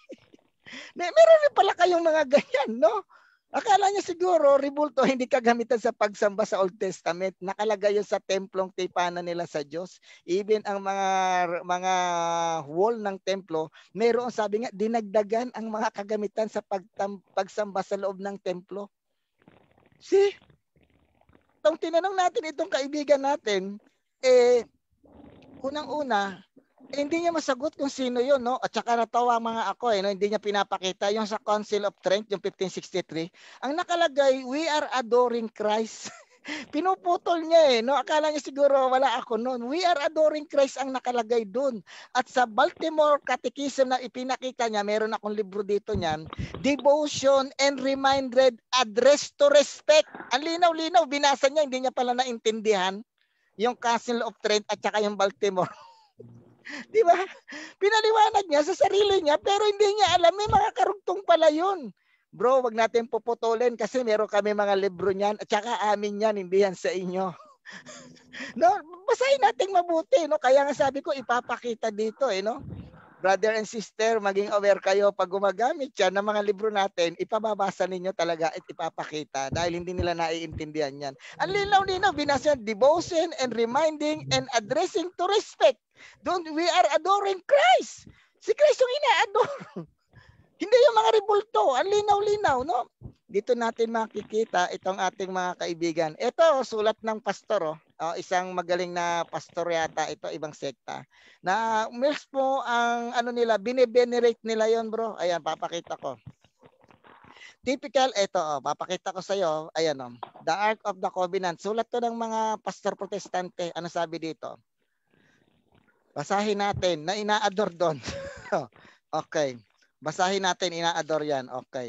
Meron rin pala kayong mga ganyan, no? Akala niya siguro, ribulto, hindi kagamitan sa pagsamba sa Old Testament. Nakalagay yun sa templong tipanan nila sa Diyos. Even ang mga mga wall ng templo, mayroon sabi nga, dinagdagan ang mga kagamitan sa pagtam, pagsamba sa loob ng templo. See? Itong tinanong natin itong kaibigan natin, eh, unang-una, eh, hindi niya masagot kung sino yun, no? At saka natawa mga ako, eh, no? Hindi niya pinapakita. Yung sa Council of Trent, yung fifteen sixty-three, ang nakalagay, we are adoring Christ. Pinuputol niya eh, no? Akala niya siguro wala ako noon. We are adoring Christ ang nakalagay doon. At sa Baltimore Catechism na ipinakita niya, meron akong libro dito niyan, Devotion and Reminded Address to Respect. Ang linaw-linaw, binasa niya, hindi niya pala naintindihan yung Council of Trent at saka yung Baltimore. Di ba? Pinaliwanag niya sa sarili niya pero hindi niya alam may mga karugtong pala yun. Bro, wag natin puputulin kasi meron kami mga libro niyan at saka amin yan, hindi yan sa inyo. No, basahin natin mabuti, no? Kaya nga sabi ko ipapakita dito eh, no? Brother and sister, maging aware kayo pag gumagamit yan ng mga libro natin, ipababasa ninyo talaga at ipapakita dahil hindi nila naiintindihan yan. Ang linaw-linaw, binasa, devotion and reminding and addressing to respect. Don't we are adoring Christ. Si Christ yung ina-adore. Hindi yung mga ribulto. Ang linaw-linaw, no? Dito natin makikita itong ating mga kaibigan. Ito, sulat ng pastor, oh. Oh, isang magaling na pastor yata ito, ibang sekta. Na meals po ang ano nila, bine-venerate nila yon, bro. Ayan, papakita ko. Typical, ito, oh, papakita ko sa iyo. Ayan, oh. The Ark of the Covenant. Sulat to ng mga pastor protestante. Ano sabi dito? Basahin natin na ina-adore doon. Okay. Basahin natin, ina-adore yan. Okay.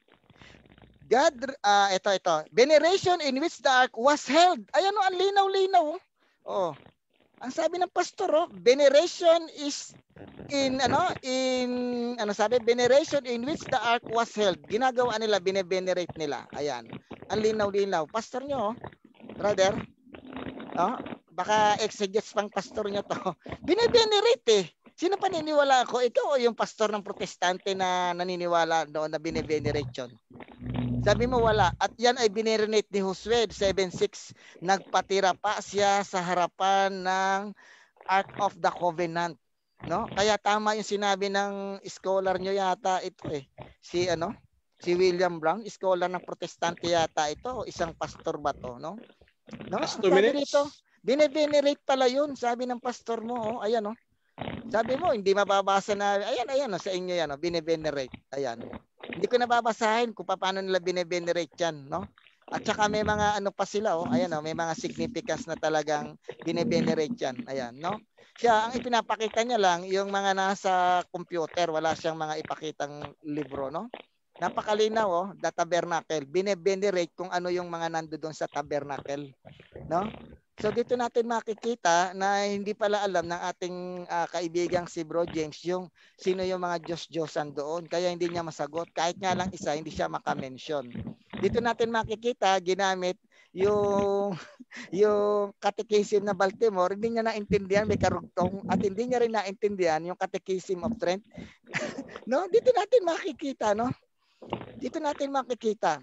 God, uh, ito, ito. Veneration in which the ark was held. Ayan o, ang linaw-linaw. Oh. Ang sabi ng pastor, oh, veneration is in, ano, in, ano sabi, veneration in which the ark was held. Ginagawa nila, bine-venerate nila. Ayan. Ang linaw-linaw. Pastor nyo, oh, brother, oh, baka exegetes pang pastor nyo to. Bine-venerate eh. Sino paniniwala ako? Ikaw o yung pastor ng protestante na naniniwala doon na bine-veneration? Sabi mo wala. At yan ay binerenate ni Josue seven six. Nagpatira pa siya sa harapan ng Ark of the Covenant. No? Kaya tama yung sinabi ng scholar nyo yata ito eh. Si ano? Si William Brown, scholar ng protestante yata ito. Isang pastor ba to? No? No? Sabi dito, bine-venerate pala yun. Sabi ng pastor mo. Oh, ayan oh. Sabi mo, hindi mababasa na, ayan, ayan, sa inyo yan, bine-venerate. Ayan. Hindi ko nababasahin kung paano nila bine-venerate yan, no? At saka may mga ano pa sila, oh, ayan, oh, may mga significance na talagang bine-venerate yan. Ayan, no? Siya, ang ipinapakita niya lang, yung mga nasa computer, wala siyang mga ipakitang libro, no? Napakalinaw, oh, the tabernacle. Bine-venerate kung ano yung mga nandoon sa tabernacle, no? So dito natin makikita na hindi pala alam ng ating uh, kaibigang si Bro James yung sino yung mga Diyos-Diyosan doon. Kaya hindi niya masagot. Kahit nga lang isa, hindi siya makamention. Dito natin makikita, ginamit yung, yung Catechism na Baltimore. Hindi niya naintindihan, may karugtong. At hindi niya rin naintindihan yung Catechism of Trent. No? Dito natin makikita, no? Dito natin makikita.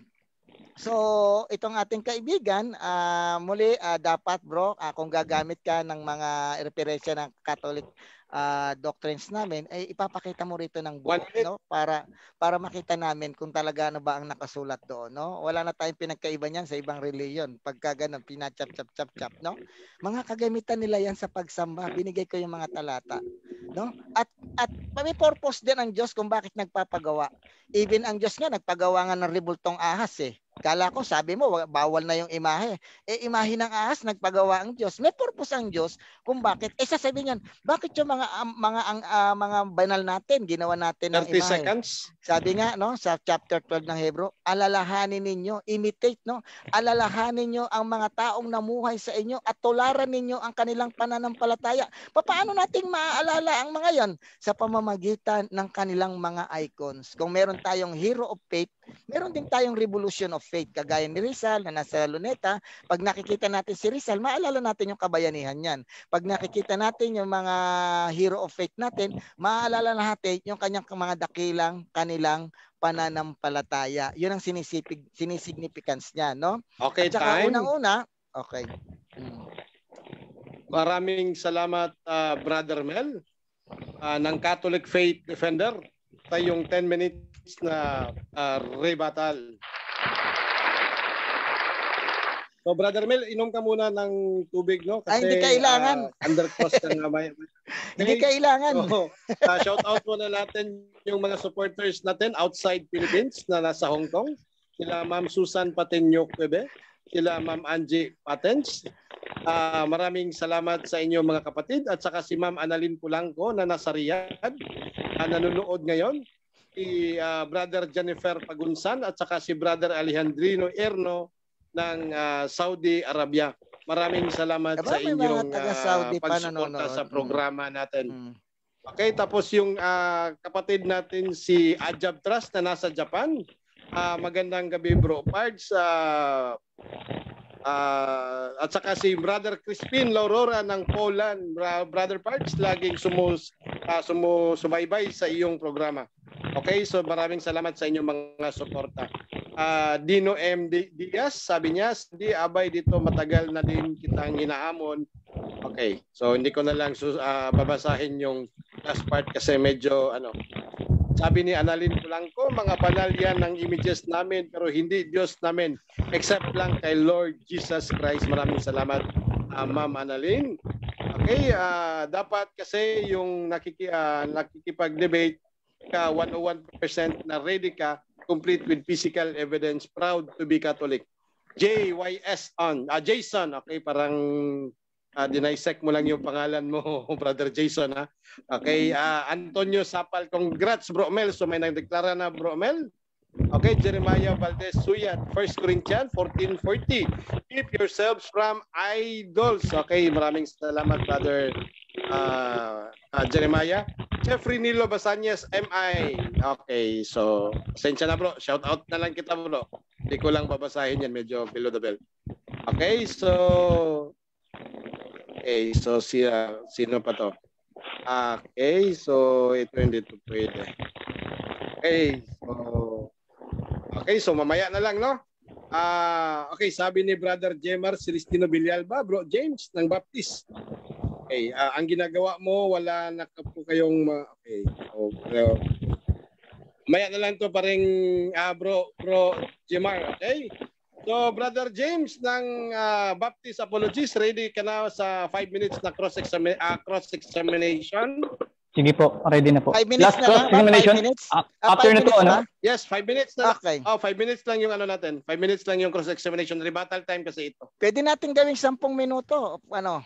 So, itong ating kaibigan, uh, muli uh, dapat bro, uh, kung gagamit ka ng mga referensya ng Catholic uh, doctrines namin, ay ipapakita mo rito ng book, no? Para para makita namin kung talaga ano ba ang nakasulat doon, no? Wala na tayong pinagkaiba niyan sa ibang reliyon. Pagka ganun, pinachap chap chap chap, no? Mga kagamitan nila yan sa pagsamba. Binigay ko yung mga talata, no? At at may purpose din ang Diyos kung bakit nagpapagawa. Even ang Diyos nga nagpagawa nga ng rebultong ahas eh. Kala ko, sabi mo, bawal na yung imahe. Eh, imahe ng ahas, nagpagawa ang Diyos. May purpose ang Diyos kung bakit. Eh, sasabihin niyan, bakit yung mga um, mga ang uh, mga banal natin, ginawa natin ng thirty imahe? seconds. Sabi nga, no, sa chapter twelve ng Hebrew, alalahanin ninyo, imitate, no? Alalahanin niyo ang mga taong namuhay sa inyo at tularan ninyo ang kanilang pananampalataya. Paano nating maaalala ang mga yan? Sa pamamagitan ng kanilang mga icons. Kung meron tayong hero of faith, meron din tayong revolution of faith. Kagaya ni Rizal na nasa Luneta, pag nakikita natin si Rizal, maalala natin yung kabayanihan niyan. Pag nakikita natin yung mga hero of faith natin, maalala natin yung kanyang mga dakilang kanilang pananampalataya. Yun ang sinisipig, sinisignificance niya, no? Okay, at saka time. unang-una, okay. Hmm. Maraming salamat, uh, Brother Mel, uh, ng Catholic Faith Defender, sa yung ten minutes na uh, rebuttal. So, Brother Mel, inom ka muna ng tubig, no? Kasi, ay, hindi kailangan. Uh, undercross ka nga. May, hindi kailangan. So, uh, shout out muna natin yung mga supporters natin outside Philippines na nasa Hong Kong. Sila Ma'am Susan Patenyok Bebe, sila Ma'am Angie Patens. Uh, maraming salamat sa inyo mga kapatid at saka si Ma'am Annalyn Pulangco na nasa Riyadh, uh, nanonood ngayon. Si uh, Brother Jennifer Pagunsan at saka si Brother Alejandrino Erno ng uh, Saudi Arabia. Maraming salamat Aba, sa inyong uh, pagsuporta sa programa natin. Hmm. Okay, tapos yung uh, kapatid natin si Ajab Trust na nasa Japan. Uh, magandang gabi bro Pards. Uh, uh, at saka si Brother Crispin Laurora ng Poland. Brother Pards, laging sumus, uh, sumusubaybay sa iyong programa. Okay, so maraming salamat sa inyong mga suporta. Uh, Dino M. Diaz, sabi niya, hindi abay dito matagal na din kitang hinahamon. Okay, so hindi ko na lang uh, babasahin yung last part kasi medyo ano. Sabi ni Annalyn Pulangco, mga banal yan ng images namin pero hindi Diyos namin except lang kay Lord Jesus Christ. Maraming salamat, uh, Ma'am Annalyn. Okay, uh, dapat kasi yung nakiki, uh, nakikipag-debate ka one oh one percent na ready ka, complete with physical evidence, proud to be Catholic. J Y S on, uh, Jason, okay, parang uh, dinisect mo lang yung pangalan mo, Brother Jason, ha? Okay, uh, Antonio Sapal, congrats, Bro Mel. So may nagdeklara na, Bro Mel. Okay, Jeremiah Valdez Suyat, First Corinthians fourteen forty. Keep yourselves from idols. Okay, maraming salamat, Brother uh, uh, Jeremiah. Jeffrey Nilo Basanyas, M I. Okay, so pasensya na, bro. Shout out na lang kita, bro. Hindi ko lang babasahin yan, medyo below the belt. Okay, so okay, so si, uh, sino pa to? Okay, so ito hindi to pwede. Okay, so okay, so mamaya na lang, no? Ah, uh, okay, sabi ni Brother Jemar Celestino Villalba, Bro James ng Baptist. Okay, uh, ang ginagawa mo, wala na po kayong ma- okay. So, pero, mamaya na lang to paring uh, Bro Bro Jemar, okay? So, Brother James ng uh, Baptist Apologies, ready ka na sa five minutes na cross-exami- uh, cross-examination? Sige po, ready na po. Five minutes Last na lang ba? cross-examination. Five minutes? Uh, Ah, after five nito, minutes ano? ba? Yes, five minutes na. Okay. Oh, five minutes lang yung ano natin. Five minutes lang yung cross-examination. Rebuttal time kasi ito. Pwede natin gawing sampung minuto. Ano?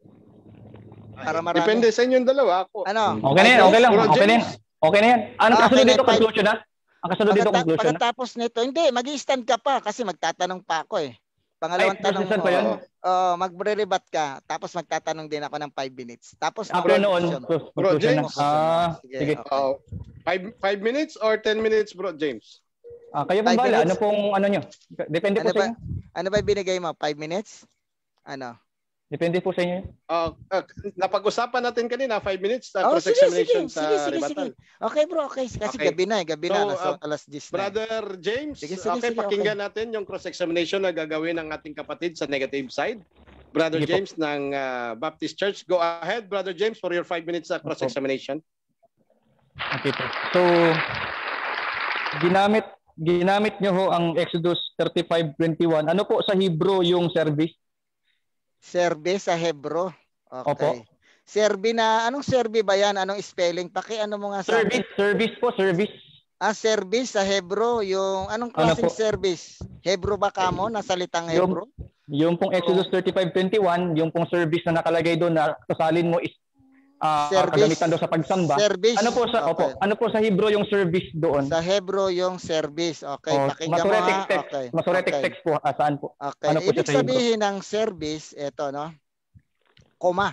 Para marami. Depende sa inyong dalawa. Ako. Ano? Okay na yan, okay lang. Bro Okay na yan. James. Okay na yan. Ang Okay kasunod na, dito, five- conclusion na? Ang kasunod dito, Pagkata- conclusion na? pagkatapos nito, hindi, mag-i-stand ka pa kasi magtatanong pa ako eh. Pangalawang Ay, tanong processan pa yun? mo, oh, magre-rebat ka, tapos magtatanong din ako ng five minutes. Tapos After noon, conclusion. conclusion Bro, na. James. Ah, Sige, sige. okay. Oh, five, five minutes or ten minutes, Bro James? Ah, kayo pong Five bala. Ano minutes. pong ano nyo? Depende po Ano sa ba, inyo. ano ba binigay mo? Five minutes? Ano? Depende po sa inyo. Uh, uh, napag-usapan natin kanina, five minutes sa Oh, sige, cross-examination sige, sa sige, sige, rebuttal. sige. Okay bro, okay. Kasi Okay. gabi na eh, gabi So, na. Nasa uh, alas diyes na. Brother James, Sige, sige, okay, sige, pakinggan natin yung cross-examination na gagawin ng ating kapatid sa negative side. Brother Sige po. James ng uh, Baptist Church. Go ahead, Brother James, for your five minutes sa cross-examination. Okay po. So, ginamit ginamit nyo ho ang Exodus thirty-five twenty-one. Ano po sa Hebrew yung service? Service sa Hebro. Okay. Opo. Serbi na, anong serbi ba yan? Anong spelling? Paki ano mo nga sa akin? Service, service po, service. Ah, service sa Hebro. Yung anong Ano klaseng po? service? Hebro ba kamo? Na salitang Yung- Hebro? Yung pong Exodus thirty-five twenty-one, yung pong service na nakalagay doon na kasalin mo is ah, Service. kagamitan daw sa pagsamba. Service. Ano po sa Okay. opo, ano po sa Hebrew yung service doon? Sa Hebro yung service. Okay, Oh, pakinggan mo Masoretic ha. text. Okay. Masoretic okay. text po, ah, saan po? Okay. Ano po Ibig siya sa Hebrew? sabihin ng service, ito no, koma.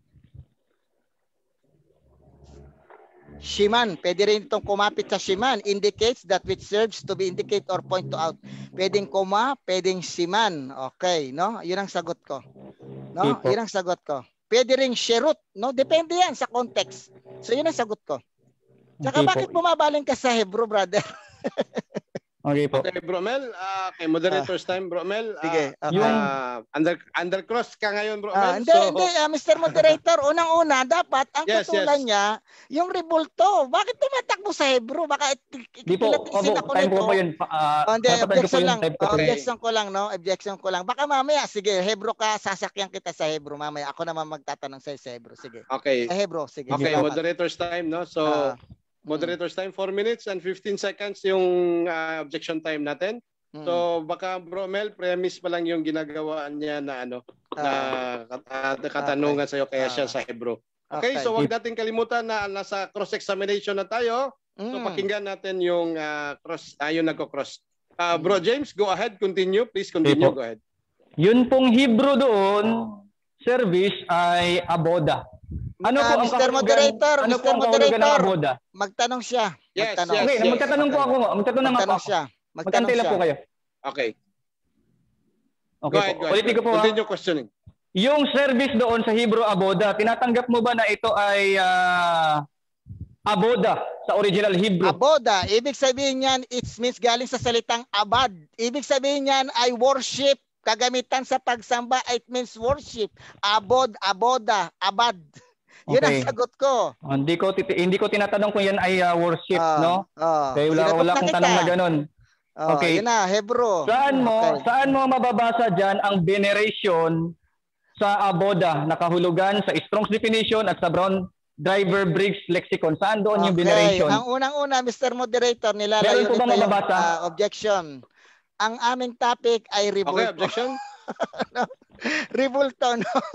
Shiman, pwede rin itong kumapit sa shiman, indicates that which serves to be indicate or point to out. Pwedeng koma, pwedeng shiman. Okay, no? Yun ang sagot ko. No? Ipo. Yun ang sagot ko. Pwede ring sherut, no? Depende yan sa context. So yun ang sagot ko. Tsaka Okay po. bakit bumabaling ka sa Hebrew, brother? Okay po. Okay, Bro Mel. Uh, okay, moderator's time, Bro Mel. Uh, Sige, okay. Yung- uh, under, undercross ka ngayon, Bro Ah, Mel. hindi, So, hindi, ah, Mister Moderator, unang-una, dapat ang Yes, tutulan yes. niya, yung rebulto. Bakit tumatakbo sa Hebrew? Baka Di po, kilatisin opo, ako time ko nito. po yun. Ah, Oh, hindi, kapatid ko po objection yun, lang. time ko Oh, po yun. objection ko lang, no? Objection ko lang. Baka mamaya, sige, Hebrew ka, sasakyan kita sa Hebrew. Mamaya, ako naman magtatanong sa'yo sa Hebrew. Sige. okay. Sa Hebrew, sige. Okay, salamat. moderator's time, no? So, Ah, moderator's time, four minutes and fifteen seconds yung uh, objection time natin. mm, So, baka Bro Mel, premise pa lang yung ginagawa niya na ano, na ah, kat- uh, katanungan sa'yo kaya siya Ah. sa Hebrew. Okay, so wag natin kalimutan na nasa cross-examination na tayo. So, mm. pakinggan natin yung uh, cross, uh, yung nagko-cross. Uh, Bro James, go ahead, continue. Please continue, Okay po. go ahead. Yun pong Hebrew doon, service ay aboda. Ano Ah, po ang Mister kahulugan? Moderator, Ano po Mister ang kahulugan ng Moderator. aboda? Magtanong siya. Yes, Magtanong. yes, Okay, yes. magtatanong po Okay. ako. Magtatanong ako. Magtanong siya. Magtanong Magkantila siya. po kayo. Okay, Okay go ahead, po. go ahead. Ulitin ko po. ah. Continue questioning. Yung service doon sa Hebrew aboda, tinatanggap mo ba na ito ay ah, aboda sa original Hebrew? Aboda, ibig sabihin niyan, it means galing sa salitang abad. Ibig sabihin niyan ay worship. Kagamitan sa pagsamba, it means worship. Abod, aboda, abad. Yun ang Okay. sagot ko. Ah, hindi ko titi- hindi ko tinatanong kung yan ay ah, worship, Ah, no? ah. Kaya wala Sinagot wala na akong kita. tanong na ganun. Oh, Okay. Yun na, Hebrew. Saan mo Okay. saan mo mababasa diyan ang veneration sa aboda na kahulugan sa Strong's definition at sa Brown Driver Briggs lexicon? Saan doon yung Okay. veneration? Ang unang-una, Mister Moderator, nilalayo Meron po nito ba yung mababasa? ah, objection. Ang aming topic ay Okay, rebulto. objection? Ribulto, no?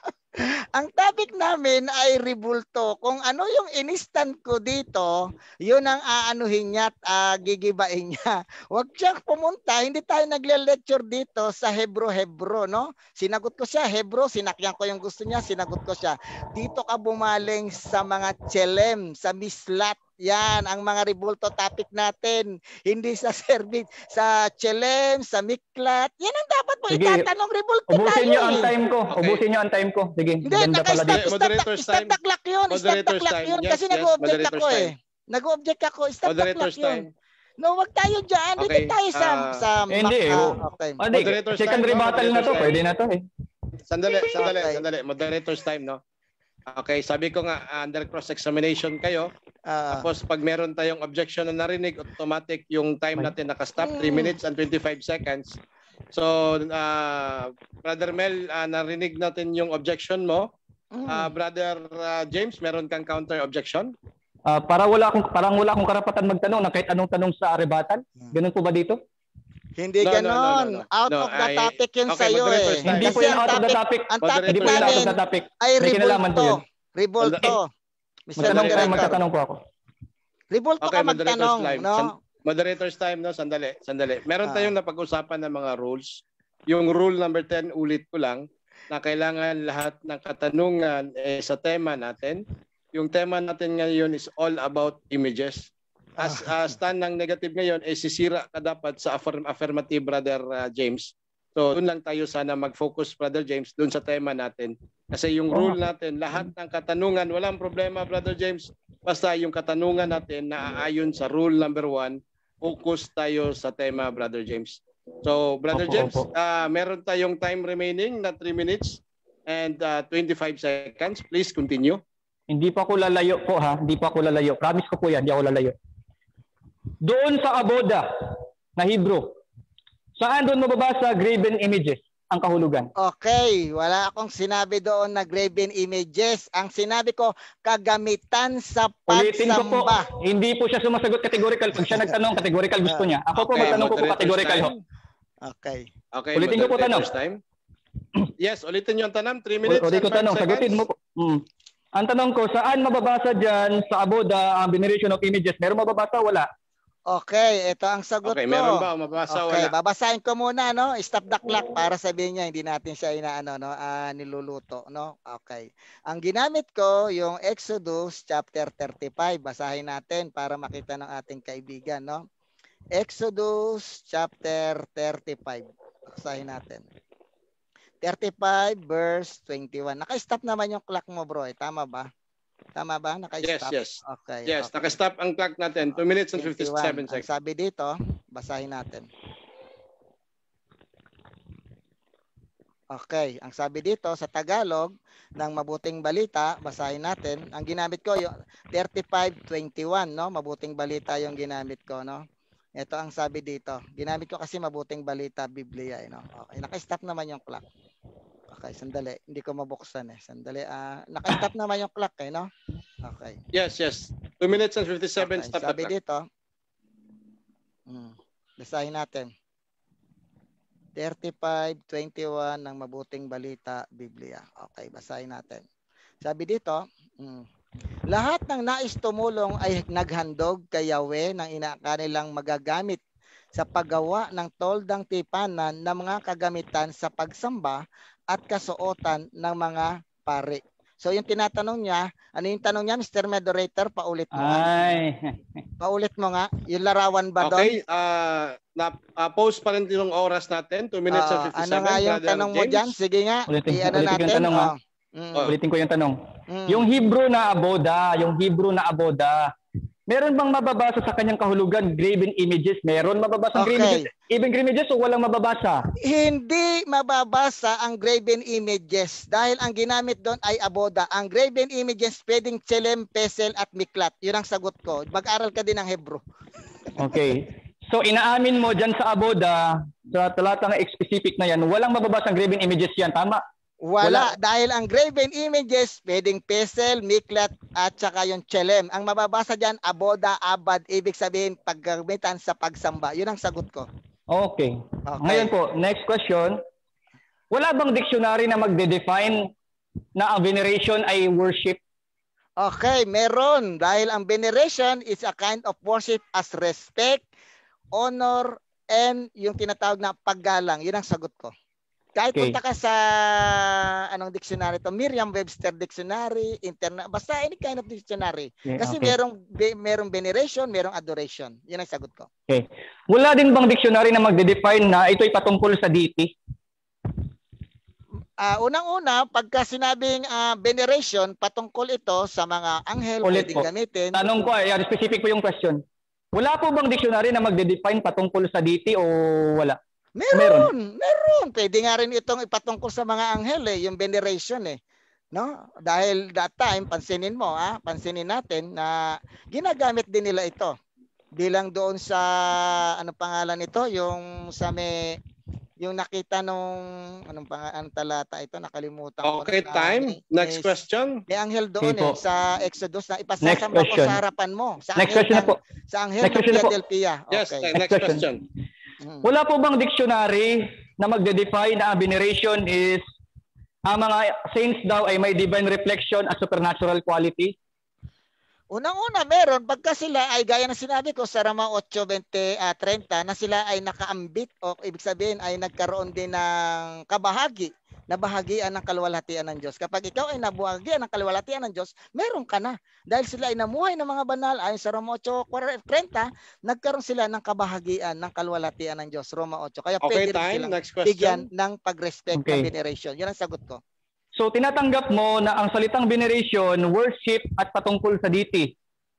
Ang topic namin ay ribulto. Kung ano yung instant ko dito, yun ang aanuhin niya at uh, gigibain niya. Huwag siyang pumunta. Hindi tayo nagle-lecture dito sa Hebro-Hebro, no? Sinagot ko siya, Hebro, sinakyan ko yung gusto niya, sinagot ko siya. Dito ka bumaling sa mga Chelem, sa Mislat. Yan ang mga ribulto topic natin. Hindi sa service, sa Chelem, sa Miklat. Yan ang dapat mo Sige, itatanong ribulto tayo. Ubusin niyo ang eh. time ko. Okay. Ubusin niyo ang time ko. Sige, Hindi, maganda pala naka-stop, dito. stop, Moderator's stop time. the clock yun. Stop the Moderator's clock time. yun. Yes, Kasi yes, nag-object moderator's ako eh. time. Nag-object ako. Stop the clock Moderator's yun. time. No, wag tayo dyan. Dito Okay, tayo sa... ah, sa Hindi, Mac- oh. ah, okay. Ah, di, Moderator's secondary time, no? battle na to. Moderator's time. Pwede na to eh. Sandali, sandali, Okay. sandali. Moderator's time, no? Okay, sabi ko nga, under cross-examination kayo. Ah, Tapos pag meron tayong objection na narinig, automatic yung time natin nakastop, three Mm. minutes and twenty-five seconds. So, uh, Brother Mel, uh, narinig natin yung objection mo. mm. Uh, Brother uh, James, meron kang counter objection? Ah, para wala akong parang wala akong karapatan magtanong na kahit anong tanong sa rebuttal. Ganun po ba dito? Hindi No, no, no, ganon. no, no. Out No, of the I- topic yun okay, sa'yo moderator's eh. time. Hindi Kasi po yan ang out of the topic- topic. Ang topic Hindi po yan out of namin the topic. ay May kinalaman po ribulto. yun. Ribulto. mister Magtanong, Moderator. eh, magtatanong po ako. Ribulto Okay, ka moderator's magtanong, time. no? San- Moderator's time, no? Sandali, sandali. Meron Ah. tayong napag-usapan ng mga rules. Yung rule number ten, ulit ko lang, na kailangan lahat ng katanungan eh, sa tema natin. Yung tema natin ngayon is all about images. As uh, stand ng negative ngayon, eh, sisira ka dapat sa affirm- affirmative, Brother uh, James. So, doon lang tayo sana mag-focus, Brother James, doon sa tema natin. Kasi yung rule natin, lahat ng katanungan, walang problema, Brother James. Basta yung katanungan natin na aayon sa rule number one, focus tayo sa tema, Brother James. So, Brother Opo, James, opo. uh, meron tayong time remaining na three minutes and uh, twenty-five seconds. Please continue. Hindi pa ako lalayo po ha. Hindi pa ako lalayo. Promise ko po yan. Hindi ako lalayo. Doon sa aboda na Hebrew, saan doon mababasa graven images ang kahulugan? Okay, wala akong sinabi doon na graven images. Ang sinabi ko, kagamitan sa Ulitin ko po, pagsamba. hindi po siya sumasagot categorical. Pag siya nagtanong, categorical gusto niya. Ako po Okay, magtanong ko po moderator's categorical ho. time. Okay. Okay, Ulitin ko po moderator's time. Yes, ulitin yung tanong. three minutes Ulitin ko and five tanong, seconds. sagutin mo po. Hmm. Ang tanong ko, saan mababasa dyan sa aboda ang veneration of images? Meron mababasa? Wala. Okay, ito ang sagot Okay, ko. meron ba? Mabasa Okay, wala? babasahin ko muna, no? Stop the clock para sabihin niya hindi natin siya inaano, no? Ah, niluluto, no? Okay. Ang ginamit ko yung Exodus chapter thirty-five. Basahin natin para makita ng ating kaibigan, no? Exodus chapter thirty-five. Basahin natin. thirty-five verse twenty-one. Naka-stop naman yung clock mo, bro. Eh. Tama ba? Tama ba? Yes, Naka-stop. yes. Okay. Yes, okay. naka-stop ang clock natin. two minutes and fifty-seven twenty-one. Ang seconds. sabi dito, basahin natin. Okay, ang sabi dito sa Tagalog ng mabuting balita, basahin natin. Ang ginamit ko yung thirty-five twenty-one, no? Mabuting balita yung ginamit ko, no? Ito ang sabi dito. Ginamit ko kasi mabuting balita Biblia, eh, no? Okay, naka-stop naman yung clock. Okay, sandali. Hindi ko mabuksan eh. Sandali. Ah, naka-stop naman yung clock eh, no? Okay. Yes, yes. two minutes and fifty-seven. Okay, Stop the sabi clock. dito. Hmm, basahin natin. thirty-five twenty-one ng mabuting balita Biblia. Okay, basahin natin. Sabi dito, mm, lahat ng nais tumulong ay naghandog kay Yahweh ng ina kanilang magagamit sa paggawa ng toldang tipanan ng mga kagamitan sa pagsamba at kasuotan ng mga pari. So yung tinatanong niya, ano yung tanong niya, Mister Moderator, paulit mo nga. Ay. Paulit mo nga, yung larawan ba doon? Okay, uh, na, uh, post pa rin yung oras natin. two minutes and Ah, fifty-seven. ano nga yung Brother tanong mo James. dyan? Sige nga, Ulitin- i-ano ulitin ko yung natin. tanong, ha? Oh. Mm. Oh. Ulitin ko yung tanong. Mm. Yung Hebrew na aboda, yung Hebrew na aboda, meron bang mababasa sa kanyang kahulugan graven images? Meron mababasa Okay. graven images? Even graven images o walang mababasa? Hindi mababasa ang graven images dahil ang ginamit doon ay aboda. Ang graven images pwedeng Chelem, Pesel at Miklat. Yun ang sagot ko. Mag-aral ka din ng Hebrew. Okay. So inaamin mo dyan sa aboda, sa talatang specific na yan, walang mababasa ang graven images yan. Tama? Wala, dahil ang graven images pwedeng Pesel, Miklat at saka yung Chelem. Ang mababasa dyan, aboda, abad, ibig sabihin paggamitan sa pagsamba. Yun ang sagot ko. Okay. Okay. Ngayon po, next question. Wala bang dictionary na magde-define na ang veneration ay worship? Okay, meron. Dahil ang veneration is a kind of worship as respect, honor, and yung tinatawag na paggalang. Yun ang sagot ko. Kahit Okay. punta ka sa anong dictionary to, Merriam-Webster Dictionary, interna, basta any kind of dictionary. Yeah, Kasi okay. merong be- merong veneration, merong adoration. Yun ang sagot ko. Okay. Wala din bang dictionary na magde-define na ito'y patungkol sa deity? Ah, unang-una, pagka sinabing ah, veneration, patungkol ito sa mga anghel, Ulit pwedeng po. gamitin. Tanong ko, ay, specific po yung question. Wala po bang dictionary na magde-define patungkol sa deity o wala? Meron, meron. Pwede nga rin itong ipatungkol sa mga anghel eh, yung veneration eh. No? Dahil that time, pansinin mo, ah, pansinin natin na ginagamit din nila ito. Bilang doon sa ano pangalan nito, yung sa may yung nakita nung anong pangalan talata ito, nakalimutan ko. Okay, na- time. may- Next may- question. May anghel doon Okay eh, po. sa Exodus na Next ipasasamba ko question. sa harapan mo. Sa Next anghel question na ng- po. Sa anghel Next ng question na po. Philadelphia. Yes, Okay. next Next question. question. Mm. Wala po bang dictionary na magde-define na ang veneration is ang mga saints daw ay may divine reflection at supernatural quality? Unang-una, meron. Pagka sila ay gaya na sinabi ko sa Roma eight twenty, ah, thirty na sila ay nakaambit o ibig sabihin ay nagkaroon din ng kabahagi, nabahagian ng kaluwalhatian ng Diyos. Kapag ikaw ay nabahagian ng kaluwalhatian ng Diyos, meron ka na. Dahil sila ay namuhay ng mga banal, ayon sa Roma eight thirty, nagkaroon sila ng kabahagian ng kaluwalhatian ng Diyos. Roma eight. Kaya Okay, pwede rin time. silang Next bigyan question. ng pag-respect Okay. ng veneration. Yan ang sagot ko. So tinatanggap mo na ang salitang veneration, worship at patungkol sa deity.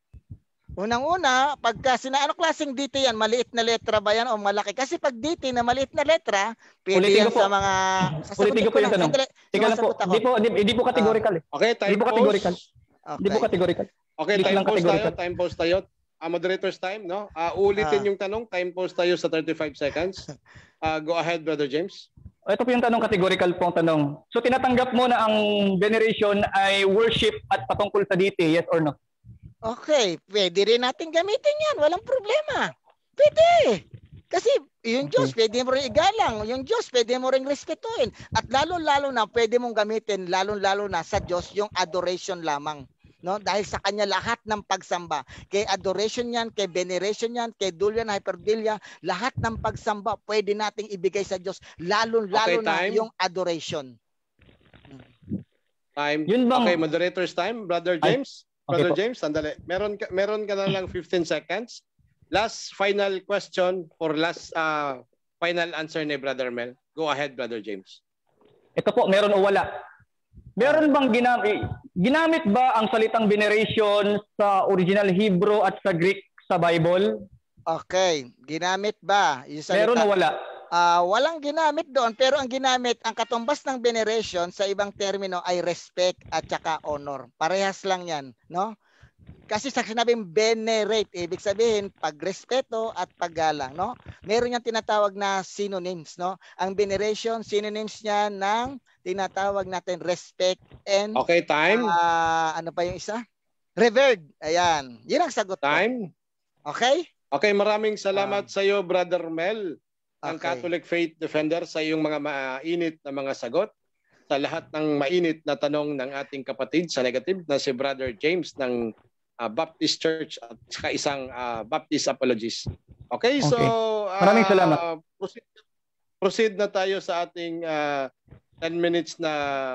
Unang-una, pagka sina ano klaseng D T yan, maliit na letra ba yan o malaki? Kasi pag D T na maliit na letra, pwede Ulitin yan ko po. sa mga... Ulitin ko po yung na, tanong. sandali, Teka lang po, sumasagot ako. hindi po, hindi, hindi po categorical eh. Okay, time Hindi po categorical. pause. Hindi po Okay. categorical. Okay, Hindi time lang pause tayo. categorical. Time pause tayo. Ah, moderator's time, no? Ah, ulitin Ah. yung tanong. Time pause tayo sa thirty-five seconds. Ah, go ahead, Brother James. Ito po yung tanong, categorical pong tanong. So tinatanggap mo na ang veneration ay worship at patungkol sa deity, yes or no? Okay, pwede rin natin gamitin yan. Walang problema. Pwede. Kasi yung Diyos, pwede mo rin igalang. Yung Diyos, pwede mo rin respetuhin. At lalo-lalo na, pwede mong gamitin, lalo-lalo na sa Diyos, yung adoration lamang. No? Dahil sa Kanya lahat ng pagsamba. Kay adoration yan, kay veneration yan, kay dulian, hyperbilia, lahat ng pagsamba pwede nating ibigay sa Diyos. Lalo-lalo Okay, na time. yung adoration. Time. Yun bang- Okay, moderator's time. Brother Ay, James. okay Brother po. James, sandali. Meron ka, meron ka na lang fifteen seconds. Last final question for last uh, final answer ni Brother Mel. Go ahead, Brother James. Ito po, meron o wala? Meron bang ginamit, ginamit ba ang salitang veneration sa original Hebrew at sa Greek sa Bible? Okay, ginamit ba? Yung Meron salita- o wala? Ah, walang ginamit doon, pero ang ginamit, ang katumbas ng veneration sa ibang termino ay respect at saka honor. Parehas lang yan, no? Kasi sa sinabing venerate, ibig sabihin pagrespeto at paggalang, no? Meron yang tinatawag na synonyms, no? Ang veneration, synonyms niya ng tinatawag natin respect and Okay, time. ah, ano pa yung isa? Revered. Ayan. Yun ang sagot ko. Time. Okay? Okay, maraming salamat sa iyo, Brother Mel, ang Okay. Catholic Faith Defender, sa iyong mga mainit na mga sagot sa lahat ng mainit na tanong ng ating kapatid sa negative na si Brother James ng ah, Baptist Church at saka isang ah, Baptist apologist. Okay, so ah, Maraming salamat. Proceed, proceed na tayo sa ating ah, ten minutes na,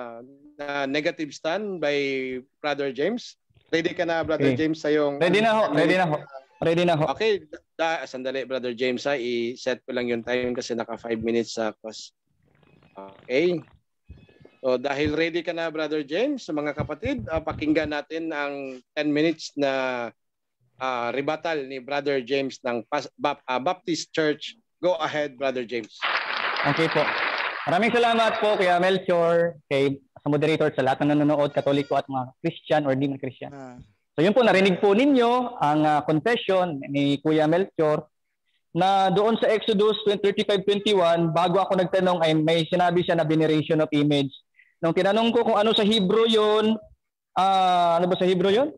na negative stand by Brother James. Ready ka na, Brother Okay. James, sa iyong... Ready na ho, ready na ho. Ready na ho. Okay, da, sandali, Brother James, ha, i-set ko lang yung time kasi naka five minutes sa course. Okay. So dahil ready ka na, Brother James, sa mga kapatid, uh, pakinggan natin ang ten minutes na uh, rebuttal ni Brother James ng Pas- Bap- uh, Baptist Church. Go ahead, Brother James. Okay po. Maraming salamat po kay Melchor, kay sa moderator, sa lahat ng nanonood, Katoliko at mga Christian or di man Christian. Ah. So yun po, narinig po ninyo ang uh, confession ni Kuya Melchor na doon sa Exodus thirty-five twenty-one, bago ako nagtanong ay may sinabi siya na veneration of image. Nung tinanong ko kung ano sa Hebrew yun, ah ano ba sa Hebrew yun?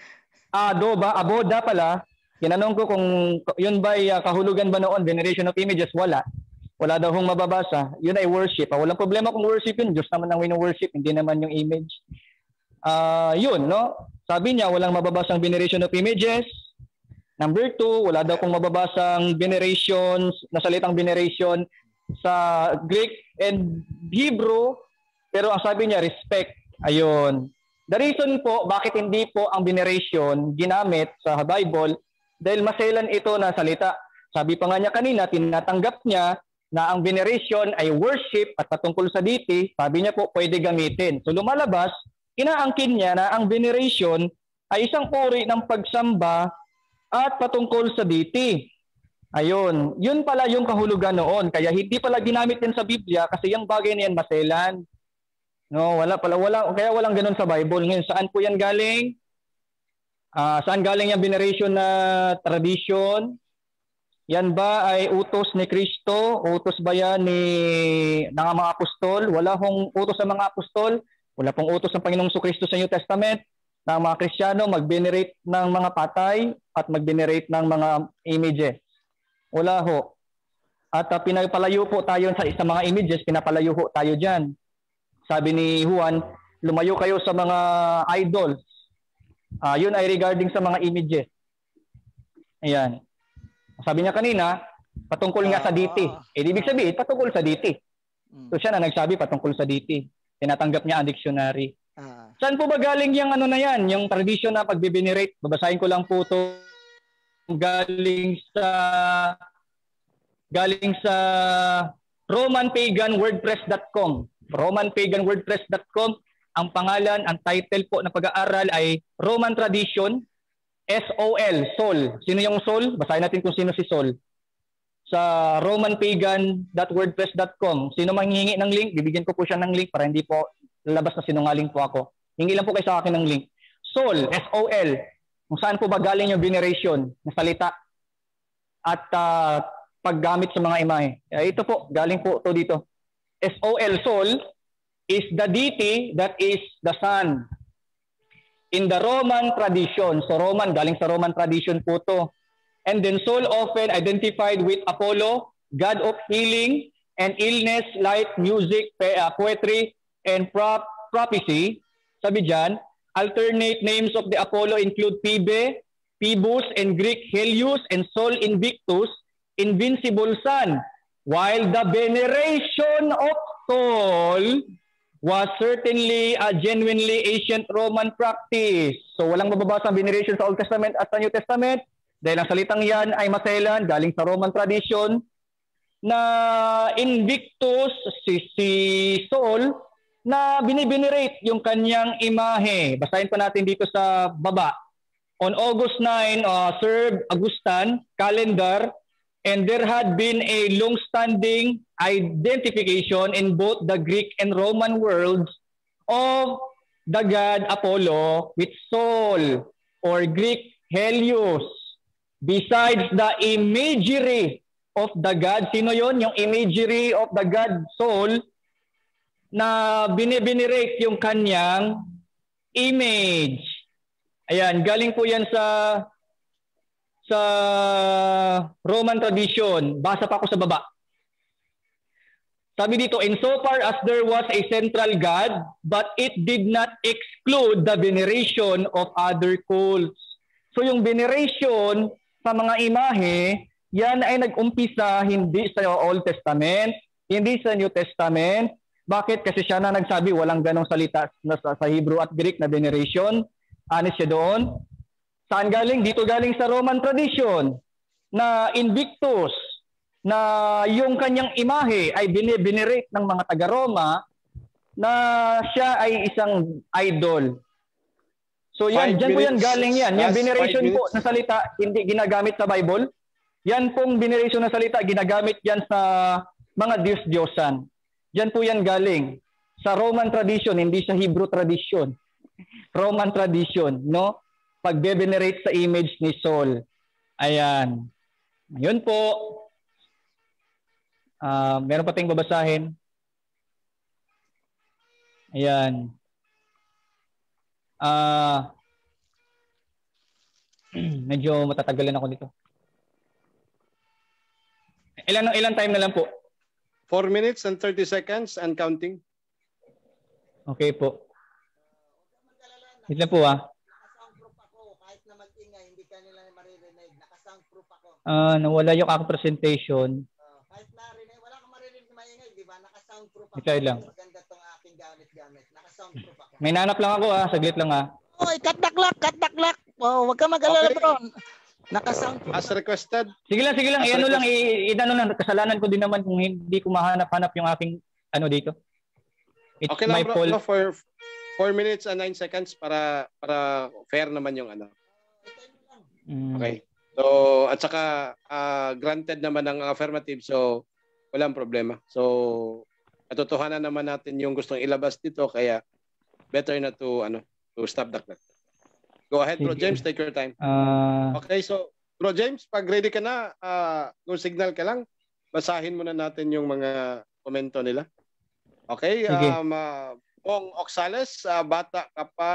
Ado ba? Aboda pala. Tinanong ko kung yun ba ay uh, kahulugan ba noon, veneration of images? Wala. wala daw hong mababasa. Yun ay worship. Ah, walang problema kung worship yun. Diyos naman ang wino-worship, hindi naman yung image. Ah, yun, no? Sabi niya, walang mababasang veneration of images. Number two, wala daw kung mababasang veneration, na salitang veneration sa Greek and Hebrew. Pero ang sabi niya, respect. Ayun. The reason po, bakit hindi po ang veneration ginamit sa Bible, dahil maselan ito na salita. Sabi pa nga niya kanina, tinatanggap niya na ang veneration ay worship at patungkol sa deity, sabi niya po pwede gamitin. So lumalabas, inaangkin niya na ang veneration ay isang uri ng pagsamba at patungkol sa deity. Ayun, yun pala yung kahulugan noon. Kaya hindi pala ginamit yan sa Biblia kasi yung bagay na yan maselan. No, wala pala, wala, kaya walang ganun sa Bible. Ngayon, saan po yan galing? Uh, saan galing yung veneration na tradition? Yan ba ay utos ni Kristo? Utos ba yan ni ng mga apostol? Wala hong utos ng mga apostol. Wala pong utos ng Panginoong Kristo sa New Testament na mga Kristiyano mag-venerate ng mga patay at mag-venerate ng mga images. Wala ho. At uh, pinapalayo po tayo sa, sa mga images, pinapalayo ho tayo dyan. Sabi ni Juan, lumayo kayo sa mga idols. Uh, yun ay regarding sa mga images. Ayan. Sabi niya kanina, patungkol nga sa deity. Eh, ibig sabihin, patungkol sa deity. So siya na nagsabi patungkol sa deity. Tinatanggap niya ang dictionary. Ah. Saan po ba galing yung ano na yan? Yung tradition na pag-venerate? Babasahin ko lang po ito. Galing sa galing sa roman pagan wordpress dot com. roman pagan wordpress dot com. Ang pangalan, ang title po na pag-aaral ay Roman Tradition. S O L, Sol. Sino yung Sol? Basahin natin kung sino si Sol. Sa roman pagan dot wordpress dot com. Sino manghihingi ng link? Bibigyan ko po siya ng link para hindi po lalabas na sinungaling po ako. Hingi lang po kayo sa akin ng link. Sol, S O L. Kung saan po ba galing yung veneration na salita at uh, paggamit sa mga imahe. Uh, ito po, galing po to dito. S O L, Sol, is the deity that is the sun. In the Roman tradition, so Roman, galing sa Roman tradition po to. And then Sol often identified with Apollo, god of healing and illness, light, music, poetry, and prop prophecy. Sabi dyan, alternate names of the Apollo include Phoebe, Phoebus, and Greek Helios, and Sol Invictus, invincible sun. While the veneration of Sol was certainly a genuinely ancient Roman practice. So walang mababasa ang veneration sa Old Testament at sa New Testament dahil ang salitang yan ay maselan galing sa Roman tradition na Invictus, si, si Sol, na binivenerate yung kanyang imahe. Basahin pa natin dito sa baba. On August ninth, uh, served Augustan calendar, and there had been a long-standing identification in both the Greek and Roman worlds of the god Apollo with Sol or Greek Helios. Besides the imagery of the god, sino yon? Yung imagery of the god Sol na binivenerate yung kanyang image. Ayan, galing po yan sa sa Roman tradition. Basa pa ako sa baba. Sabi dito, insofar as there was a central god, but it did not exclude the veneration of other cults. So yung veneration sa mga imahe, yan ay nag-umpisa hindi sa Old Testament, hindi sa New Testament. Bakit? Kasi siya na nagsabi, walang ganong salita na sa, sa Hebrew at Greek na veneration. Honest siya doon. Saan galing? Dito galing sa Roman tradition na Invictus, na yung kanyang imahe ay binivenerate ng mga taga-Roma na siya ay isang idol. So yan, dyan po yan galing yan. Yung veneration po na salita, hindi ginagamit sa Bible. Yan pong veneration na salita, ginagamit yan sa mga Diyos-Diyosan. Dyan po yan galing. Sa Roman tradition, hindi sa Hebrew tradition. Roman tradition, no? Pag-venerate sa image ni Sol. Ayan. Yun po. Uh, meron pa tayong babasahin. Ayan. Uh, medyo matatagalan ako dito. Ilan, ilan time na lang po? four minutes and thirty seconds and counting. Okay po. Wait lang po ah. Naka-soundproof ako. Kahit na mag-ingay, hindi ka nila maririnig. Naka-soundproof ako. Ah, nawala yung aking presentation. Uh, kahit narinig, wala kang maririnig na maingay, di ba? Naka-soundproof ako. Ikaw lang. Maganda tong aking gamit-gamit. Naka-soundproof ako. May nanap lang ako ah. Saglit lang ah. Oy, katdaklak, katdaklak. Oh, wag ka mag-alala, Okay. bro. Naka-soundproof. As requested. Sige lang, sige lang. As I-ano request- lang, i- i-ano lang. Kasalanan ko din naman kung hindi ko mahanap-hanap yung aking ano dito. It's Okay my lang bro, fault. no, for four minutes and nine seconds para para fair naman yung ano. Mm. Okay. So, at saka ah, granted naman ang affirmative, so walang problema. So, katotohanan naman natin yung gustong ilabas dito, kaya better na to ano to stop the clock. Go ahead, Bro Sige. James, take your time. Ah, Okay, so Bro James, pag ready ka na, ah, kung signal ka lang, basahin muna natin yung mga komento nila. Okay, Sige. um, uh, Pong Oxales, ah, bata ka pa.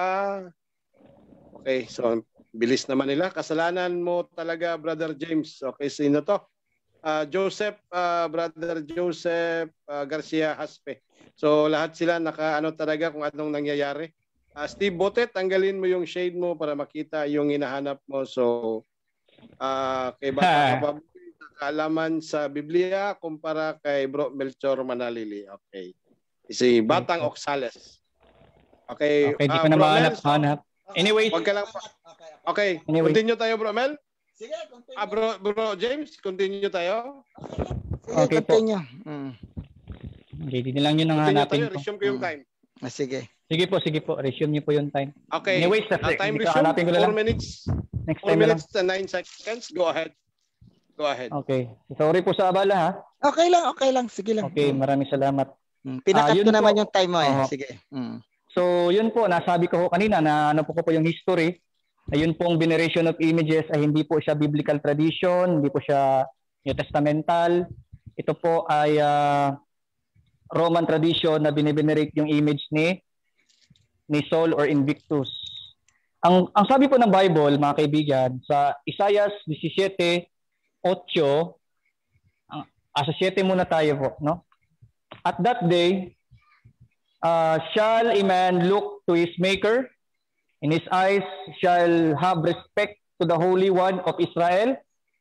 Okay, so bilis naman nila. Kasalanan mo talaga, Brother James. Okay, sino to? Ah, Joseph, ah, Brother Joseph ah, Garcia Haspe. So lahat sila naka ano talaga kung anong nangyayari. Ah, Steve Bote, tanggalin mo yung shade mo para makita yung hinahanap mo. So ah kay bata ka pa, kaalaman sa Biblia kumpara kay Bro Melchor Manalili. Okay. Si Batang Oxales. Okay. okay, di ah, ko na Bro Mel, mahanap-hanap. Anyways, Wag ka lang. Okay, okay. Okay. Anyway. Continue tayo, Bro Mel. Sige, continue. Ah, bro, bro James, continue tayo. Sige, Okay po. continue. Mm. okay, di lang yun ang Continue hanapin tayo. ko. Resume ko yung Mm. time. Ah, sige. Sige po, sige po. Resume niyo po yung time. Okay. Anyways, Ah, time hindi ko resume. hanapin ko na four lang. minutes. Next four time na lang. minutes and nine seconds. Go ahead. Go ahead. Okay. Sorry po sa abala ha. Okay lang, okay lang. Sige lang. Okay, maraming salamat. Mm. Pinakat Ah, yun ko naman po. yung time mo eh. Oo. Sige. Mm. So, yun po, nasabi ko ho kanina na ano po ko po yung history. Ayun pong veneration of images ay hindi po siya biblical tradition, hindi po siya New Testamental. Ito po ay ah, Roman tradition na binivenerate yung image ni ni Sol or Invictus. Ang ang sabi po ng Bible, mga kaibigan, sa Isaiah seventeen eight, ang asa seven muna tayo po, no? At that day, uh, shall a man look to his maker, and his eyes shall have respect to the Holy One of Israel,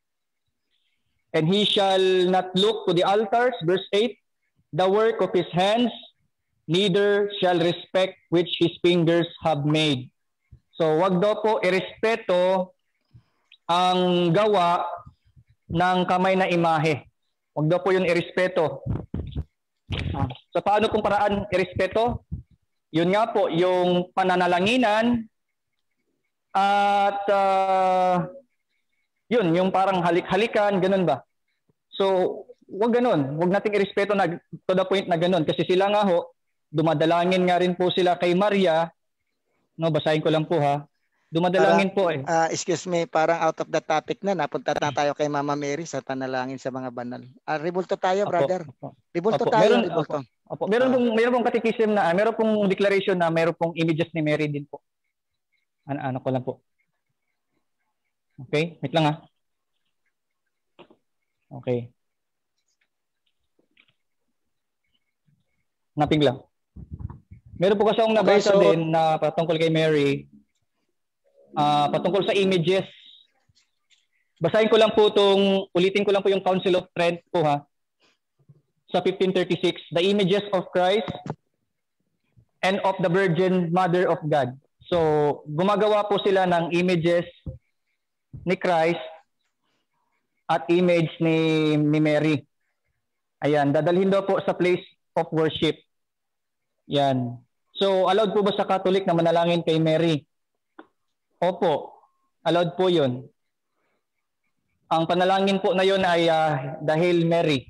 and he shall not look to the altars, verse eight, the work of his hands, neither shall respect which his fingers have made. So wag daw po irespeto ang gawa ng kamay na imahe. Wag daw po yun irespeto. Ah, so paano kung paraan irespeto? Yun nga po, yung pananalanginan at uh, yun, yung parang halik-halikan, ganun ba? So, wag ganun. Wag nating irespeto na to the point na ganun. Kasi sila nga ho, dumadalangin nga rin po sila kay Maria. No, basahin ko lang po ha. Dumadalangin po eh. Ah, excuse me, parang out of the topic na. Napunta na tayo kay Mama Mary sa panalangin sa mga banal. Ah, ribulto tayo, Opo, brother. opo. Ribulto Opo, tayo, meron- ribulto. Opo, meron Ah. pong meron pong catechism na, ah, meron pong declaration na meron pong images ni Mary din po. Ano, ano ko lang po. Okay, wait lang ha. Okay. Naping lang. Meron po kasi akong nabasa Okay, so- din na patungkol kay Mary, ah patungkol sa images. Basahin ko lang po itong, ulitin ko lang po yung Council of Trent po ha. Sa fifteen thirty-six, the images of Christ and of the Virgin Mother of God. So, gumagawa po sila ng images ni Christ at image ni, ni Mary. Ayan, dadalhin daw po sa place of worship. Yan. So, allowed po ba sa Catholic na manalangin kay Mary? Opo, allowed po yun. Ang panalangin po na yun ay uh, the Hail Mary.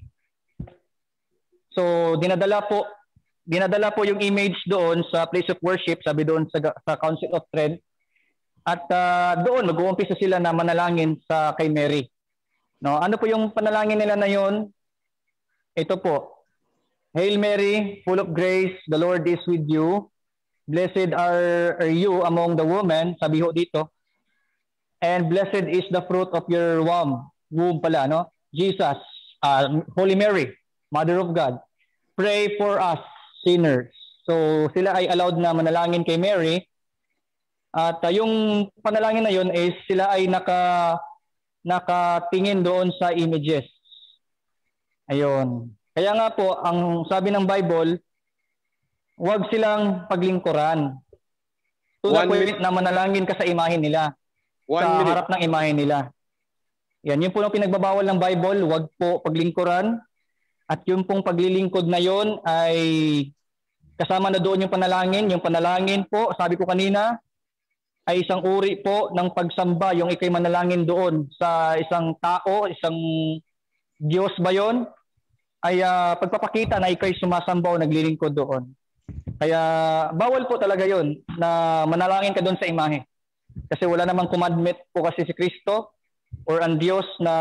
So, dinadala po dinadala po yung image doon sa place of worship, sabi doon sa, sa Council of Trent. At uh, doon, mag-uumpisa sila na manalangin sa kay Mary. No, ano po yung panalangin nila na yun? Ito po. Hail Mary, full of grace, the Lord is with you. Blessed are, are you among the women, sabi ho dito. And blessed is the fruit of your womb. Womb pala, no? Jesus, uh, Holy Mary. Mother of God, pray for us sinners. So sila ay allowed na manalangin kay Mary. At uh, yung panalangin na yun is sila ay naka nakatingin doon sa images. Ayun. Kaya nga po, ang sabi ng Bible, huwag silang paglingkuran. To the point na manalangin ka sa imahe nila. One sa minute. harap ng imahe nila. Yan, yun po ang pinagbabawal ng Bible, huwag po paglingkuran. At yung pong paglilingkod na yon ay kasama na doon yung panalangin. Yung panalangin po, sabi ko kanina, ay isang uri po ng pagsamba, yung ikay manalangin doon sa isang tao, isang Diyos ba yun? Ay uh, pagpapakita na ikay sumasamba o naglilingkod doon. Kaya bawal po talaga yun na manalangin ka doon sa imahe. Kasi wala namang commandment po kasi si Kristo or ang Diyos na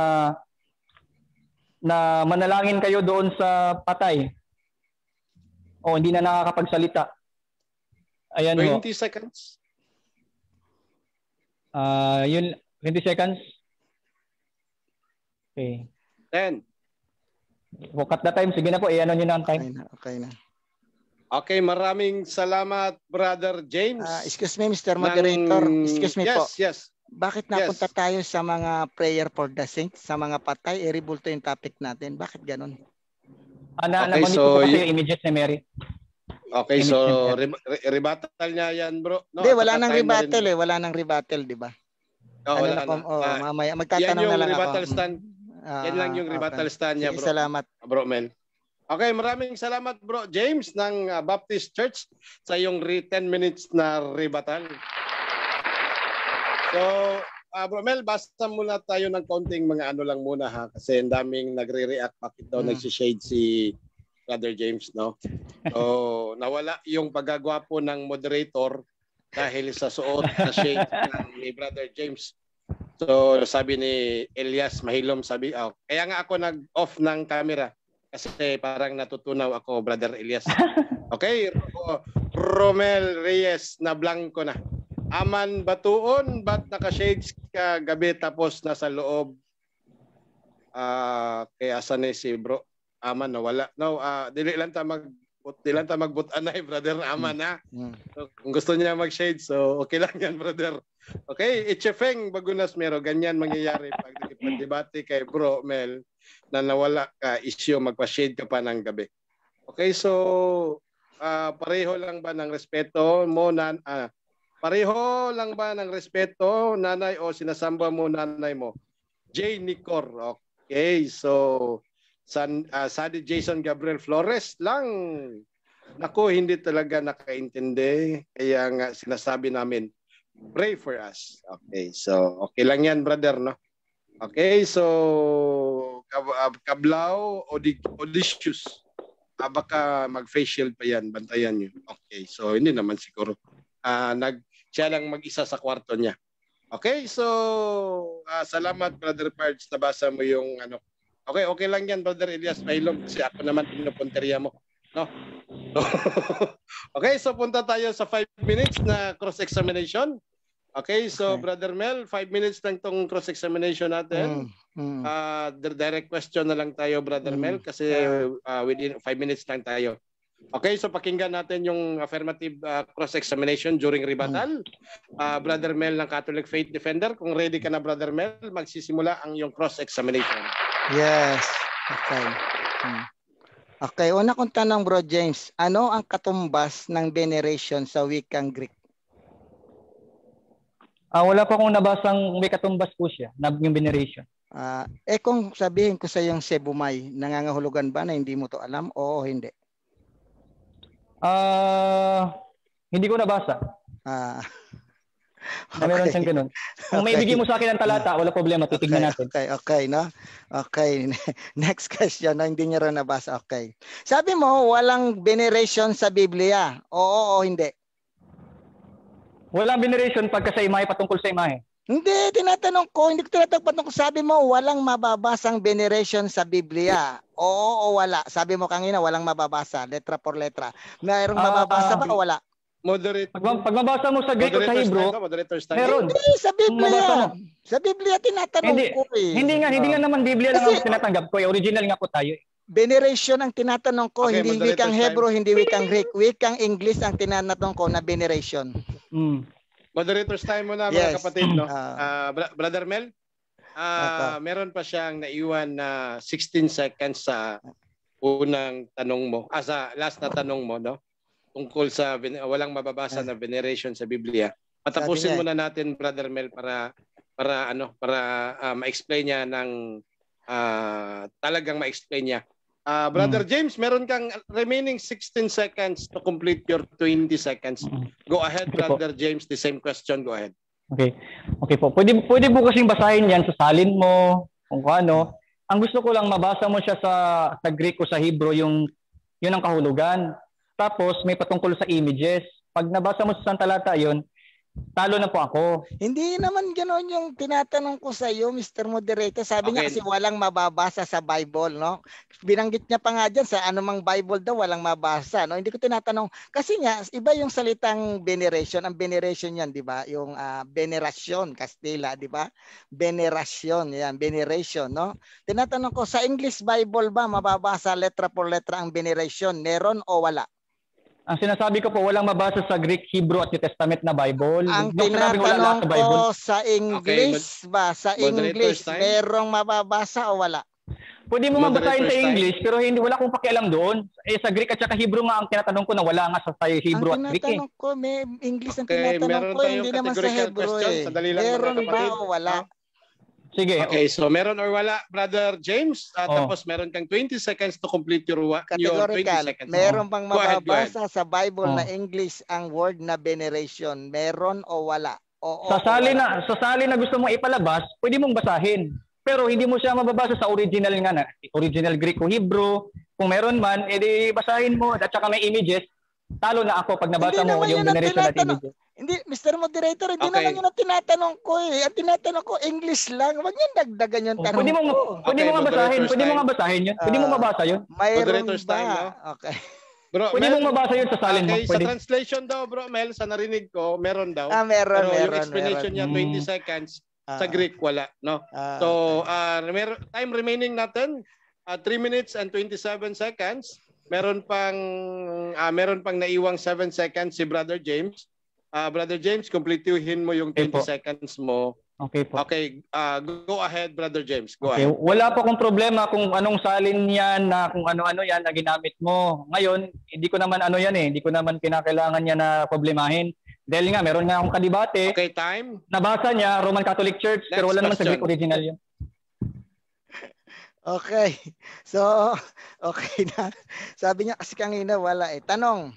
na manalangin kayo doon sa patay o hindi na nakakapagsalita. Ayan ho. twenty seconds. Uh, yun, twenty seconds. Okay. ten. Cut the time. Sige na po, i-ano nyo na ang time. Okay na, okay na. Okay, maraming salamat, Brother James. Uh, excuse me, Mister Moderator. Ng... Excuse me yes, po. Yes, yes. Bakit napunta yes. tayo sa mga prayer for the saints, sa mga patay? I-rebulto yung topic natin. Bakit ganun? Ah, na, okay, so, po kasi yung images ni Mary. Okay, Image so re re rebuttal niya yan, bro. Hindi, no, wala nang rebuttal eh. Wala nang rebuttal, di ba? Oh, ano wala na po, na. Oh, ah, mamaya, magtatanong na lang rebuttal ako. Stand. Uh, yan lang yung rebuttal okay. stand niya, bro. Sige, salamat. Bro Mel. Okay, maraming salamat, Bro James ng uh, Baptist Church sa iyong ten minutes na rebuttal. So, uh, Bro Mel, basta muna tayo ng konting mga ano lang muna ha, kasi ang daming nagre-react bakit daw hmm. nagsishade si Brother James, no? So, nawala yung pagagwapo ng moderator dahil sa suot na shade ni Brother James. So, sabi ni Elias Mahilom, sabi, oh, kaya nga ako nag-off ng camera. Kasi parang natutunaw ako, Brother Elias. Okay, Romel Reyes na blanco na. Aman batuon, ba't naka-shades ka gabi tapos nasa loob? Uh, kaya asan eh si bro? Aman nawala. No, uh, dili lang ta mag dili lang ta magbutan na eh, Brother Aman na. So, kung gusto niya mag-shade, so okay lang yan, Brother. Okay, Ichefeng Bagunas Mero, ganyan mangyayari pag nagdebate kay Bro Mel na nawala ka issue, magpa-shade ka pa ng gabi. Okay, so uh, pareho lang ba ng respeto mo na uh, pareho lang ba ng respeto nanay o sinasamba mo nanay mo? J. Nicor. Okay, so San uh, Sadi Jason Gabriel Flores lang. Naku, hindi talaga nakaintindi, kaya nga sinasabi namin pray for us. Okay, so okay lang yan, brother, no? Okay, so Kablaw Odysseus. Ah, baka mag-face shield pa yan, bantayan nyo. Okay, so hindi naman siguro. Ah, nag siya lang mag-isa sa kwarto niya. Okay, so ah, salamat, Brother Pards, nabasa mo yung ano. Okay, okay lang yan, Brother Elias Mailom, kasi ako naman pinupunteriya mo. No? Okay, so punta tayo sa five minutes na cross-examination. Okay, so okay. Brother Mel, five minutes lang tong cross-examination natin. Mm, mm. Uh, direct question na lang tayo, Brother mm. Mel, kasi uh, within five minutes lang tayo. Okay, so pakinggan natin yung affirmative uh, cross-examination during rebuttal. Uh, Brother Mel ng Catholic Faith Defender, kung ready ka na, Brother Mel, magsisimula ang yung cross-examination. Yes. Okay. Hmm. Okay, una kong tanong, Bro James, ano ang katumbas ng veneration sa wikang Greek? Ah, wala pa akong nabasang may katumbas po siya, na yung veneration. Ah, eh kung sabihin ko sa yung Sebumay, nangangahulugan ba na hindi mo to alam o hindi? Ah, hindi ko nabasa. Ah. Okay. Na meron siyang ganun. Kung okay. May bigay mo sa akin ang talata, wala problema, titignan okay, natin. Okay, okay, no? Okay. Next question, no? Hindi niya rin nabasa. Okay. Sabi mo, walang veneration sa Biblia. Oo o hindi? Walang veneration pagka sa imahe, patungkol sa imahe. Hindi, tinatanong ko. Hindi ko tinatanong patungkol. Sabi mo, walang mababasang veneration sa Biblia. Oo o wala? Sabi mo kanina, walang mababasa. Letra por letra. Mayroong mababasa uh, ba o wala? Moderate. Pag, pag mabasa mo sa Greek o sa Hebrew, meron. Hindi, sa Biblia. Sa Biblia tinatanong hindi, ko eh. Hindi nga, hindi nga naman Biblia lang ang tinatanggap ko. Eh. Original nga po tayo. veneration ang tinatanong ko, Okay, hindi moderator's wikang time. Hebrew, hindi wikang Greek, wikang English ang tinatanong ko na veneration. Mm. Moderator's time muna Yes. mga kapatid, no? Ah. Ah, Bra- Brother Mel, ah, Opo. meron pa siyang naiwan na sixteen seconds sa unang tanong mo, ah, sa last na tanong mo, no? Tungkol sa ven- walang mababasa na veneration sa Biblia. Patapusin Sabi niya, muna natin, Brother Mel, para para ano, para ah, ma-explain niya ng ah, talagang ma-explain niya. Ah, Brother James, meron kang remaining sixteen seconds to complete your twenty seconds. Mm. Go ahead, Okay po. Brother James, the same question, go ahead. Okay. Okay po. Pwede, pwede po kasing basahin yan sa salin mo, kung ano. Ang gusto ko lang mabasa mo siya sa, sa Greek o sa Hebrew, yung, yun ang kahulugan. Tapos may patungkol sa images. Pag nabasa mo sa Santa Talata yun, talo na po ako. hindi naman gano'n yung tinatanong ko sa iyo, Mister Moderator. Sabi niya Okay. kasi walang mababasa sa Bible, no? Binanggit niya pa nga dyan sa anumang Bible daw walang mabasa, no? Hindi ko tinatanong. Kasi nga, iba yung salitang veneration. Ang veneration yan, di ba? Yung uh, veneration, Kastila, di ba? Veneration, yan, veneration, no? Tinatanong ko, sa English Bible ba mababasa letra por letra ang veneration? Meron o wala? Ang sinasabi ko po, walang mabasa sa Greek, Hebrew at New Testament na Bible. Ang Yung sinabing wala lahat tinatanong sa Bible. ko sa English ba, sa Moderator's English, time. merong mababasa o wala? Pwede mo nga basahin Moderator's sa time. English, pero hindi wala akong pakialam doon. Eh, sa Greek at saka Hebrew nga ang tinatanong ko na wala nga sa tayo Hebrew Ang at Greek eh. tinatanong ko, may English ang Okay, tinatanong meron ko, tayong hindi naman sa categorical Hebrew question. eh. Sandali lang, mga Meron ba kapatid. o wala? No? Sige. Okay, so meron or wala, Brother James? Uh, Oh. Tapos meron kang twenty seconds to complete your, wa- your twenty Categorical. seconds. Meron bang Go ahead, go ahead. mababasa sa Bible Oh. na English ang word na veneration? Meron o wala? Oo o Sa sali wala? na, sa sali na gusto mong ipalabas, pwede mong basahin. Pero hindi mo siya mababasa sa original nga na, original Greek o Hebrew. Kung meron man, edi basahin mo at saka may images. Talo na ako pag nabasa Hindi mo naman yung yun ang veneration at tinatanong. images. Hindi, Mister Moderator, hindi Okay. naman yun ang tinatanong ko eh. Ang tinatanong ko, English lang. Huwag niyan dagdagan yung Oh, tanong pwede mo ko. pwede Okay, mo nga basahin, moderator's pwede mo time. nga basahin yun. Pwede mo Ah, mabasa yun. Mayroon Moderator's ba? time, no? Okay. Bro, Pwede Mel, mong mabasa yun sa salin mo. okay, sa Pwede. translation daw, Bro Mel, sa narinig ko, meron daw. Ah, meron, Pero yung meron, explanation meron. niya, Mm. twenty seconds. Sa Ah, Greek, wala. No? ah, So, okay. uh, mer- time remaining natin, uh, three minutes and twenty-seven seconds. Meron pang uh, meron pang naiwang seven seconds si Brother James. Uh, Brother James, completehin mo yung Okay twenty po. seconds mo. Okay po. Okay, uh, go ahead, Brother James. Go Okay, ahead. wala pa akong problema kung anong salin yan na kung ano-ano yan na ginamit mo. Ngayon, hindi ko naman ano yan eh, hindi ko naman kinakailangan yan na problemahin. Dahil nga, meron nga akong kadibate, Okay, time. nabasa niya, Roman Catholic Church, pero Next wala naman sa question. Greek original yun. Okay. So, okay na. Sabi niya kasi kanina wala eh. Tanong.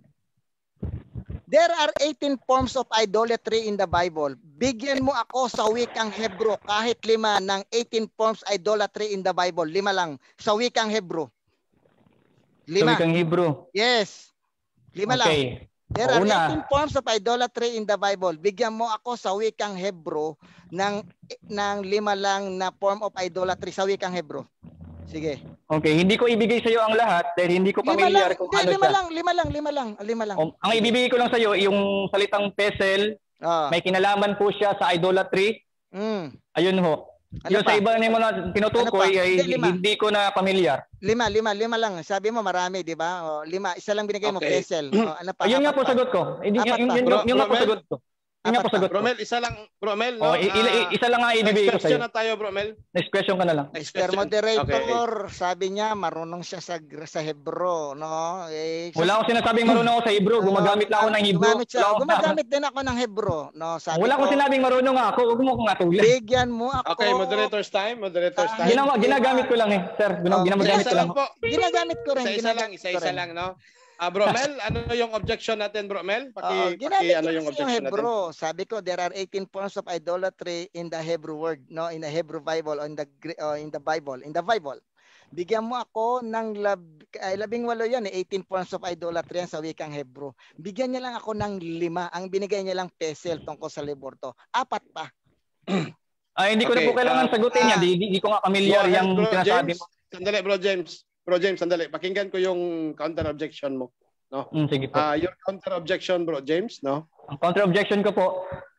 There are eighteen forms of idolatry in the Bible. Bigyan mo ako sa wikang Hebrew kahit lima ng eighteen forms idolatry in the Bible. Lima lang. Sa wikang Hebrew. Sa Lima. wikang Hebrew. Yes. Lima lang. Okay. There are Una. eighteen forms of idolatry in the Bible. Bigyan mo ako sa wikang Hebrew ng ng lima lang na form of idolatry sa wikang Hebrew. Sige. Okay, hindi ko ibigay sa iyo ang lahat dahil hindi ko Lima pamilyar lang, kung hindi, ano lima siya. lang, lima lang, lima lang, lima lang. O, ang ibibigay ko lang sa iyo yung salitang pesel, Ah. may kinalaman po siya sa idolatry. Mm. Ayun ho. Ano yung pa? sa iba niyo mo na tinutukoy Ano pa? ay Hindi, lima. hindi ko na pamilyar. Lima, lima, lima lang. Sabi mo marami, di ba? O, lima, isa lang binigay mo, Okay. pesel. O, ano pa? Ayun nga Apat po pa. sagot ko. Yun, Apat yun, pa. yun, Bro, yun nga po Bro Mel? sagot ko. Yun nga po Apat pa. sagot ko. Bromel, isa lang. Bromel, no? Oh, i- i- Ah, isa lang nga next ibibigay ko sa question iyo. na tayo, Bromel. Next question ka na lang. Next Mister question. Moderator, sabi niya marunong siya sa sa Hebrew, no? Eh, Wala akong sinasabing marunong ako sa Hebrew. Gumagamit lang ako ng Hebrew. Gumamit siya. Wala akong- Gumagamit din ako ng Hebrew, no? Sabi Wala ko, akong sinabing marunong ako. Huwag mo akong atulan. bigyan mo ako. Okay, moderator's time. Moderator's Ah, time. Ginawa, ginagamit ko lang eh. Sir, Oh, ginagamit Isa ko lang. lang po. Ginagamit ko rin. Isa-isa lang, ginagamit ko isa-isa rin. lang, no? Ah, Bromel, ano yung objection natin, Bromel? Oo, Paki, paki ginamit ano ko yung kasi yung objection natin? Hebrew. Sabi ko, there are eighteen forms of idolatry in the Hebrew word, no? In the Hebrew Bible, or in the Gre- or in the Bible, in the Bible. Bigyan mo ako ng lab, ay, labing walo yan, eh, eighteen forms of idolatry yan sa wikang Hebrew. Bigyan niya lang ako ng lima. Ang binigay niya lang pesel tungkol sa liborto. Apat pa. Ay, hindi ko na Okay, po kailangan ah, sagutin yan. ah, Di, di, di ko nga Go familiar ahead, yung bro, sinasabi James. mo. Sandali, bro James. Bro James, sandali. Pakinggan ko yung counter objection mo. Mm, sige po. Ah, your counter objection, bro James, no? Ang counter objection ko po,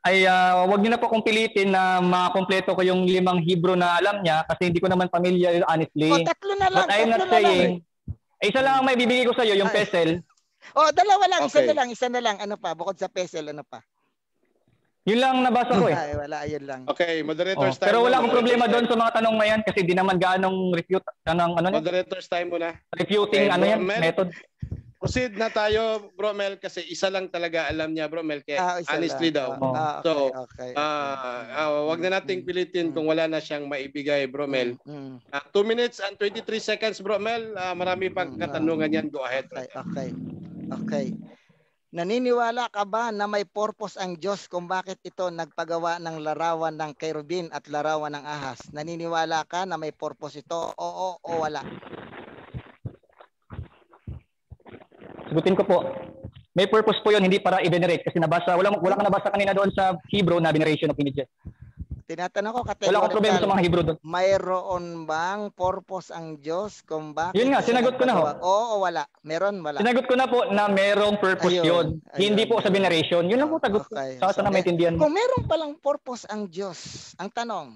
ay uh, wag niyo na po kong pilitin na makompleto ko yung limang Hebrew na alam niya kasi hindi ko naman familiar honestly. O, tatlo na lang. But I'm not saying, eh, isa lang ang may bibigay ko sa iyo, yung Ay. pesel. O, dalawa lang. Isa Okay. na lang. Isa na lang. Ano pa? Bukod sa pesel, ano pa? Yun lang nabasa ko eh. Ay, wala. Ayun lang. Okay, Oh, moderators time. pero wala muna, akong problema moderators doon sa mga tanong na yan kasi di naman ganong refute, anong, ano, time. yan? Moderators time muna. refuting Okay, ano yan, Bro Mel. method. Proceed na tayo, Bro Mel, kasi isa lang talaga alam niya, Bro Mel. Kaya Ah, isa honestly lang. daw. Oh. Ah, okay, So, okay. Ah, ah, wag na nating pilitin kung wala na siyang maibigay, Bro Mel. Mm, Ah, two minutes and twenty-three seconds, Bro Mel. Ah, marami pang katanungan yan. Go ahead. okay, okay. Okay. Naniniwala ka ba na may purpose ang Diyos kung bakit ito nagpagawa ng larawan ng kerubin at larawan ng ahas? Naniniwala ka na may purpose ito? Oo o wala? Sagutin ko po. May purpose po yun, hindi para i-venerate kasi nabasa, wala wala kang nabasa kanina doon sa Hebrew na veneration of images. Tinatanong ko Wala akong problema sa mga Hebrew doon. mayroon bang purpose ang Diyos kung bakit? Yun nga, siya sinagot ko na ho. nagpagawa? Oo o wala? Meron, wala. Sinagot ko na po na merong purpose Ayun, yun. ayun. Hindi po sa veneration. Yun lang po sagot ko. Okay. Sa sana So, maintindihan mo. Kung meron palang purpose ang Diyos, ang tanong,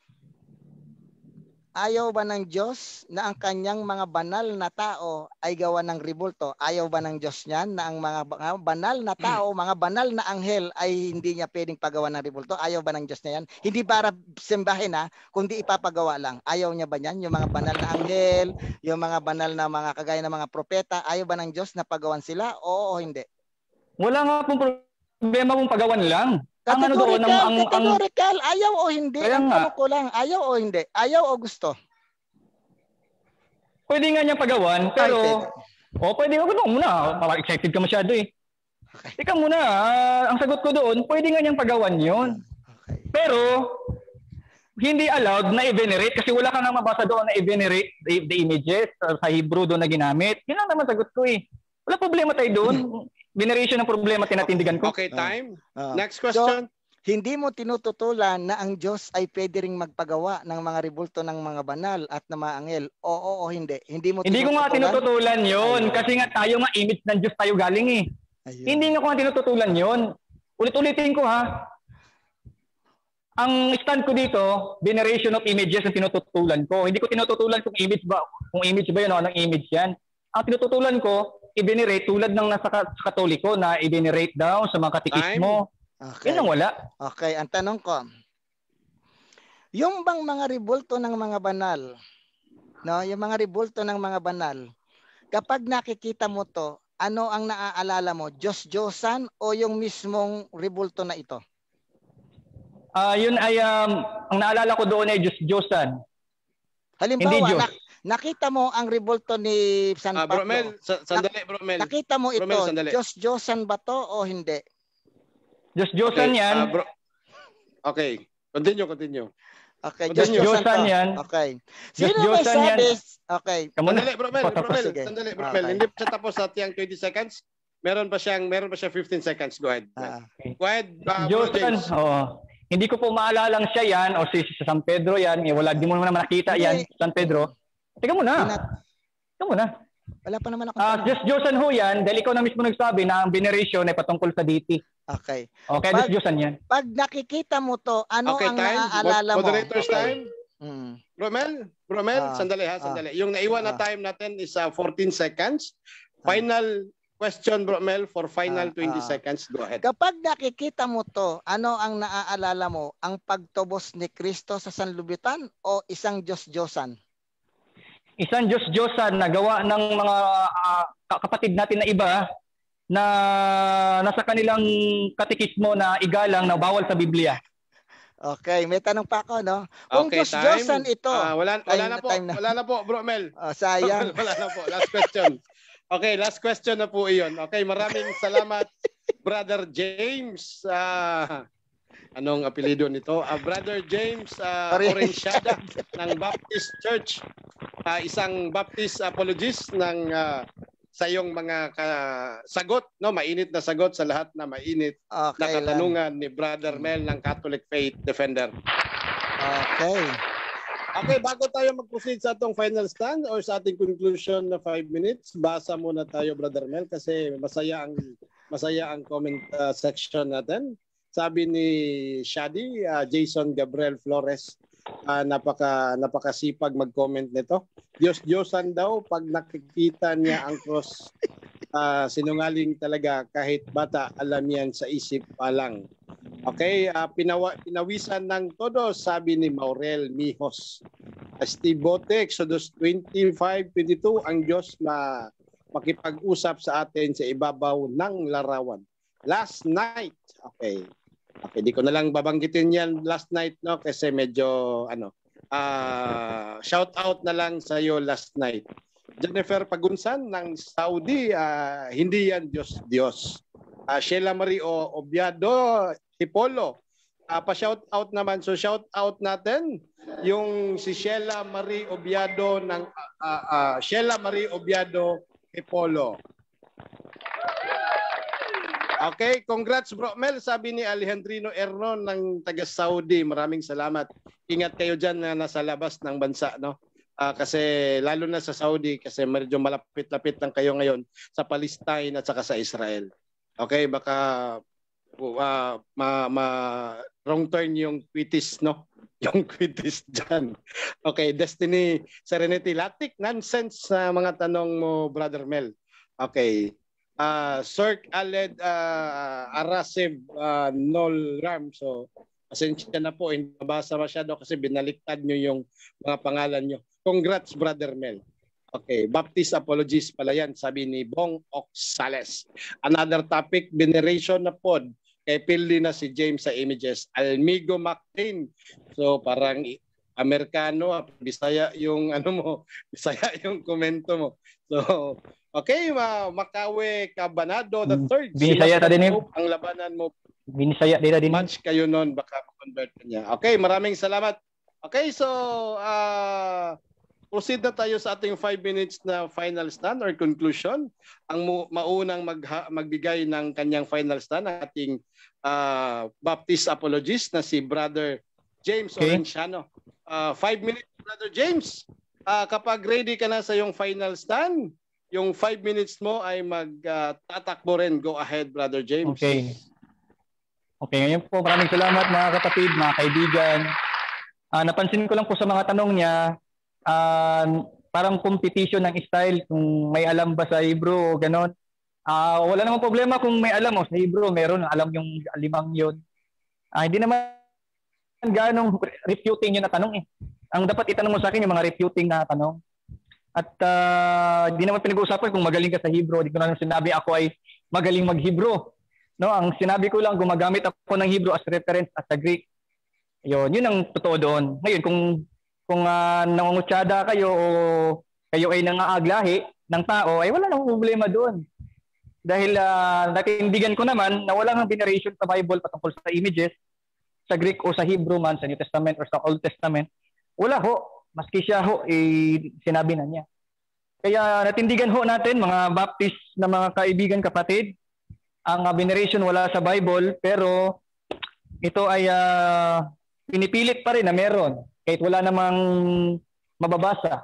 ayaw ba ng Diyos na ang kanyang mga banal na tao ay gawa ng ribulto? Ayaw ba ng Diyos niyan na ang mga mga banal na tao, mga banal na anghel ay hindi niya pwedeng pagawa ng ribulto? Ayaw ba ng Diyos niya yan? Hindi para simbahin ha, kundi ipapagawa lang. Ayaw niya ba niyan? Yung mga banal na anghel, yung mga banal na mga kagaya ng mga propeta, ayaw ba ng Diyos na pagawan sila? Oo o hindi? Wala nga pong problema kung pagawan lang. Ang ano doon, ang, ang, ang, Categorical, ayaw o hindi? Kaya Ang nga. tanong ko lang, ayaw o hindi? Ayaw o gusto? pwede nga niyang pagawan, pero, o pwede nga gano'n muna. Parang excited ka masyado eh. Okay. Ika muna, ah, ang sagot ko doon, pwede nga niyang pagawan yun. Okay. Pero, hindi allowed na i-venerate kasi wala ka nga mabasa doon na i-venerate the, the images uh, sa Hebrew doon na ginamit. Yun lang naman sagot ko eh. Wala problema tayo doon. Veneration ang problema tinatindigan ko. Okay, time. Ah. Next question. Hindi mo tinututulan na ang Diyos ay pwede ring magpagawa ng mga ribulto ng mga banal at ng mga anghel. Oo o hindi? Hindi mo Hindi ko nga tinututulan yun. Ayun. Kasi nga tayo nga image ng Diyos tayo galing eh. Ayun. Hindi nga ko nga tinututulan yun. Ulit-ulitin ko ha. Ang stand ko dito, veneration of images ang tinututulan ko. Hindi ko tinututulan kung image ba, kung image ba yun o anong image yan. Ang tinututulan ko, i-venerate tulad ng nasa sa Katoliko na i-venerate daw sa mga katikismo. Okay. Yun ang wala. Okay, ang tanong ko. Yung bang mga ribulto ng mga banal, no, yung mga ribulto ng mga banal, kapag nakikita mo to, ano ang naaalala mo? Diyos-Diyosan o yung mismong ribulto na ito? Ah, yun ay um, ang naalala ko doon ay Diyos-Diyosan. Halimbawa, Hindi Diyos. nak- nakita mo ang ribulto ni San Ah, Pablo. Bromel, sa- sandali, Bromel. Nakita mo ito, Bromel, sandali. Diyos-Diyosan ba to o hindi? Diyos-Diyosan Okay, yan. ah, bro- okay, continue, continue. Okay, Continue. Diyos-Diyosan Diyos-Diyosan to. yan. Okay. Sino may Diyos-Diyosan yan. sabi? Okay. Kamu na. Sandali, Bromel, Tapos, Bromel, sige. sandali, Bromel. Okay. Hindi pa siya tapos sa tiyang twenty seconds. Meron pa siyang, meron pa siya fifteen seconds. Go ahead. Ah, Go ahead, ah, Bro Diyos-Diyosan. James. Oo. Hindi ko po maalalang siya yan o si, si San Pedro yan. Eh, wala, di mo naman nakita Hindi. yan, San Pedro. Teka muna. Pinat- Teka muna. wala pa naman ako. Ah, Diyos-Diyosan ho yan. Dahil ikaw na mismo nagsabi na ang veneration ay patungkol sa deity. Okay. Okay, Pag- Diyos-Diyosan yan. Pag nakikita mo to, ano Okay, ang time. naaalala mo? Moderator's time. Mm. Bromel, Bromel, Ah, sandali ha, sandali. Yung naiwan na ah. time natin is uh, fourteen seconds. Final question, Bromel, for final Ah, twenty ah. seconds. Go ahead. Kapag nakikita mo to, ano ang naaalala mo? Ang pagtubos ni Kristo sa sanlibutan o isang Diyos-Diyosan? Isang Diyos-Diyosan na gawa ng mga ah, kapatid natin na iba na nasa kanilang katikismo na igalang na bawal sa Biblia. Okay, may tanong pa ako, no? Kung Okay, Diyos-Diyosan time. ito, Ah, wala, wala Time na na, po. time na. Wala na po, Bromel. oh, sayang. Wala na po. Last question. Okay, last question na po iyon. Okay, maraming salamat, Brother James. Ah, anong apelido nito? Ah, Brother James uh, Sorry. Orenciada ng Baptist Church. Ah, isang Baptist apologist ng ah, sa iyong mga ka- sagot, no? Mainit na sagot sa lahat na mainit na Okay lang. katanungan ni Brother Mel ng Catholic Faith Defender. Okay. Okay, bago tayo mag-proceed sa atong final stand or sa ating conclusion na five minutes, basa muna tayo, Brother Mel, kasi masaya ang masaya ang comment uh, section natin. sabi ni Shadi, uh, Jason Gabriel Flores, uh, napaka napakasipag mag-comment nito. Diyos-Diyosan daw pag nakikita niya ang cross. Uh, sinungaling talaga kahit bata, alam yan sa isip pa lang. Okay, uh, pinawa, pinawisan ng todo, sabi ni Maurel Mijos. Uh, Steve Bote, Exodus twenty-five twenty-two, ang Diyos na makipag-usap sa atin sa ibabaw ng larawan. Last night, okay. Okay, di ko na lang babanggitin yan last night, no, kasi medyo ano, uh, shout out na lang sa iyo last night. Jennifer Pagunsan ng Saudi, uh, hindi yan Diyos Diyos. Uh, Sheila Marie Obiado Hipolo, uh, pa-shout out naman. So shout out natin yung si Sheila Marie Obiado ng uh, uh, Sheila Marie Obiado Hipolo. Okay, congrats bro Mel, sabi ni Alejandrino Erno ng taga Saudi. Maraming salamat. Ingat kayo diyan na nasa labas ng bansa, no? Uh, kasi lalo na sa Saudi kasi medyo malapit-lapit lang kayo ngayon sa Palestine at saka sa Israel. Okay, baka uh, ma, ma wrong turn yung quitis, no? Yung quitis dyan. Okay, Destiny Serenity Latik, nonsense sa uh, mga tanong mo, Brother Mel. Okay. Uh, Sir Aled uh, Arasib uh, Nol Ram. So, pasensya na po, hindi mabasa masyado kasi binaliktad nyo yung mga pangalan nyo. Congrats, Brother Mel. Okay, Baptist Apologies pala yan, sabi ni Bong Oxales. Another topic, veneration na pod. Kay pildi na si James sa images. Almigo McLean. So, parang Amerikano, Bisaya yung ano mo, Bisaya yung komento mo. So, okay, ma Makawe Cabanado the third. Binisaya ta din ang labanan mo. Binisaya din din. Match kayo noon, baka ma-convert niya. Okay, maraming salamat. Okay, so uh, proceed na tayo sa ating five minutes na final stand or conclusion. Ang maunang mag magbigay ng kanyang final stand ang ating uh, Baptist apologist na si Brother James okay. Orenciano. Uh, five minutes, Brother James. Uh, kapag ready ka na sa yung final stand, yung five minutes mo ay magtatakbo uh, rin. Go ahead, Brother James. Okay. Okay, ngayon po maraming salamat mga kapatid, mga kaibigan. Uh, napansin ko lang po sa mga tanong niya, uh, parang competition ng style, kung may alam ba sa Hebrew o gano'n. Uh, wala namang problema kung may alam o sa Hebrew, meron alam yung limang yun. Uh, hindi naman ganong refuting yun na tanong eh. Ang dapat itanong mo sa akin yung mga refuting na tanong. At uh, hindi naman pinag-uusapan kung magaling ka sa Hebrew. Hindi ko na sinabi ako ay magaling mag-Hebrew. No, ang sinabi ko lang, gumagamit ako ng Hebrew as reference at sa Greek. Yun, yun ang totoo doon. Ngayon, kung kung uh, nangungutsada kayo o kayo ay nangaaglahi ng tao, ay wala nang problema doon. Dahil uh, natindigan ko naman na wala nang veneration sa Bible patungkol sa images, sa Greek o sa Hebrew man, sa New Testament or sa Old Testament. Wala ho. Maski siya ho, eh, sinabi na niya. Kaya natindigan ho natin, mga Baptist na mga kaibigan, kapatid, ang uh, veneration wala sa Bible, pero ito ay uh, pinipilit pa rin na meron, kahit wala namang mababasa.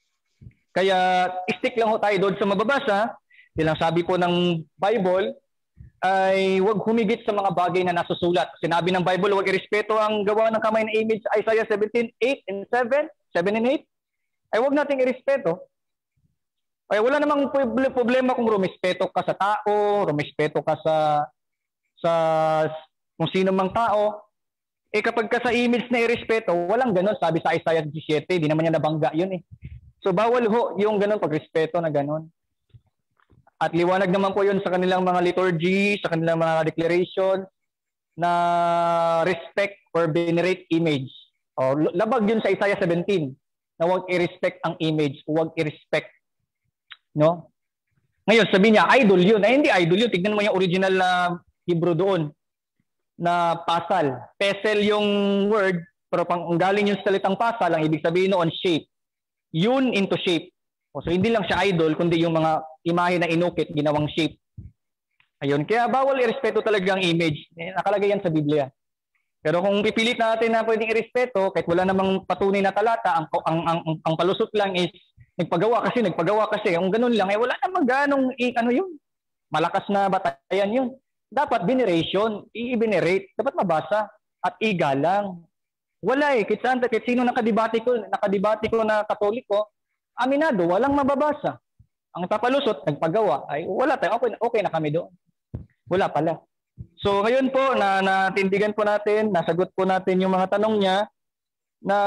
Kaya stick lang ho tayo doon sa mababasa. Silang sabi po ng Bible, ay huwag humigit sa mga bagay na nasusulat. Sinabi ng Bible, huwag irespeto ang gawa ng kamay na image, Isaiah seventeen, eight and seven, seven and eight. Ay huwag nating irespeto. Ay wala namang problema kung rumispeto ka sa tao, rumispeto ka sa sa kung sino mang tao. Eh kapag ka sa image na irespeto, walang ganon. Sabi sa Isaiah seventeen, di naman niya nabangga yun eh. So bawal ho yung ganon pagrespeto na ganon. At liwanag naman po yun sa kanilang mga liturgy, sa kanilang mga declaration na respect or venerate image. O, labag yun sa Isaiah seventeen na huwag i-respect ang image, huwag i-respect. No? Ngayon, sabi niya, idol yun. Ay, hindi idol yun. Tignan mo yung original na Hebrew doon na pasal. Pesel yung word, pero pang galing yung salitang pasal, ang ibig sabihin noon, shape. Yun into shape. O, so, hindi lang siya idol, kundi yung mga imahe na inukit, ginawang shape. Ayun. Kaya bawal i-respeto talaga ang image. Nakalagay yan sa Biblia. Pero kung pipilit natin na pwedeng i-respeto, kahit wala namang patunay na talata, ang, ang, ang, ang palusot lang is nagpagawa kasi, nagpagawa kasi. Kung ganun lang, eh wala namang ganong, eh, ano yun, malakas na batayan yun. dapat veneration, i-venerate, dapat mabasa at igalang. Wala eh, kahit saan, kahit sino nakadibati ko, nakadibati ko na Katoliko, aminado, walang mababasa. Ang papalusot, nagpagawa, ay wala tayo, okay, okay na kami doon. Wala pala. So ngayon po, na natindigan po natin, nasagot po natin yung mga tanong niya na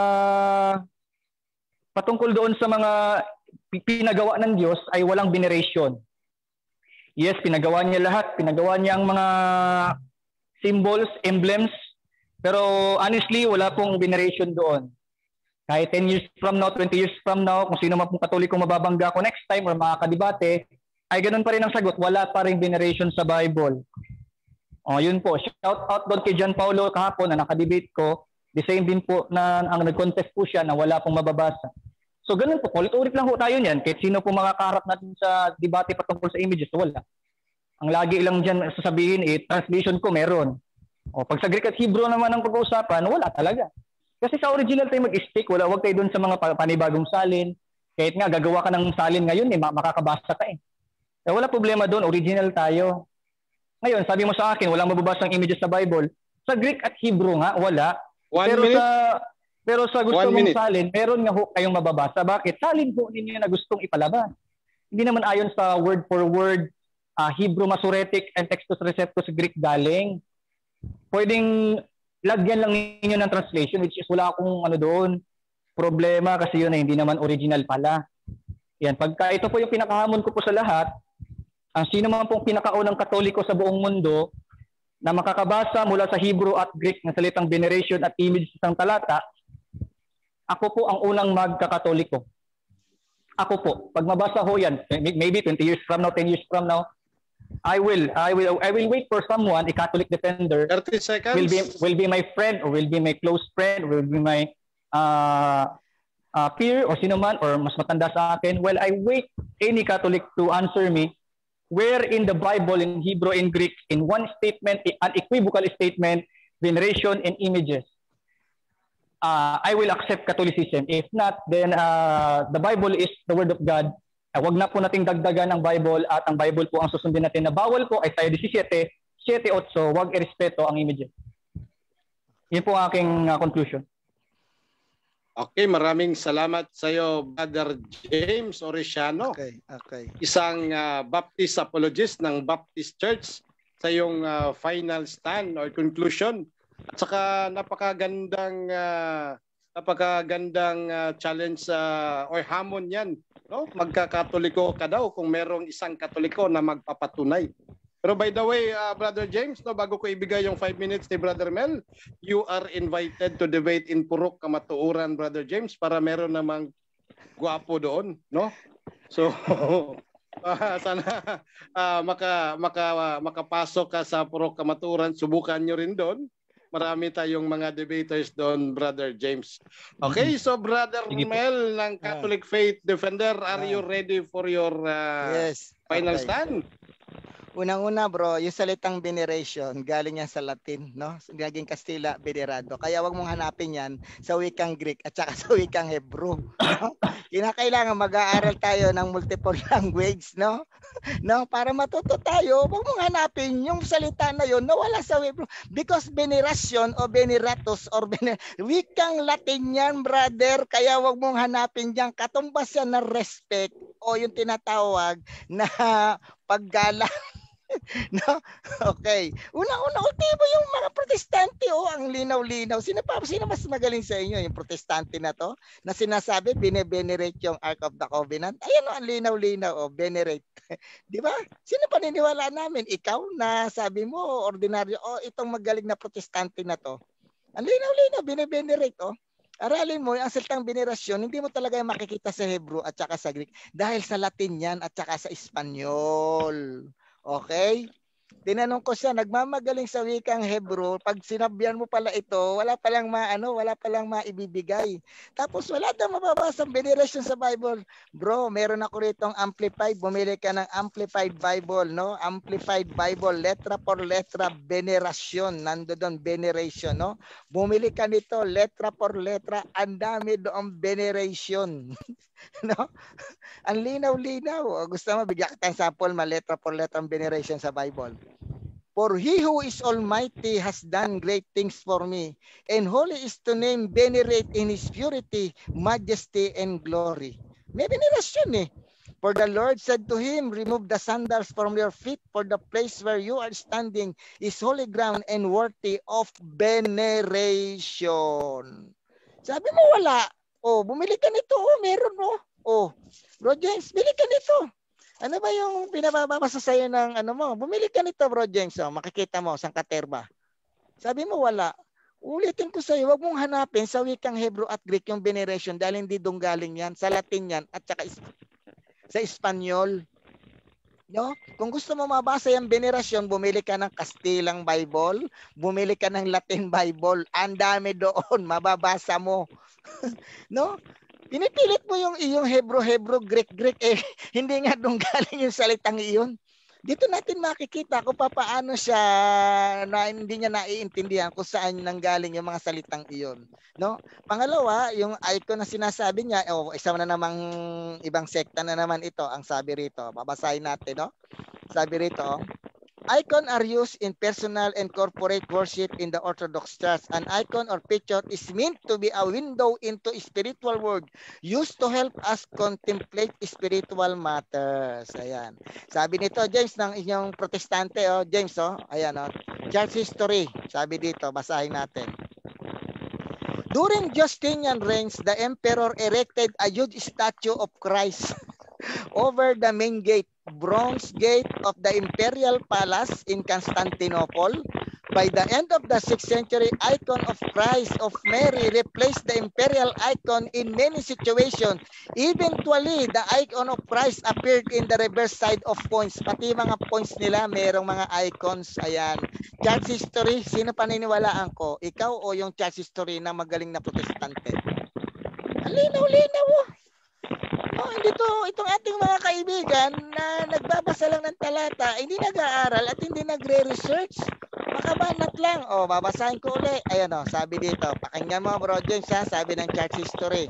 patungkol doon sa mga pinagawa ng Diyos ay walang veneration. Yes, pinagawa niya lahat. Pinagawa niya ang mga symbols, emblems. Pero honestly, wala pong veneration doon. Kahit ten years from now, twenty years from now, kung sino man pong Katoliko mababangga ko next time or makakadibate, ay ganun pa rin ang sagot. Wala pa rin veneration sa Bible. O, yun po. Shout out doon kay John Paulo kahapon na nakadebate ko. The same din po na ang nag-contest po siya na wala pong mababasa. So ganun po, ulit-ulit lang po tayo niyan. Kahit sino po makakaharap natin sa debate patungkol sa images, wala. Ang lagi lang dyan sasabihin, eh, translation ko meron. O pag sa Greek at Hebrew naman ang pag-uusapan, wala talaga. Kasi sa original tayo mag-stick, wala, wag tayo dun sa mga panibagong salin. Kahit nga gagawa ka ng salin ngayon, eh, makakabasa ka eh. Kaya wala problema doon, original tayo. Ngayon, sabi mo sa akin, walang mababasang images sa Bible. Sa Greek at Hebrew nga, wala. One pero minute. sa pero sa gusto One mong minute. salin, meron nga ho kayong mababasa. Bakit? Salin po ninyo na gustong ipalabas. Hindi naman ayon sa word for word, uh, Hebrew Masoretic and Textus Receptus Greek galing. Pwedeng lagyan lang ninyo ng translation, which is wala akong ano doon problema kasi yun ay hindi naman original pala. Yan, pagka ito po yung pinakahamon ko po sa lahat, ang sino man pong pinakaunang Katoliko sa buong mundo na makakabasa mula sa Hebrew at Greek ng salitang veneration at image sa isang talata, ako po ang unang magkakatoliko. Ako po, pag mabasa ho yan, maybe twenty years from now, ten years from now, I will, I will, I will wait for someone, a Catholic defender, thirty seconds. will be, will be my friend or will be my close friend, will be my uh, uh, peer or sino man or mas matanda sa akin. Well, I wait any Catholic to answer me where in the Bible, in Hebrew, in Greek, in one statement, an equivocal statement, veneration and images, uh, I will accept Catholicism. If not, then uh, the Bible is the Word of God. Uh, wag na po nating dagdagan ang Bible at ang Bible po ang susundin natin na bawal po ay Isaiah seventeen, seven eight, wag irespeto ang images. Yun po ang aking uh, conclusion. Okay, maraming salamat sa iyo, Brother James Oresiano. Okay, okay. Isang uh, Baptist apologist ng Baptist Church sa iyong uh, final stand or conclusion. At saka napakagandang uh, napakagandang uh, challenge uh, or hamon 'yan, no? Magkakatoliko ka daw kung merong isang Katoliko na magpapatunay. Pero by the way, uh, Brother James, no, bago ko ibigay yung five minutes ni Brother Mel, you are invited to debate in Purok Kamatuuran, Brother James, para meron namang guwapo doon, no? So, uh, sana uh, maka, maka, makapasok ka sa Purok Kamatuuran, subukan nyo rin doon. Marami tayong mga debaters doon, Brother James. Okay, so Brother Mel ng Catholic Faith Defender, are you ready for your uh, Yes. final Okay. stand? Unang-una bro, yung salitang veneration, galing yan sa Latin, no? Naging Kastila, venerado. Kaya wag mong hanapin yan sa wikang Greek at saka sa wikang Hebrew. No? Kinakailangan mag-aaral tayo ng multiple language, no? No, para matuto tayo, wag mong hanapin yung salita na yon na wala sa Hebrew. Because veneration o veneratus or vener wikang Latin yan, brother. Kaya wag mong hanapin diyan. Katumbas yan ng respect o yung tinatawag na paggalang. No? Okay. Una-una, ultimo yung mga protestante, oh, ang linaw-linaw. Sino pa, sino mas magaling sa inyo? Yung protestante na to? Na sinasabi, bine-venerate yung Ark of the Covenant. Ayan, oh, ang linaw-linaw, oh, venerate. Di ba? Sino paniniwala namin? Ikaw na sabi mo, ordinaryo, oh, itong magaling na protestante na to. Ang linaw-linaw, bine-venerate, oh. Aralin mo, ang salitang venerasyon, hindi mo talaga yung makikita sa Hebrew at saka sa Greek. Dahil sa Latin yan at saka sa Espanyol. Okay? Tinanong ko siya, nagmamagaling sa wikang Hebrew, pag sinabihan mo pala ito, wala palang maano, wala palang maibibigay. Tapos wala daw mababasang veneration sa Bible. Bro, meron ako ritong amplified, bumili ka ng amplified Bible, no? Amplified Bible, letra por letra, veneration, nando doon veneration, no? Bumili ka nito, letra por letra, ang dami doon veneration. No? Ang linaw-linaw. Gusto mo bigyan kita ng sample, ma letra por letra ang veneration sa Bible. For he who is almighty has done great things for me, and holy is to name, venerate in his purity, majesty, and glory. May veneration eh. For the Lord said to him, remove the sandals from your feet, for the place where you are standing is holy ground and worthy of veneration. Sabi mo wala. Oh, bumili ka nito. Oh, meron oh. Oh, Bro James, bili ka nito. Ano ba yung pinababasa sa'yo ng ano mo? Bumili ka nito, Bro James. Oh, makikita mo, sang katerba. Sabi mo wala. Ulitin ko sa'yo, wag mong hanapin sa wikang Hebrew at Greek yung veneration dahil hindi doon galing yan. Sa Latin yan at saka sa Espanyol. No? Kung gusto mo mabasa yung veneration, bumili ka ng Kastilang Bible, bumili ka ng Latin Bible. Ang dami doon, mababasa mo. No? Pinipilit mo yung iyong Hebrew-Hebrew, Greek-Greek, eh, hindi nga doon galing yung salitang iyon. Dito natin makikita kung paano siya na hindi niya naiintindihan kung saan nanggaling yung mga salitang iyon. No? Pangalawa, yung icon na sinasabi niya, oh, isa na namang ibang sekta na naman ito, ang sabi rito. Babasahin natin, no? Sabi rito, icon are used in personal and corporate worship in the Orthodox Church. An icon or picture is meant to be a window into spiritual world used to help us contemplate spiritual matters. Ayan. Sabi nito, James, ng inyong protestante, oh, James, oh, ayan, oh, church history. Sabi dito, basahin natin. During Justinian reigns, the emperor erected a huge statue of Christ over the main gate, bronze gate of the imperial palace in Constantinople. By the end of the sixth century, icon of Christ of Mary replaced the imperial icon in many situations. Eventually, the icon of Christ appeared in the reverse side of coins. Pati mga coins nila, merong mga icons. Ayan. Church history, sino paniniwalaan ko? Ikaw o yung church history na magaling na protestante? Linaw-linaw oh. Oh, hindi to, itong ating mga kaibigan na nagbabasa lang ng talata, hindi nag-aaral at hindi nagre-research. Makabanat lang. O, oh, babasahin ko ulit. Ayan o, oh, sabi dito. Pakinggan mo, Bro James, ha? Sabi ng church history.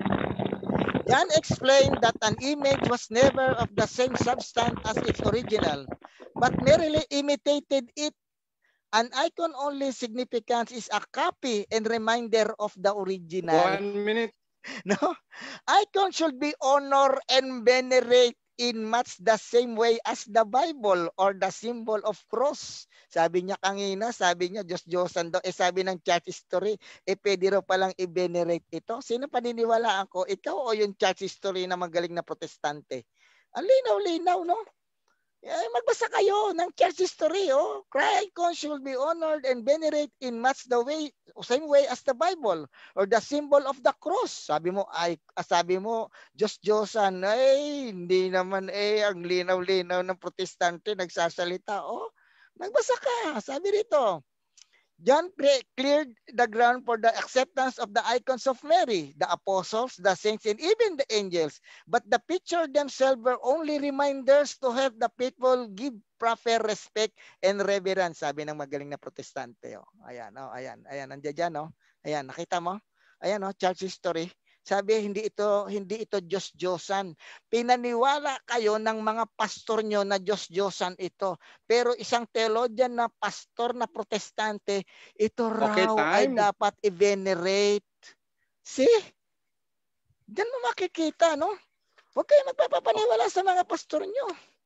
John explained that an image was never of the same substance as its original, but merely imitated it. An icon only significance is a copy and reminder of the original. One minute. No? Icon should be honored and venerate in much the same way as the Bible or the symbol of cross. Sabi niya kanina, sabi niya Diyos-Diyosan daw. Eh sabi ng church history, eh pwede raw palang i-venerate ito. Sino paniniwalaan ko? Ikaw o yung church history na magaling na protestante? Ang linaw-linaw, no? Eh, magbasa kayo ng church history. Oh. Icon should be honored and venerate in much the way, same way as the Bible or the symbol of the cross. Sabi mo, ay, sabi mo, Diyos-Diyosan, ay, hindi naman eh, ang linaw-linaw ng protestante nagsasalita. Oh, magbasa ka. Sabi rito, John cleared the ground for the acceptance of the icons of Mary, the apostles, the saints, and even the angels. But the picture themselves were only reminders to help the people give proper respect and reverence. Sabi ng magaling na protestante. Oh. Ayan, oh, ayan, ayan, nandiyan dyan, oh. Ayan, nakita mo? Ayan, oh, church history. Sabi, hindi ito, hindi ito Diyos-Diyosan. Pinaniwala kayo ng mga pastor nyo na Diyos-Diyosan ito. Pero isang theologian na pastor na protestante, ito raw okay, ay dapat i-venerate. See? Diyan mo makikita, no? Huwag kayo magpapaniwala sa mga pastor nyo.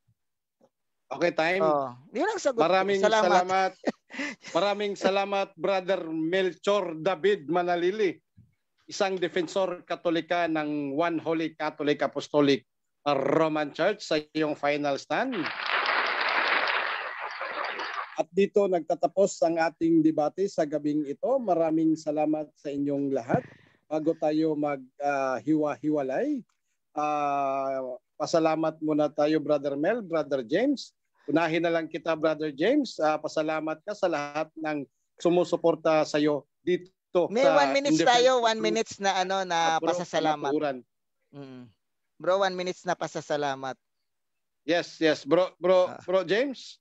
Okay, time. Oh, yun ang sagot. Maraming salamat. salamat. Maraming salamat, Brother Melchor David Manalili. Isang defensor katolika ng One Holy Catholic Apostolic Roman Church sa iyong final stand. At dito nagtatapos ang ating debate sa gabing ito. Maraming salamat sa inyong lahat. Bago tayo mag-hiwa-hiwalay, uh, uh, pasalamat muna tayo, Brother Mel, Brother James. Unahin na lang kita, Brother James. Uh, pasalamat ka sa lahat ng sumusuporta sa iyo dito. May one minutes tayo, one minutes na ano na bro, pasasalamat. Mm. Bro, one minutes na pasasalamat. Yes, yes, bro, bro, bro James.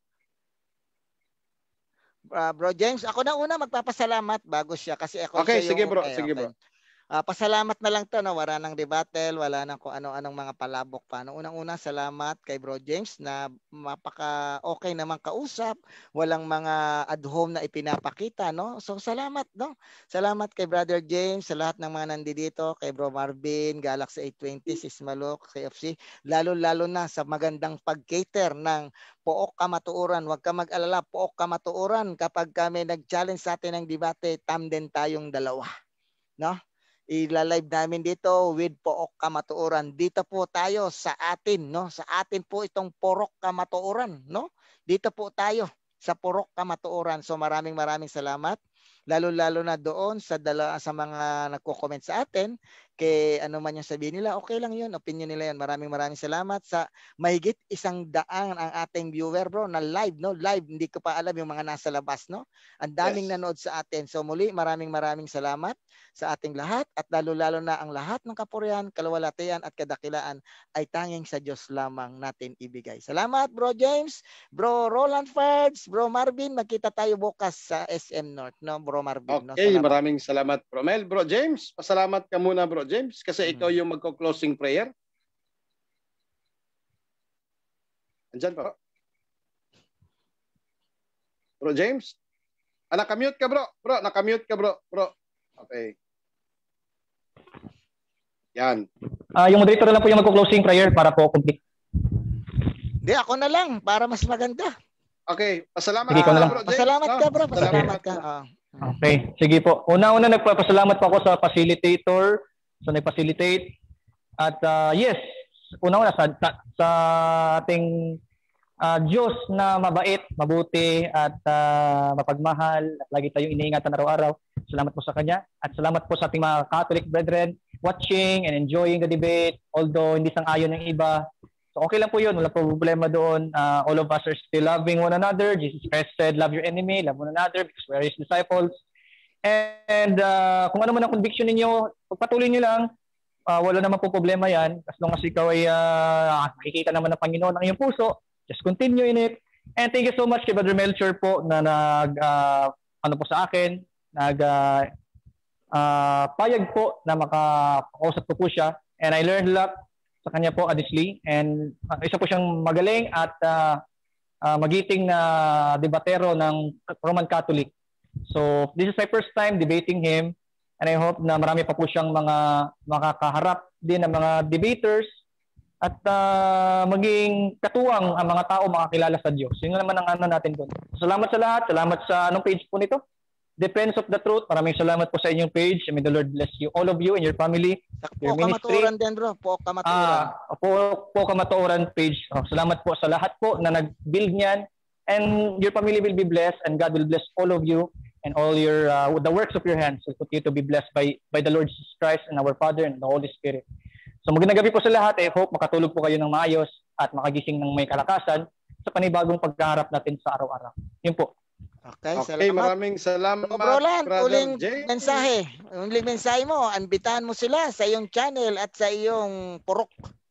Uh, bro James, ako na una magpapasalamat bago siya kasi ako okay, siya sige yung, bro, okay, sige okay. bro. Uh, pasalamat na lang to, no? Wala nang debatel, wala nang kung ano-anong mga palabok pa. No? Unang-una, salamat kay Bro James na mapaka okay naman kausap, walang mga ad home na ipinapakita, no? So salamat, no? Salamat kay Brother James, sa lahat ng mga nandito, kay Bro Marvin, Galaxy eight twenty, Sismalok, K F C, lalo-lalo na sa magandang pag-cater ng Pook Kamatuoran. Huwag ka mag-alala, Pook Kamatuoran, kapag kami nag-challenge sa atin ng debate, tandem tayong dalawa, no? Ila-live namin dito with Pook Kamatuoran. Dito po tayo sa atin, no? Sa atin po itong Purok Kamatuoran, no? Dito po tayo sa Purok Kamatuoran. So maraming maraming salamat. Lalo-lalo na doon sa dala sa mga nagko-comment sa atin, kay ano man yung sabihin nila, okay lang yun, opinion nila yun. Maraming maraming salamat sa mahigit isang daan ang ating viewer, bro, na live, no? Live, hindi ko pa alam yung mga nasa labas, no? Ang daming Yes. nanood sa atin. So muli, maraming maraming salamat sa ating lahat, at lalo-lalo na ang lahat ng kapurihan, kalawalatian at kadakilaan ay tanging sa Diyos lamang natin ibigay. Salamat, Bro James, Bro Roland Ferds, Bro Marvin. Magkita tayo bukas sa S M North, no, Bro Marvin. No? Okay, Salamat. maraming salamat, Bro Mel. Bro James, pasalamat ka muna, Bro James, kasi Mhm. ikaw yung magko-closing prayer. Andyan pa. Bro James? Ah, nakamute ka, bro. Bro, nakamute ka, bro. Bro. Okay. Yan. Ah, yung moderator na lang po yung magko-closing prayer para po complete. Hindi, ako na lang para mas maganda. Okay, pasalamat Sige, ikaw na ka, lang. Bro James. Pasalamat no? ka, bro. Pasalamat ka. ka. Ah. Okay, sige po. Una-una nagpapasalamat po ako sa facilitator, sa nag-facilitate. At uh, yes, una-una sa, sa, sa ating uh, Diyos na mabait, mabuti, at uh, mapagmahal, at lagi tayong iniingatan araw-araw. Salamat po sa Kanya. At salamat po sa ating mga Catholic brethren watching and enjoying the debate, although hindi sang-ayon ng iba. So okay lang po yun, wala po problema doon. Uh, all of us are still loving one another. Jesus Christ said, love your enemy, love one another because we are His disciples. And uh, kung ano man ang conviction ninyo, pagpatuloy nyo lang, uh, wala naman po problema yan. As long as ikaw ay uh, makikita naman ng Panginoon ang iyong puso, just continue in it. And thank you so much kay Brother Melchor po na nag, uh, ano po sa akin, nag uh, uh, payag po na makakausap ko po siya. And I learned a lot sa kanya po, honestly. And uh, isa po siyang magaling at uh, uh, magiting na debatero ng Roman Catholic. So this is my first time debating him, and I hope na marami pa po siyang mga makakaharap din ng mga debaters at uh, maging katuwang ang mga tao makakilala sa Diyos. Yun naman ang ano natin doon. Salamat sa lahat. Salamat sa anong page po nito? Defense of the Truth. Maraming salamat po sa inyong page. May the Lord bless you, all of you and your family. Po Kamatuoran din, bro. Po Kamatuoran. Ah, po, po Kamatuoran page. Oh, salamat po sa lahat po na nag-build niyan. And your family will be blessed, and God will bless all of you and all your uh, the works of your hands will continue to be blessed by by the Lord Jesus Christ and our Father and the Holy Spirit. So magandang gabi po sa lahat. I hope makatulog po kayo ng maayos at makagising ng may kalakasan sa panibagong pagkaharap natin sa araw-araw. Yun po. Okay, Okay, salamat. maraming salamat, Bro Roland, Brother uling James. mensahe. Uling mensahe mo, anbitahan mo sila sa iyong channel at sa iyong purok.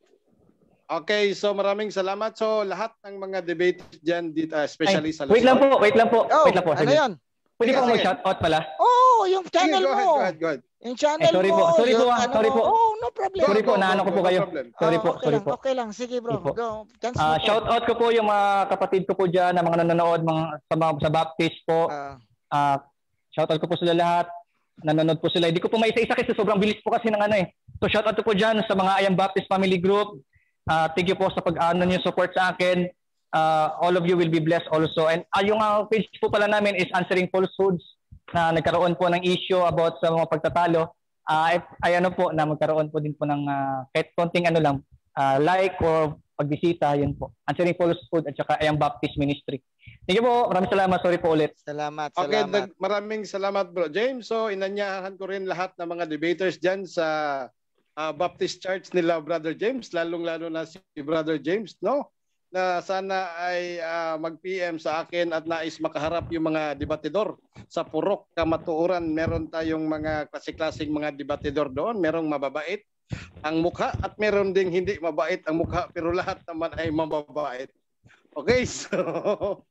Okay, so maraming salamat. So lahat ng mga debate dyan, dito, especially Ay, sa wait lang Luzon. po, wait lang po. Oh, wait lang po. ano Sige. yun? Pwede Sige, po sige. mag-shoutout pala? Oh, yung Sige, channel go ahead, mo. go ahead, go ahead. Yung channel Eh, sorry mo. po, sorry po, yung ah, ano sorry mo. po. Oh, no problem. Sorry po, Go, go, naano ko go, po no kayo. problem. Sorry Ah, po, okay sorry lang, po. okay lang. Sige bro, Sige po. go. Chance Ah, mo po. shout out ko po yung mga kapatid ko po diyan, na mga nanonood mga sa, mga, sa Baptist po. Ah, Ah, shout out ko po sila lahat. Nanonood po sila. Hindi ko po maisa-isa kasi sobrang bilis po kasi ng ano eh. So shout out po diyan sa mga Ayang Baptist Family Group. Ah, thank you po sa pag-ano niyo support sa akin. Ah, all of you will be blessed also. And ah, yung uh, page po pala namin is Answering Falsehoods, na nagkaroon po ng issue about sa mga pagtatalo. Ah, ay, ay ano po na magkaroon po din po ng uh, kahit konting ano lang, uh, like or pagbisita, yun po. Answering Falsehood at saka Ayang Baptist Ministry. Thank you po. Maraming salamat. Sorry po ulit. salamat, Okay, salamat. dag- maraming salamat, Bro James. So inanyahan ko rin lahat ng mga debaters dyan sa ah, Baptist Church nila, Brother James, lalong-lalo na si Brother James, no? Na sana ay ah, mag-P M sa akin at nais makaharap yung mga debatidor sa Purok Kamatuoran. Meron tayong mga klase-klaseng mga debatidor doon. Merong mababait ang mukha at meron ding hindi mabait ang mukha, pero lahat naman ay mababait. Okay, so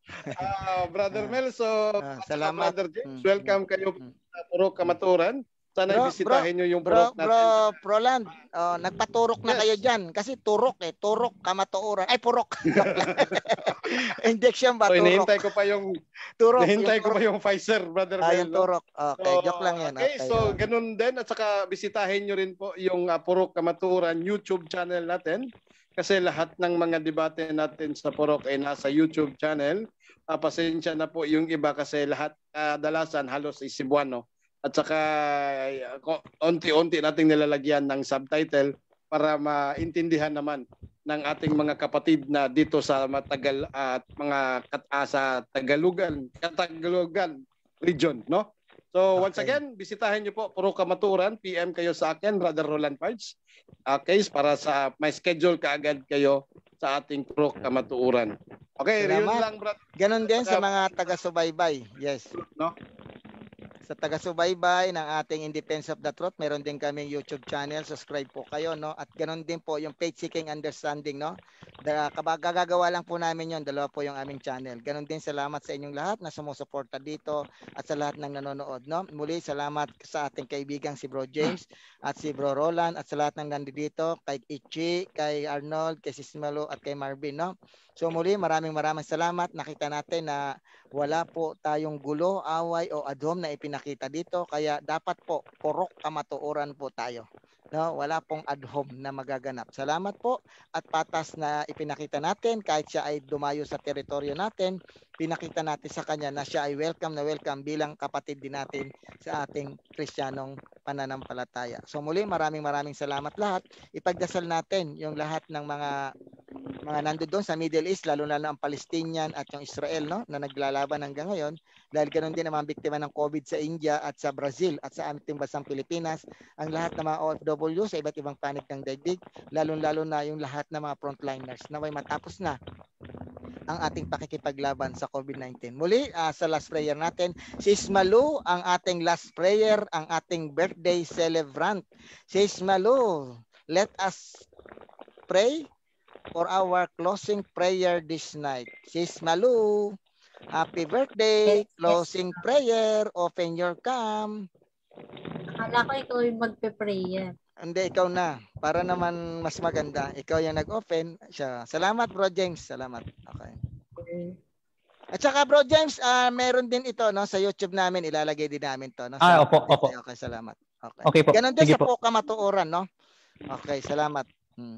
ah, Brother Mel, so Ah, salamat. Brother James, Mm, welcome kayo mm. sa Purok Kamatuoran. Sana Bro, ibisitahin nyo yung Bro, purok natin. bro, Proland, oh, nagpaturok na Yes. kayo dyan. Kasi turok eh. Turok, kamatuuran. Ay, purok. Injection ba? So, Turok. hinihintay ko pa yung, Turok. hinihintay yung ko turok. pa yung Pfizer, Brother Ah, Mel. yung No? turok. Okay, So, joke lang yan. Okay, Okay, so oh. ganun din. At saka bisitahin nyo rin po yung uh, Purok Kamaturan YouTube channel natin. Kasi lahat ng mga debate natin sa Purok ay nasa YouTube channel. Uh, pasensya na po yung iba kasi lahat kadalasan uh, halos is Cebuano. At saka uh, onti-onti nating nilalagyan ng subtitle para maintindihan naman ng ating mga kapatid na dito sa Matagal at uh, mga kat uh, sa Tagalugan, Katagalugan region, no? So once Okay. again, bisitahin niyo po Purok Kamaturan, P M kayo sa akin, Brother Roland Pards. Uh, case para sa may schedule kaagad kayo sa ating Purok Kamaturan. Okay, Salamat. yun lang, brother. Ganon din sa mga taga-subaybay. Yes. No? Sa taga-subaybay ng ating In Defense of the Truth, meron din kaming YouTube channel. Subscribe po kayo, no? At ganon din po yung Faith Seeking Understanding, no? Da, gagawa lang po namin yon, dalawa po yung aming channel. Ganon din, salamat sa inyong lahat na sumusuporta dito at sa lahat ng nanonood, no? Muli, salamat sa ating kaibigang si Bro James at si Bro Roland at sa lahat ng nandito, kay Ichi, kay Arnold, kay Sismalo at kay Marvin, no? So muli, maraming maraming salamat. Nakita natin na wala po tayong gulo, away o adhom na ipinakita dito. Kaya dapat po, purok kamatuoran po tayo. No, wala pong adhom na magaganap. Salamat po at patas na ipinakita natin kahit siya ay dumayo sa teritoryo natin, pinakita natin sa kanya na siya ay welcome na welcome bilang kapatid din natin sa ating Kristiyanong pananampalataya. So muli, maraming maraming salamat lahat. Ipagdasal natin yung lahat ng mga mga nandoon sa Middle East, lalo na ang Palestinian at yung Israel, no, na naglalaban hanggang ngayon, dahil ganoon din ang mga biktima ng COVID sa India at sa Brazil at sa ating bansang Pilipinas, ang lahat ng mga O F W sa iba't ibang panig ng daigdig, lalo-lalo na yung lahat ng mga frontliners, naway matapos na ang ating pakikipaglaban sa COVID nineteen. Muli, uh, sa last prayer natin, si Ismalu, ang ating last prayer, ang ating birthday celebrant. Si Ismalu, let us pray for our closing prayer this night. Sis Malu, happy birthday, Yes, yes. closing prayer, open your cam. Akala ko ikaw yung magpe-prayer. Hindi, ikaw na. Para naman mas maganda. Ikaw yung nag-open. Siya. Salamat, Bro James. Salamat. Okay. At saka, Bro James, uh, meron din ito, no, sa YouTube namin. Ilalagay din namin to. No? Ah, Salamat. opo, opo. Okay, salamat. Okay. Okay po. Ganon din Sige sa po. Kamatuoran, no? Okay, salamat. Hmm.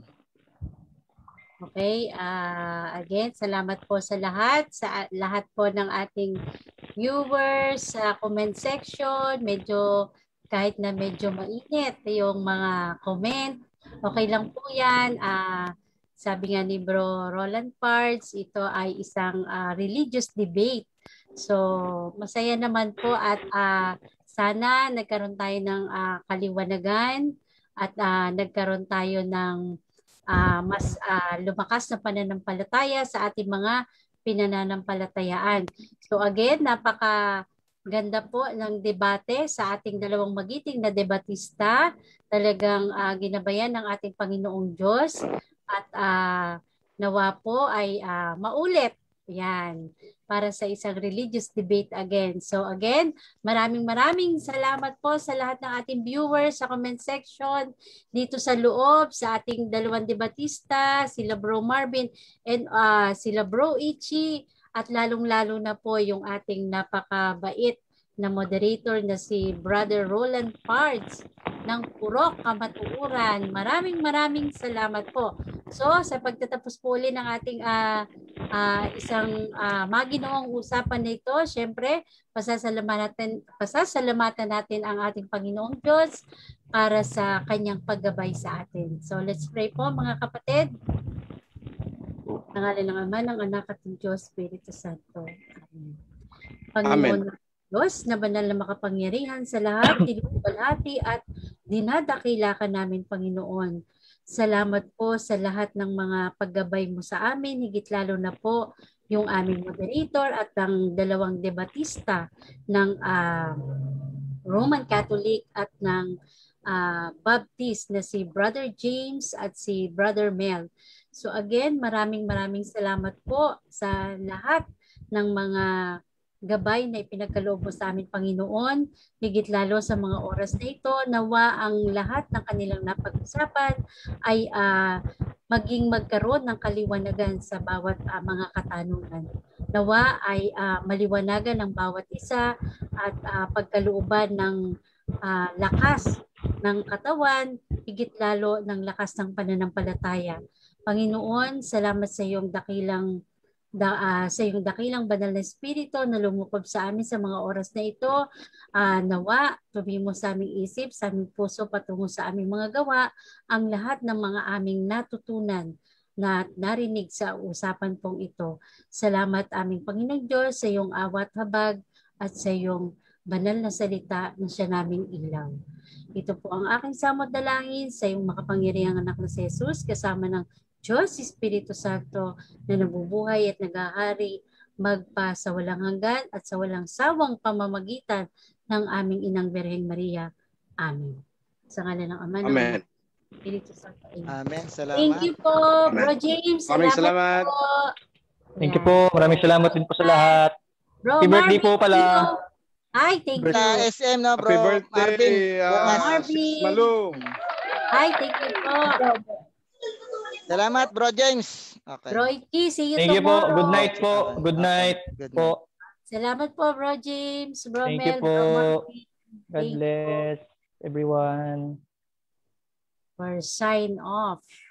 Okay, uh, again, salamat po sa lahat, sa lahat po ng ating viewers sa comment section. Medyo, kahit na medyo mainit yung mga comment, okay lang po yan. Uh, sabi nga ni Bro Roland Pards, ito ay isang uh, religious debate. So, masaya naman po at uh, sana nagkaroon tayo ng uh, kaliwanagan at uh, nagkaroon tayo ng Uh, mas uh, lumakas na pananampalataya sa ating mga pinananampalatayaan. So again, napaka ganda po ng debate sa ating dalawang magiting na debatista. Talagang uh, ginabayan ng ating Panginoong Diyos at uh, nawa po ay uh, maulit. Yan, para sa isang religious debate again. So again, maraming maraming salamat po sa lahat ng ating viewers sa comment section, dito sa loob, sa ating dalawang debatista, sila Bro Marvin and uh, sila Bro Ichi, at lalong-lalo na po yung ating napakabait na moderator na si Brother Roland Pards ng Purok Kamatuoran. Maraming maraming salamat po. So sa pagtatapos po ulit ng ating uh, uh, isang uh, maginoong usapan na ito, syempre pasasalamatan natin, pasasalamatan natin ang ating Panginoong Diyos para sa kanyang paggabay sa atin. So let's pray po mga kapatid. Pangalan ng Ama, ng Anak at ng Diyos, Espiritu Santo. Amen. Panginoon Amen. Diyos, na banal na makapangyarihan sa lahat, tinubalhati at dinadakila ka namin, Panginoon. Salamat po sa lahat ng mga paggabay mo sa amin, higit lalo na po yung aming moderator at ang dalawang debatista ng uh, Roman Catholic at ng uh, Baptist na si Brother James at si Brother Mel. So again, maraming maraming salamat po sa lahat ng mga gabay na ipinagkaloob mo sa amin, Panginoon, higit lalo sa mga oras na ito, nawa ang lahat ng kanilang napag-usapan ay uh, maging magkaroon ng kaliwanagan sa bawat uh, mga katanungan. Nawa ay uh, maliwanagan ng bawat isa at uh, pagkalooban ng uh, lakas ng katawan, higit lalo ng lakas ng pananampalataya. Panginoon, salamat sa iyong dakilang Da, uh, sa iyong dakilang banal na espiritu na lumukob sa amin sa mga oras na ito. Uh, nawa, tumimo sa aming isip, sa aming puso, patungo sa aming mga gawa, ang lahat ng mga aming natutunan na narinig sa usapan pong ito. Salamat aming Panginoong Diyos sa iyong awat habag at sa iyong banal na salita na siya naming ilaw. Ito po ang aking samot dalangin sa iyong makapangyarihang anak na si Jesus, kasama ng Diyos, Espiritu Santo, na nabubuhay at nagahari magpa sa walang hanggan at sa walang sawang pamamagitan ng aming Inang Birheng Maria. Amen. Sa ngalan ng Ama, Amen. ng Espiritu Santo. Amen. Amen. Salamat. Thank you po, Amen. Bro James. Maraming Salamat, salamat. po. Thank you po. Maraming salamat din po sa lahat. Bro Happy birthday Marvin, po pala. Hi, thank you. Sa S M na bro. Happy birthday, Marvin. uh, Marvin. Sis Malum. Hi, thank you po. Salamat bro James. Okay. Bro Iki, see you Thank you po. tomorrow. Good night po. Good Okay. night Good night. po. Salamat po, Bro James, Bro Thank Mel, you po. Bro Marvin. God Thank you bless everyone. for sign off.